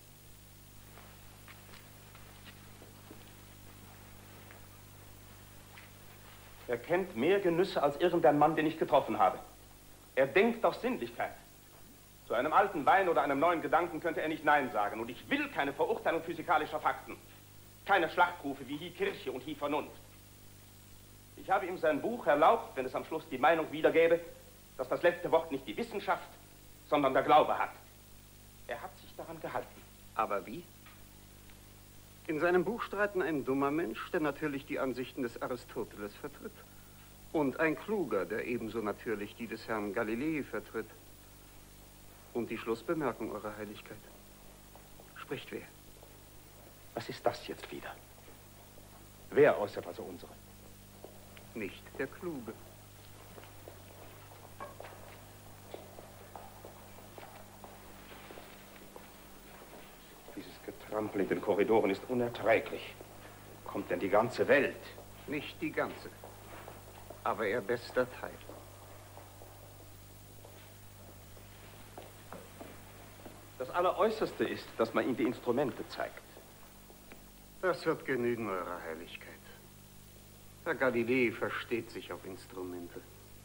Er kennt mehr Genüsse als irgendein Mann, den ich getroffen habe. Er denkt auf Sinnlichkeit. Zu einem alten Wein oder einem neuen Gedanken könnte er nicht Nein sagen. Und ich will keine Verurteilung physikalischer Fakten. Keine Schlachtrufe wie Hie Kirche und Hie Vernunft. Ich habe ihm sein Buch erlaubt, wenn es am Schluss die Meinung wiedergäbe, dass das letzte Wort nicht die Wissenschaft, sondern der Glaube hat. Er hat sich daran gehalten. Aber wie? In seinem Buch streiten ein dummer Mensch, der natürlich die Ansichten des Aristoteles vertritt. Und ein Kluger, der ebenso natürlich die des Herrn Galilei vertritt. Und die Schlussbemerkung, Eure Heiligkeit. Spricht wer? Was ist das jetzt wieder? Wer äußert also unsere? Nicht der Kluge. Dieses Getrampel in den Korridoren ist unerträglich. Kommt denn die ganze Welt? Nicht die ganze, aber ihr bester Teil. Das Alleräußerste ist, dass man ihm die Instrumente zeigt. Das wird genügen, Eure Heiligkeit. Herr Galilei versteht sich auf Instrumente.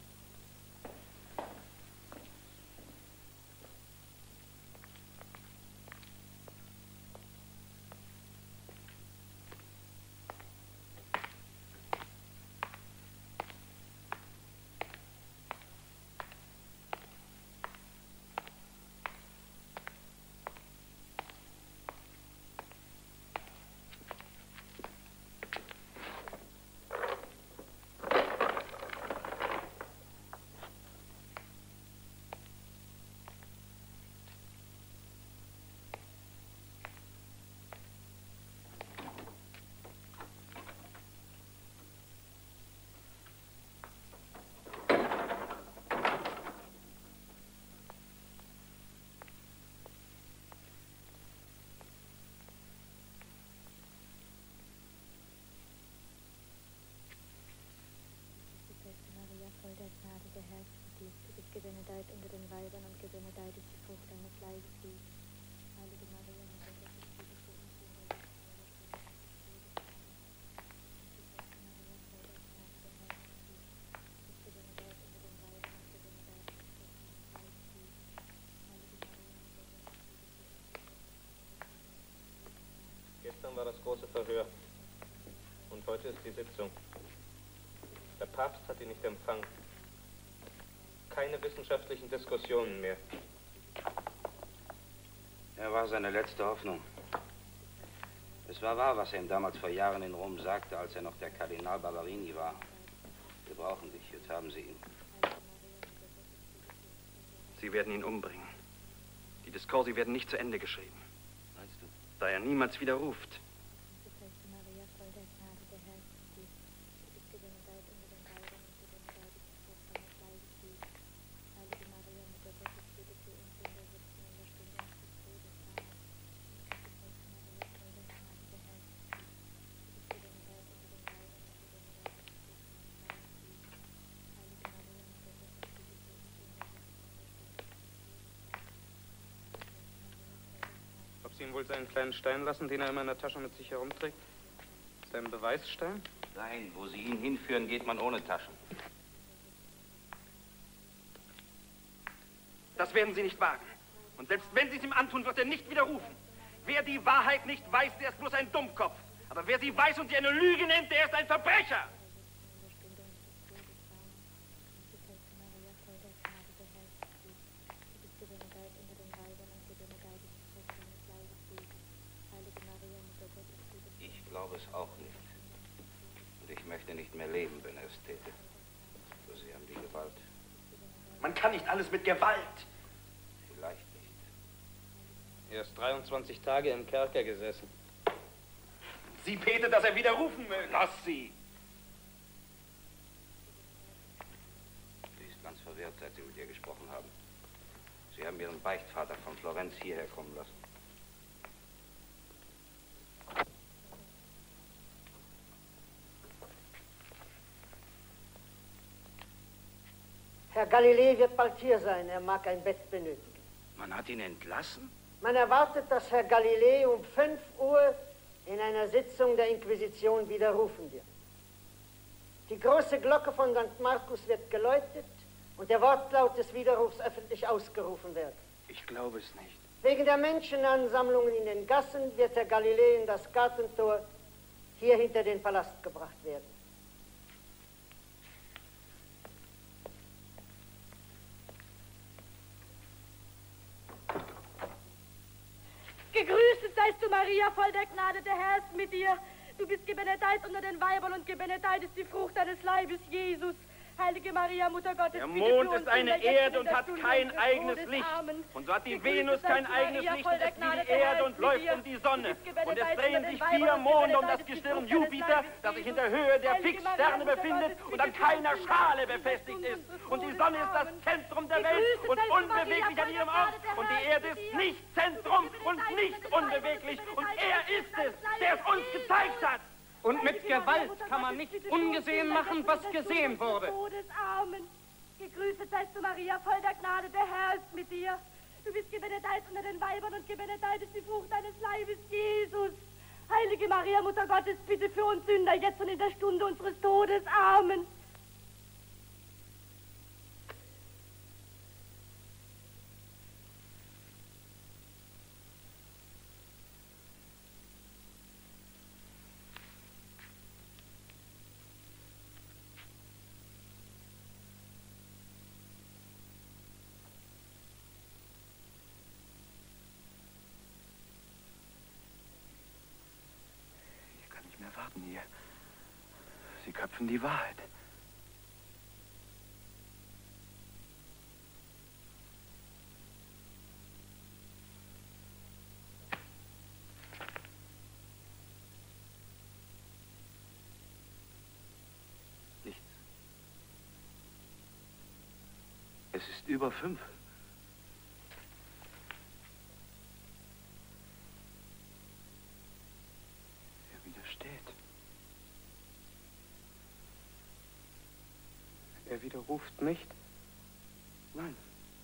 Voll der Gnade, der Herr ist mit dir. Du bist gebenedeit unter den Weibern und gebenedeit ist die Frucht deines Leibes, Jesus. Heilige Maria, Mutter Gottes, bitte für uns Sünder, jetzt und in der Stunde unseres Todes. Gestern war das große Verhör und heute ist die Sitzung. Der Papst hat ihn nicht empfangen. keine wissenschaftlichen Diskussionen mehr. Er war seine letzte Hoffnung. Es war wahr, was er ihm damals vor Jahren in Rom sagte, als er noch der Kardinal Barberini war. Wir brauchen dich, jetzt haben sie ihn. Sie werden ihn umbringen. Die Discorsi werden nicht zu Ende geschrieben. Meinst du? Da er niemals widerruft. Sie ihm wohl seinen kleinen Stein lassen, den er immer in der Tasche mit sich herumträgt? Seinen Beweisstein? Nein, wo Sie ihn hinführen, geht man ohne Taschen. Das werden Sie nicht wagen. Und selbst wenn Sie es ihm antun, wird er nicht widerrufen. Wer die Wahrheit nicht weiß, der ist bloß ein Dummkopf. Aber wer sie weiß und sie eine Lüge nennt, der ist ein Verbrecher. Ich glaube es auch nicht. Und ich möchte nicht mehr leben, wenn er es täte. So sehr an die Gewalt. Man kann nicht alles mit Gewalt. Vielleicht nicht. Er ist 23 Tage im Kerker gesessen. Sie betet, dass er widerrufen möge. Lass sie. Sie ist ganz verwirrt, seit Sie mit ihr gesprochen haben. Sie haben Ihren Beichtvater von Florenz hierher kommen lassen. Herr Galilei wird bald hier sein. Er mag ein Bett benötigen. Man hat ihn entlassen? Man erwartet, dass Herr Galilei um 5 Uhr in einer Sitzung der Inquisition widerrufen wird. Die große Glocke von St. Markus wird geläutet und der Wortlaut des Widerrufs öffentlich ausgerufen werden. Ich glaube es nicht. Wegen der Menschenansammlungen in den Gassen wird Herr Galilei in das Gartentor hier hinter den Palast gebracht werden. Gegrüßet seist du, Maria, voll der Gnade, der Herr ist mit dir. Du bist gebenedeit unter den Weibern und gebenedeit ist die Frucht deines Leibes, Jesus. Heilige Maria, Mutter Gottes, der Mond ist eine Erde und hat kein eigenes Licht. Und so hat die Venus kein eigenes Licht und ist wie die Erde und läuft um die Sonne. Und es drehen sich 4 Monde um das Gestirn Jupiter, das sich in der Höhe der Fixsterne befindet und an keiner Schale befestigt ist. Und die Sonne ist das Zentrum der Welt und unbeweglich an ihrem Ort. Und die Erde ist nicht Zentrum und nicht unbeweglich. Und er ist es, der es uns gezeigt hat. Und mit Gewalt kann man nicht ungesehen machen, was gesehen wurde. Todesarmen. Gegrüßet seist du, Maria, voll der Gnade, der Herr ist mit dir. Du bist gebenedeit unter den Weibern und gebenedeit ist die Frucht deines Leibes, Jesus. Heilige Maria, Mutter Gottes, bitte für uns Sünder, jetzt und in der Stunde unseres Todes. Amen. Hier. Sie köpfen die Wahrheit. Nichts. Es ist über 5. Er widerruft nicht? Nein.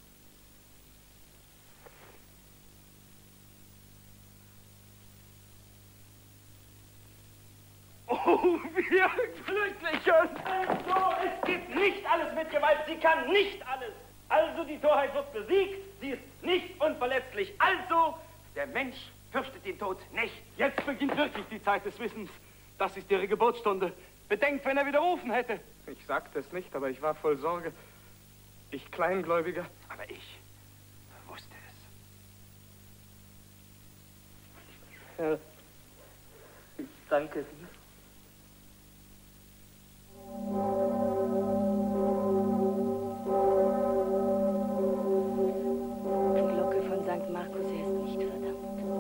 Oh, wir Glücklichen! So, es gibt nicht alles mit Gewalt. Sie kann nicht alles. Also, die Torheit wird besiegt. Sie ist nicht unverletzlich. Also, der Mensch fürchtet den Tod nicht. Jetzt beginnt wirklich die Zeit des Wissens. Das ist Ihre Geburtsstunde. Bedenkt, wenn er widerrufen hätte. Ich sagte es nicht, aber ich war voll Sorge. Ich Kleingläubiger. Aber ich wusste es. Herr, ich danke dir. Die Glocke von St. Markus, er ist nicht verdammt.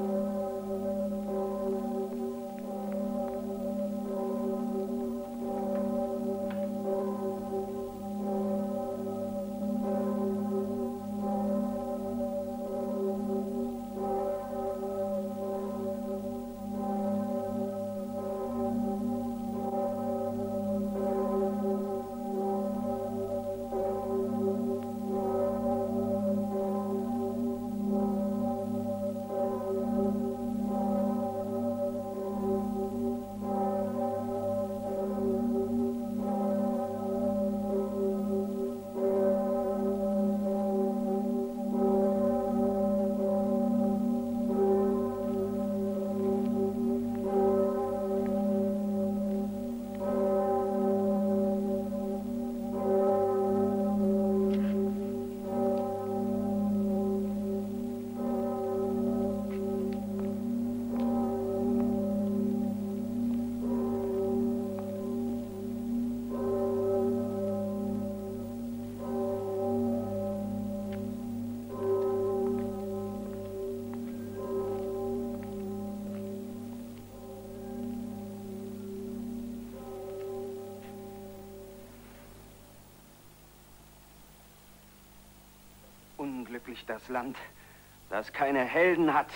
Unglücklich das Land, das keine Helden hat.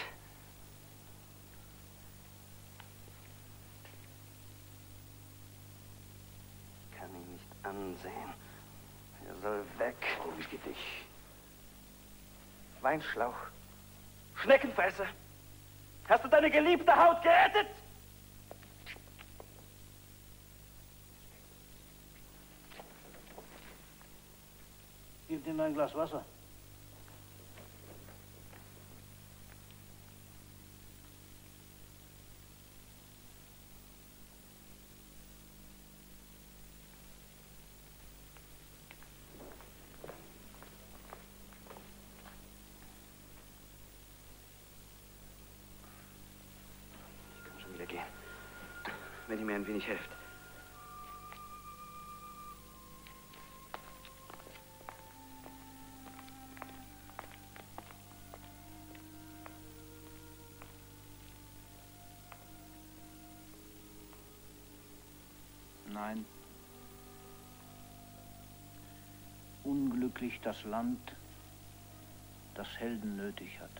Ich kann ihn nicht ansehen. Er soll weg. Ruhige dich. Weinschlauch. Schneckenfresser. Hast du deine geliebte Haut gerettet? Gib ihm ein Glas Wasser. Wenn ihr mir ein wenig helft. Nein. Unglücklich das Land, das Helden nötig hat.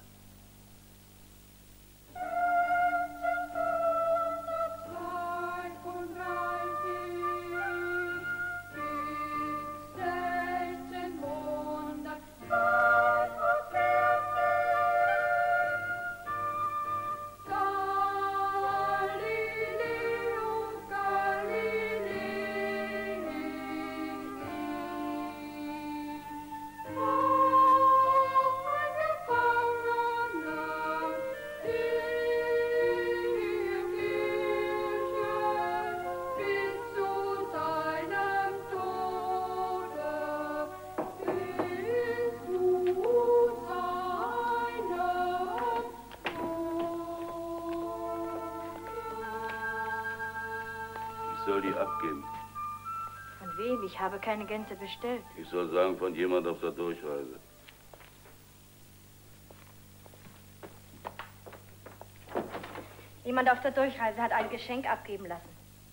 Ich soll die abgeben. Von wem? Ich habe keine Gänse bestellt. Ich soll sagen, von jemand auf der Durchreise. Jemand auf der Durchreise hat ein Geschenk abgeben lassen.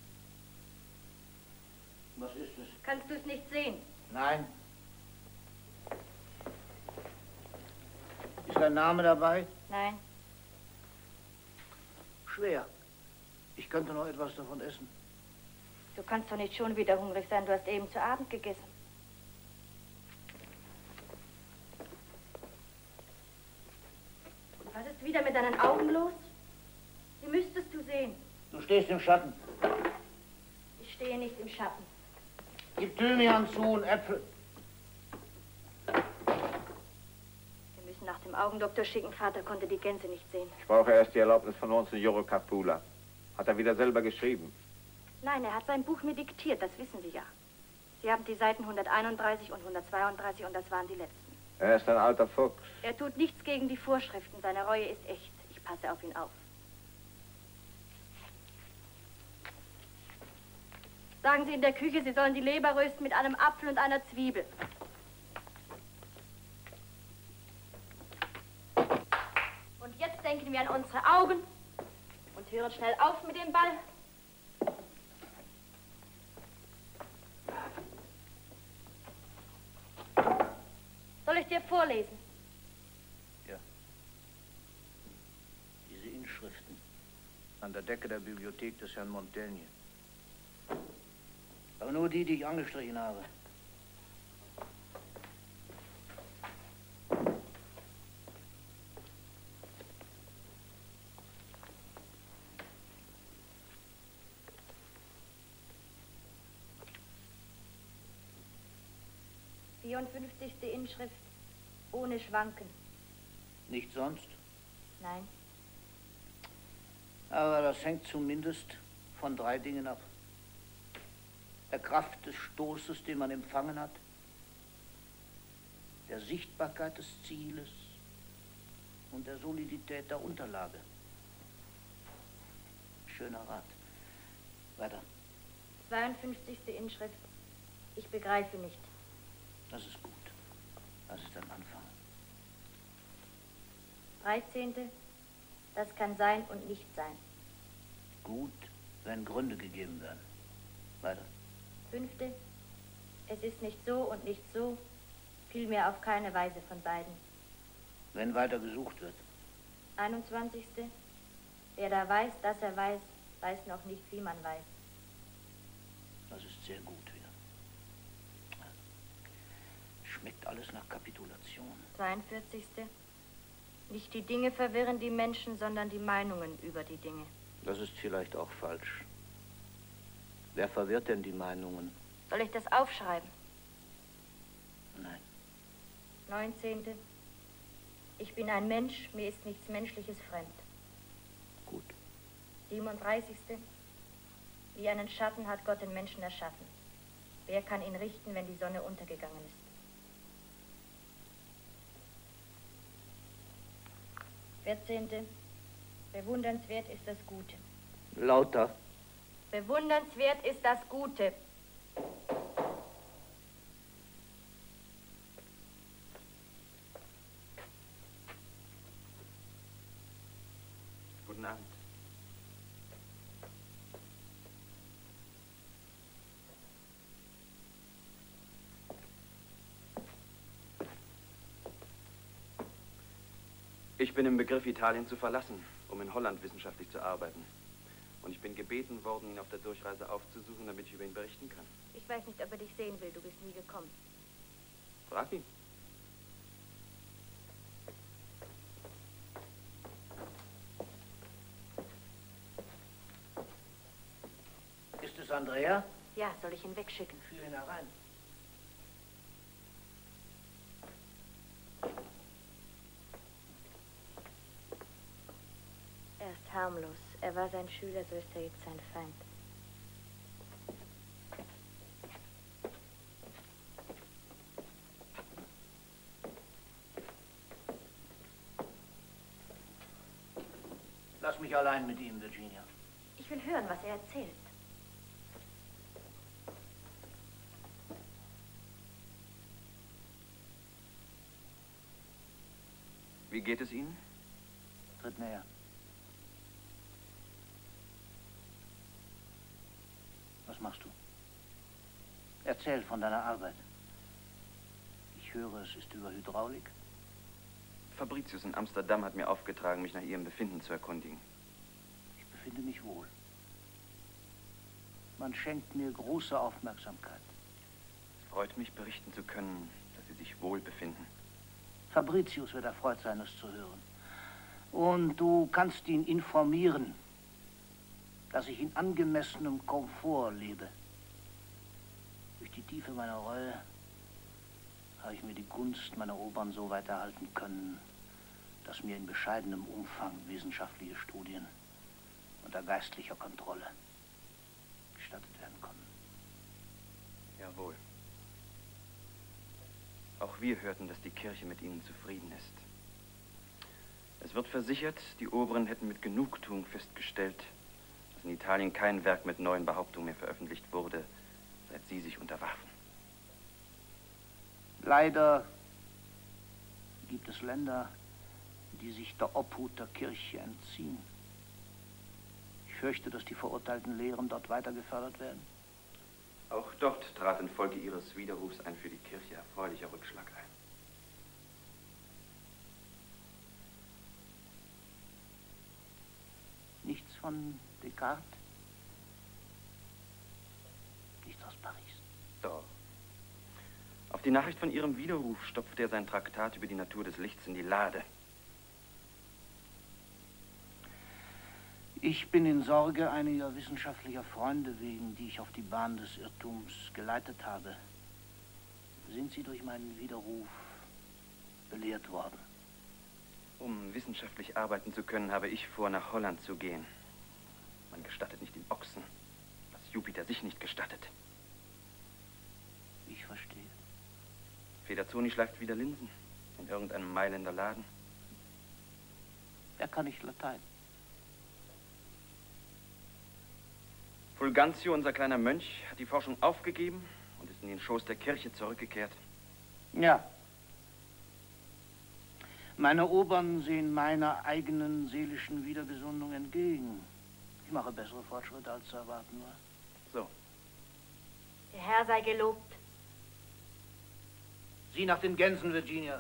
Was ist es? Kannst du es nicht sehen? Nein. Ist dein Name dabei? Nein. Schwer. Ich könnte noch etwas davon essen. Du kannst doch nicht schon wieder hungrig sein. Du hast eben zu Abend gegessen. Und was ist wieder mit deinen Augen los? Die müsstest du sehen. Du stehst im Schatten. Ich stehe nicht im Schatten. Gib Thymian zu und Äpfel. Wir müssen nach dem Augendoktor schicken. Vater konnte die Gänse nicht sehen. Ich brauche erst die Erlaubnis von Monsignore Capula. Hat er wieder selber geschrieben? Nein, er hat sein Buch mir diktiert, das wissen Sie ja. Sie haben die Seiten 131 und 132 und das waren die letzten. Er ist ein alter Fuchs. Er tut nichts gegen die Vorschriften. Seine Reue ist echt. Ich passe auf ihn auf. Sagen Sie in der Küche, Sie sollen die Leber rösten mit einem Apfel und einer Zwiebel. Und jetzt denken wir an unsere Augen und hören schnell auf mit dem Ball. Soll ich dir vorlesen? Ja. Diese Inschriften an der Decke der Bibliothek des Herrn Montaigne. Aber nur die, die ich angestrichen habe. Die 54. Inschrift ohne Schwanken. Nicht sonst? Nein. Aber das hängt zumindest von 3 Dingen ab. Der Kraft des Stoßes, den man empfangen hat, der Sichtbarkeit des Zieles und der Solidität der Unterlage. Schöner Rat. Weiter. 52. Inschrift. Ich begreife nicht. Das ist gut. Das ist ein Anfang. 13. Das kann sein und nicht sein. Gut, wenn Gründe gegeben werden. Weiter. 5. Es ist nicht so und nicht so, vielmehr auf keine Weise von beiden. Wenn weiter gesucht wird. 21. Wer da weiß, dass er weiß, weiß noch nicht, wie man weiß. Das ist sehr gut wieder. Schmeckt alles nach Kapitulation. 42. Nicht die Dinge verwirren die Menschen, sondern die Meinungen über die Dinge. Das ist vielleicht auch falsch. Wer verwirrt denn die Meinungen? Soll ich das aufschreiben? Nein. 19. Ich bin ein Mensch, mir ist nichts Menschliches fremd. Gut. 37. Wie einen Schatten hat Gott den Menschen erschaffen. Wer kann ihn richten, wenn die Sonne untergegangen ist? 14. Bewundernswert ist das Gute. Lauter. Bewundernswert ist das Gute. Guten Abend. Ich bin im Begriff, Italien zu verlassen, um in Holland wissenschaftlich zu arbeiten. Und ich bin gebeten worden, ihn auf der Durchreise aufzusuchen, damit ich über ihn berichten kann. Ich weiß nicht, ob er dich sehen will. Du bist nie gekommen. Frag ihn. Ist es Andrea? Ja, soll ich ihn wegschicken? Führ ihn herein. Er ist harmlos. Er war sein Schüler, so ist er jetzt sein Feind. Lass mich allein mit ihm, Virginia. Ich will hören, was er erzählt. Wie geht es Ihnen? Tritt näher. Was machst du? Erzähl von deiner Arbeit. Ich höre, es ist über Hydraulik. Fabricius in Amsterdam hat mir aufgetragen, mich nach Ihrem Befinden zu erkundigen. Ich befinde mich wohl. Man schenkt mir große Aufmerksamkeit. Es freut mich, berichten zu können, dass Sie sich wohl befinden. Fabricius wird erfreut sein, es zu hören. Und du kannst ihn informieren, dass ich in angemessenem Komfort lebe. Durch die Tiefe meiner Reue habe ich mir die Gunst meiner Obern so weit erhalten können, dass mir in bescheidenem Umfang wissenschaftliche Studien unter geistlicher Kontrolle gestattet werden konnten. Jawohl. Auch wir hörten, dass die Kirche mit ihnen zufrieden ist. Es wird versichert, die Oberen hätten mit Genugtuung festgestellt, dass in Italien kein Werk mit neuen Behauptungen mehr veröffentlicht wurde, seit sie sich unterwarfen. Leider gibt es Länder, die sich der Obhut der Kirche entziehen. Ich fürchte, dass die verurteilten Lehren dort weiter gefördert werden. Auch dort trat infolge ihres Widerrufs ein für die Kirche erfreulicher Rückschlag ein. Nichts von Descartes? Nichts aus Paris? Doch. Auf die Nachricht von ihrem Widerruf stopfte er sein Traktat über die Natur des Lichts in die Lade. Ich bin in Sorge einiger wissenschaftlicher Freunde wegen, die ich auf die Bahn des Irrtums geleitet habe. Sind Sie durch meinen Widerruf belehrt worden? Um wissenschaftlich arbeiten zu können, habe ich vor, nach Holland zu gehen. Man gestattet nicht dem Ochsen, was Jupiter sich nicht gestattet. Ich verstehe. Federzoni schleift wieder Linsen in irgendeinem Mailänder Laden. Er kann nicht Latein. Fulgantio, unser kleiner Mönch, hat die Forschung aufgegeben und ist in den Schoß der Kirche zurückgekehrt. Ja. Meine Obern sehen meiner eigenen seelischen Wiedergesundung entgegen. Ich mache bessere Fortschritte, als zu erwarten war. So. Der Herr sei gelobt. Sieh nach den Gänsen, Virginia.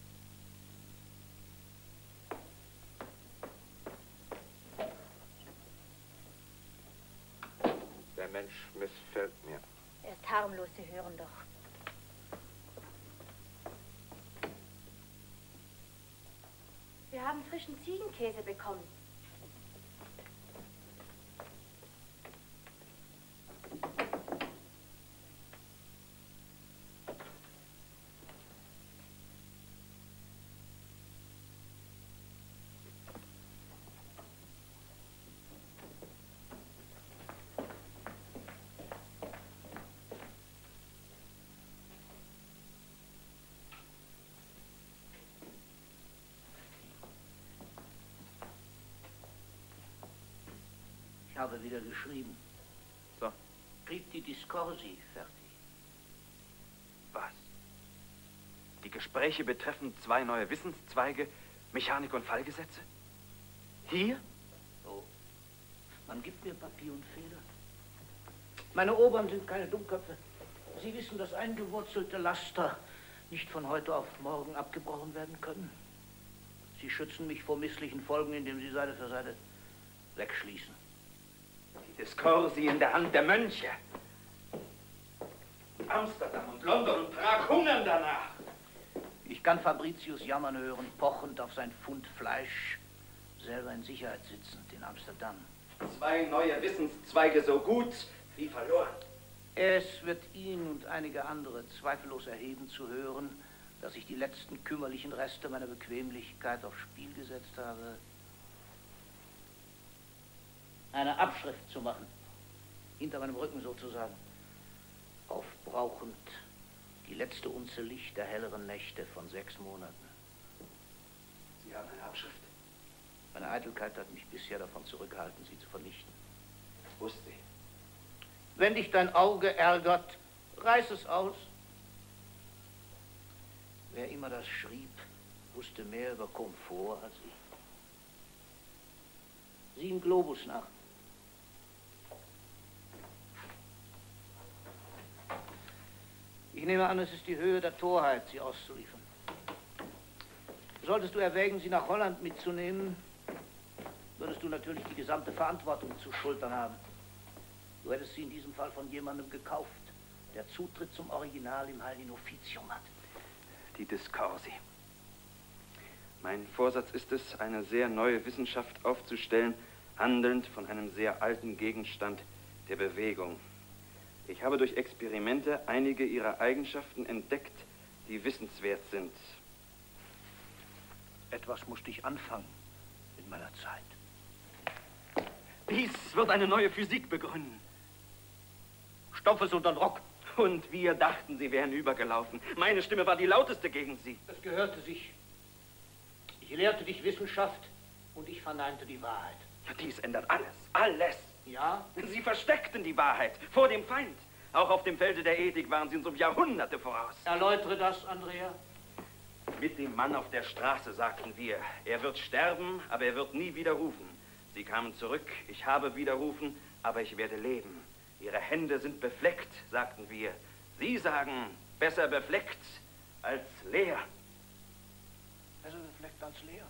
Der Mensch missfällt mir. Er ist harmlos, Sie hören doch. Wir haben frischen Ziegenkäse bekommen. Ich habe wieder geschrieben. So. Kriegt die Discorsi fertig. Was? Die Gespräche betreffen 2 neue Wissenszweige, Mechanik und Fallgesetze? Hier? So. Man gibt mir Papier und Feder. Meine Obern sind keine Dummköpfe. Sie wissen, dass eingewurzelte Laster nicht von heute auf morgen abgebrochen werden können. Sie schützen mich vor misslichen Folgen, indem sie Seite für Seite wegschließen. Die Discorsi in der Hand der Mönche. Amsterdam und London und Prag hungern danach. Ich kann Fabricius jammern hören, pochend auf sein Pfund Fleisch, selber in Sicherheit sitzend in Amsterdam. 2 neue Wissenszweige so gut wie verloren. Es wird ihn und einige andere zweifellos erheben zu hören, dass ich die letzten kümmerlichen Reste meiner Bequemlichkeit aufs Spiel gesetzt habe, eine Abschrift zu machen, hinter meinem Rücken sozusagen, aufbrauchend die letzte Unze Licht der helleren Nächte von 6 Monaten. Sie haben eine Abschrift? Meine Eitelkeit hat mich bisher davon zurückgehalten, sie zu vernichten. Das wusste ich. Wenn dich dein Auge ärgert, reiß es aus. Wer immer das schrieb, wusste mehr über Komfort als ich. Sieh im Globus nach. Ich nehme an, es ist die Höhe der Torheit, sie auszuliefern. Solltest du erwägen, sie nach Holland mitzunehmen, würdest du natürlich die gesamte Verantwortung zu schultern haben. Du hättest sie in diesem Fall von jemandem gekauft, der Zutritt zum Original im Heiligen Offizium hat. Die Discorsi. Mein Vorsatz ist es, eine sehr neue Wissenschaft aufzustellen, handelnd von einem sehr alten Gegenstand der Bewegung. Ich habe durch Experimente einige ihrer Eigenschaften entdeckt, die wissenswert sind. Etwas musste ich anfangen in meiner Zeit. Dies wird eine neue Physik begründen. Stopf es unter den Rock. Und wir dachten, Sie wären übergelaufen. Meine Stimme war die lauteste gegen Sie. Das gehörte sich. Ich lehrte dich Wissenschaft und ich verneinte die Wahrheit. Ja, dies ändert alles. Alles. Ja? Sie versteckten die Wahrheit vor dem Feind. Auch auf dem Felde der Ethik waren Sie uns um Jahrhunderte voraus. Erläutere das, Andrea. Mit dem Mann auf der Straße sagten wir, er wird sterben, aber er wird nie widerrufen. Sie kamen zurück, ich habe widerrufen, aber ich werde leben. Ihre Hände sind befleckt, sagten wir. Sie sagen, besser befleckt als leer. Besser befleckt als leer?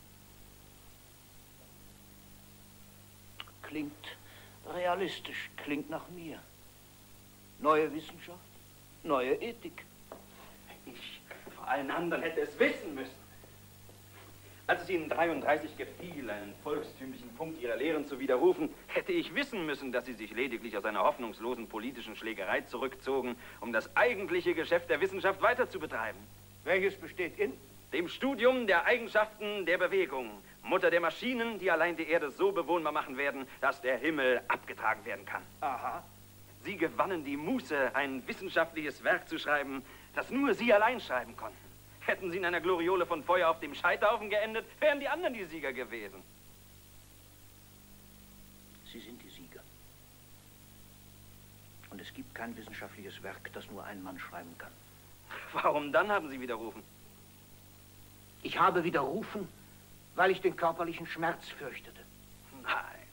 Klingt realistisch, klingt nach mir. Neue Wissenschaft, neue Ethik. Ich vor allen anderen hätte es wissen müssen. Als es Ihnen 33 gefiel, einen volkstümlichen Punkt Ihrer Lehren zu widerrufen, hätte ich wissen müssen, dass Sie sich lediglich aus einer hoffnungslosen politischen Schlägerei zurückzogen, um das eigentliche Geschäft der Wissenschaft weiter zu betreiben. Welches besteht in? Dem Studium der Eigenschaften der Bewegung, Mutter der Maschinen, die allein die Erde so bewohnbar machen werden, dass der Himmel abgetragen werden kann. Aha. Sie gewannen die Muße, ein wissenschaftliches Werk zu schreiben, das nur Sie allein schreiben konnten. Hätten Sie in einer Gloriole von Feuer auf dem Scheiterhaufen geendet, wären die anderen die Sieger gewesen. Sie sind die Sieger. Und es gibt kein wissenschaftliches Werk, das nur ein Mann schreiben kann. Warum dann haben Sie widerrufen? Ich habe widerrufen, weil ich den körperlichen Schmerz fürchtete. Nein.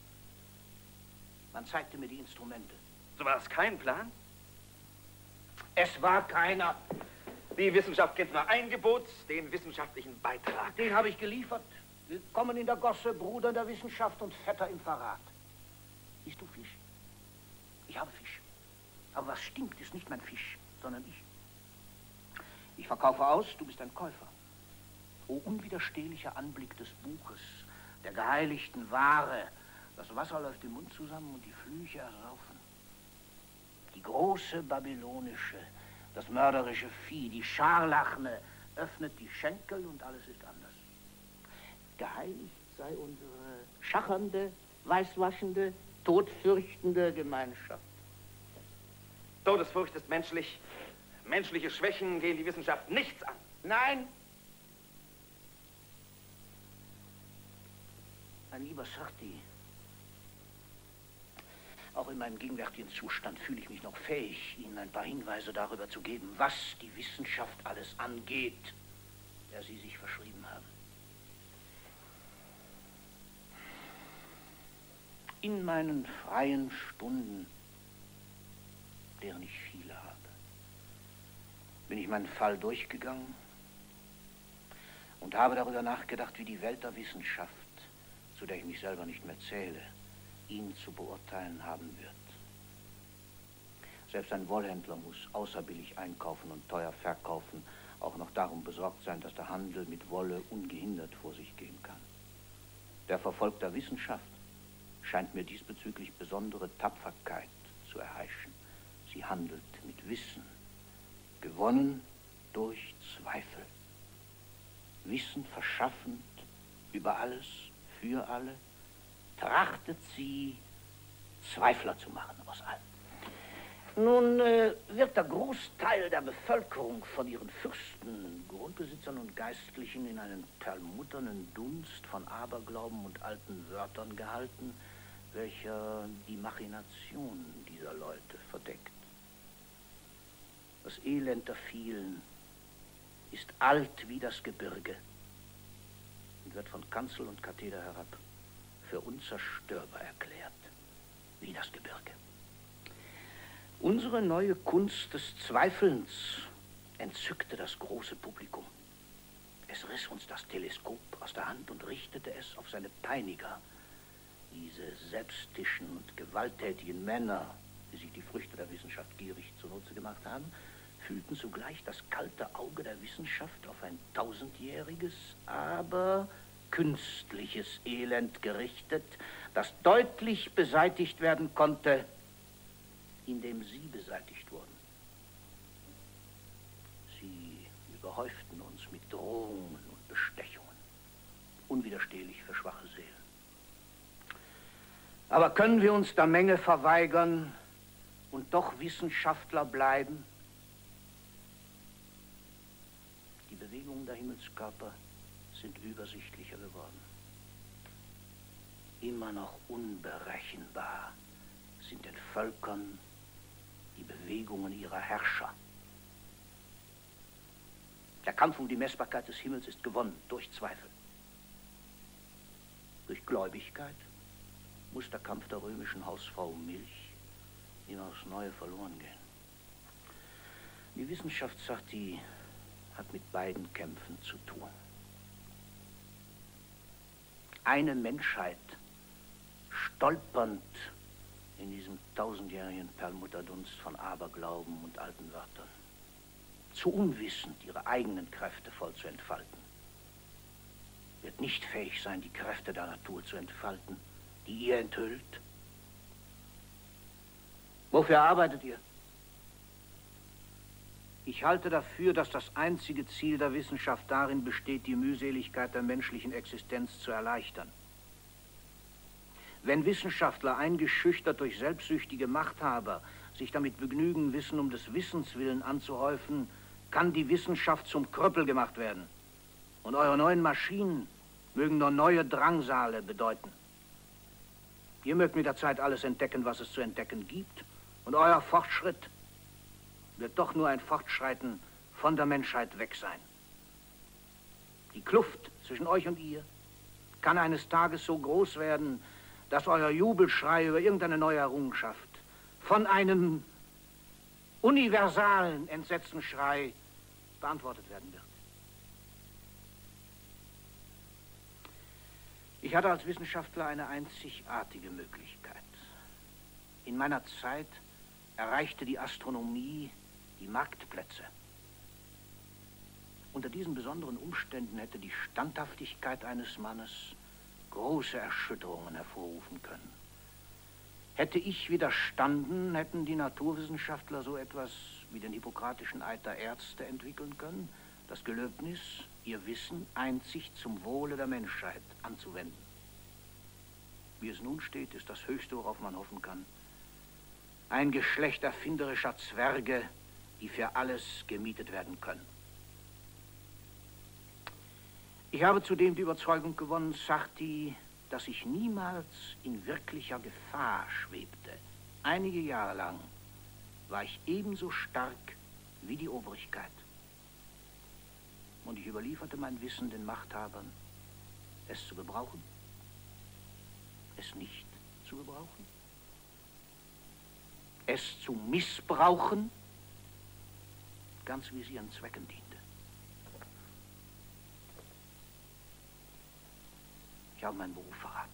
Man zeigte mir die Instrumente. So war es kein Plan? Es war keiner. Die Wissenschaft kennt nur ein Gebot, den wissenschaftlichen Beitrag. Den habe ich geliefert. Willkommen in der Gosse, Bruder der Wissenschaft und Vetter im Verrat. Siehst du Fisch? Ich habe Fisch. Aber was stinkt, ist nicht mein Fisch, sondern ich. Ich verkaufe aus, du bist ein Käufer. O unwiderstehlicher Anblick des Buches, der geheiligten Ware. Das Wasser läuft im Mund zusammen und die Flüche ersaufen. Die große babylonische, das mörderische Vieh, die Scharlachne, öffnet die Schenkel und alles ist anders. Geheiligt sei unsere schachernde, weißwaschende, todfürchtende Gemeinschaft. Todesfurcht ist menschlich. Menschliche Schwächen gehen die Wissenschaft nichts an. Nein. Mein lieber Sarti, auch in meinem gegenwärtigen Zustand fühle ich mich noch fähig, Ihnen ein paar Hinweise darüber zu geben, was die Wissenschaft alles angeht, der Sie sich verschrieben haben. In meinen freien Stunden, deren ich viele habe, bin ich meinen Fall durchgegangen und habe darüber nachgedacht, wie die Welt der Wissenschaft, zu der ich mich selber nicht mehr zähle, ihn zu beurteilen haben wird. Selbst ein Wollhändler muss außer billig einkaufen und teuer verkaufen, auch noch darum besorgt sein, dass der Handel mit Wolle ungehindert vor sich gehen kann. Der Verfolg der Wissenschaft scheint mir diesbezüglich besondere Tapferkeit zu erheischen. Sie handelt mit Wissen, gewonnen durch Zweifel. Wissen verschaffend über alles, für alle, trachtet sie, Zweifler zu machen aus allem. Nun wird der Großteil der Bevölkerung von ihren Fürsten, Grundbesitzern und Geistlichen in einen perlmutternen Dunst von Aberglauben und alten Wörtern gehalten, welcher die Machinationen dieser Leute verdeckt. Das Elend der vielen ist alt wie das Gebirge und wird von Kanzel und Katheder herab für unzerstörbar erklärt, wie das Gebirge. Unsere neue Kunst des Zweifelns entzückte das große Publikum. Es riss uns das Teleskop aus der Hand und richtete es auf seine Peiniger, diese selbsttischen und gewalttätigen Männer, die sich die Früchte der Wissenschaft gierig zunutze gemacht haben, fühlten zugleich das kalte Auge der Wissenschaft auf ein tausendjähriges, aber künstliches Elend gerichtet, das deutlich beseitigt werden konnte, indem sie beseitigt wurden. Sie überhäuften uns mit Drohungen und Bestechungen, unwiderstehlich für schwache Seelen. Aber können wir uns der Menge verweigern, und doch Wissenschaftler bleiben? Die Bewegungen der Himmelskörper sind übersichtlicher geworden. Immer noch unberechenbar sind den Völkern die Bewegungen ihrer Herrscher. Der Kampf um die Messbarkeit des Himmels ist gewonnen durch Zweifel. Durch Gläubigkeit muss der Kampf der römischen Hausfrau um Milch immer aufs Neue verloren gehen. Die Wissenschaft sagt, die hat mit beiden Kämpfen zu tun. Eine Menschheit stolpernd in diesem tausendjährigen Perlmutterdunst von Aberglauben und alten Wörtern, zu unwissend ihre eigenen Kräfte voll zu entfalten, wird nicht fähig sein, die Kräfte der Natur zu entfalten, die ihr enthüllt. Wofür arbeitet ihr? Ich halte dafür, dass das einzige Ziel der Wissenschaft darin besteht, die Mühseligkeit der menschlichen Existenz zu erleichtern. Wenn Wissenschaftler, eingeschüchtert durch selbstsüchtige Machthaber, sich damit begnügen, Wissen um des Wissens willen anzuhäufen, kann die Wissenschaft zum Krüppel gemacht werden. Und eure neuen Maschinen mögen nur neue Drangsale bedeuten. Ihr mögt mit der Zeit alles entdecken, was es zu entdecken gibt, und euer Fortschritt wird doch nur ein Fortschreiten von der Menschheit weg sein. Die Kluft zwischen euch und ihr kann eines Tages so groß werden, dass euer Jubelschrei über irgendeine neue Errungenschaft von einem universalen Entsetzensschrei beantwortet werden wird. Ich hatte als Wissenschaftler eine einzigartige Möglichkeit. In meiner Zeit erreichte die Astronomie die Marktplätze. Unter diesen besonderen Umständen hätte die Standhaftigkeit eines Mannes große Erschütterungen hervorrufen können. Hätte ich widerstanden, hätten die Naturwissenschaftler so etwas wie den hippokratischen Eid der Ärzte entwickeln können, das Gelöbnis, ihr Wissen einzig zum Wohle der Menschheit anzuwenden. Wie es nun steht, ist das Höchste, worauf man hoffen kann, ein Geschlecht erfinderischer Zwerge, die für alles gemietet werden können. Ich habe zudem die Überzeugung gewonnen, Sarti, dass ich niemals in wirklicher Gefahr schwebte. Einige Jahre lang war ich ebenso stark wie die Obrigkeit. Und ich überlieferte mein Wissen den Machthabern, es zu gebrauchen, es nicht zu gebrauchen, es zu missbrauchen, ganz wie es ihren Zwecken diente. Ich habe meinen Beruf verraten.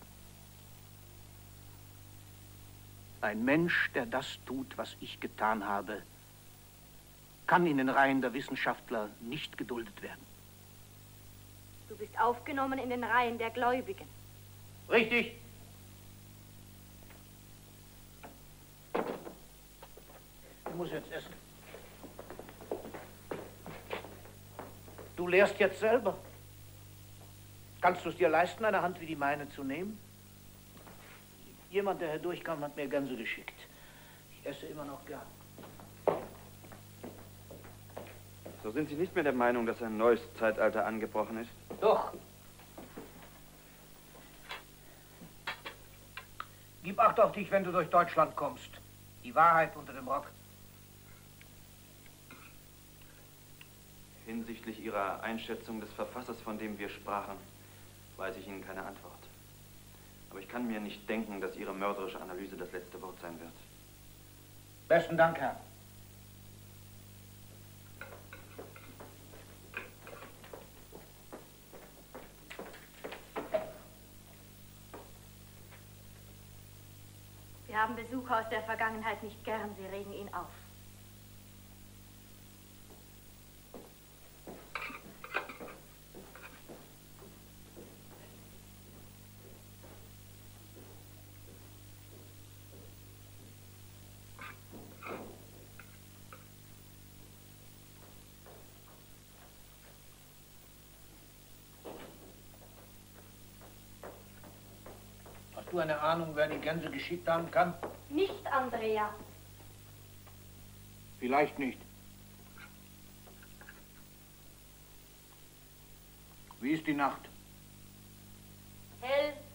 Ein Mensch, der das tut, was ich getan habe, kann in den Reihen der Wissenschaftler nicht geduldet werden. Du bist aufgenommen in den Reihen der Gläubigen. Richtig. Ich muss jetzt essen. Du lehrst jetzt selber. Kannst du es dir leisten, eine Hand wie die meine zu nehmen? Jemand, der hier durchkam, hat mir Gänse geschickt. Ich esse immer noch gern. So sind Sie nicht mehr der Meinung, dass ein neues Zeitalter angebrochen ist? Doch. Gib Acht auf dich, wenn du durch Deutschland kommst. Die Wahrheit unter dem Rock. Hinsichtlich Ihrer Einschätzung des Verfassers, von dem wir sprachen, weiß ich Ihnen keine Antwort. Aber ich kann mir nicht denken, dass Ihre mörderische Analyse das letzte Wort sein wird. Besten Dank, Herr. Wir haben Besucher aus der Vergangenheit nicht gern. Sie regen ihn auf. Hast du eine Ahnung, wer die Gänse geschickt haben kann? Nicht Andrea. Vielleicht nicht. Wie ist die Nacht? Hell.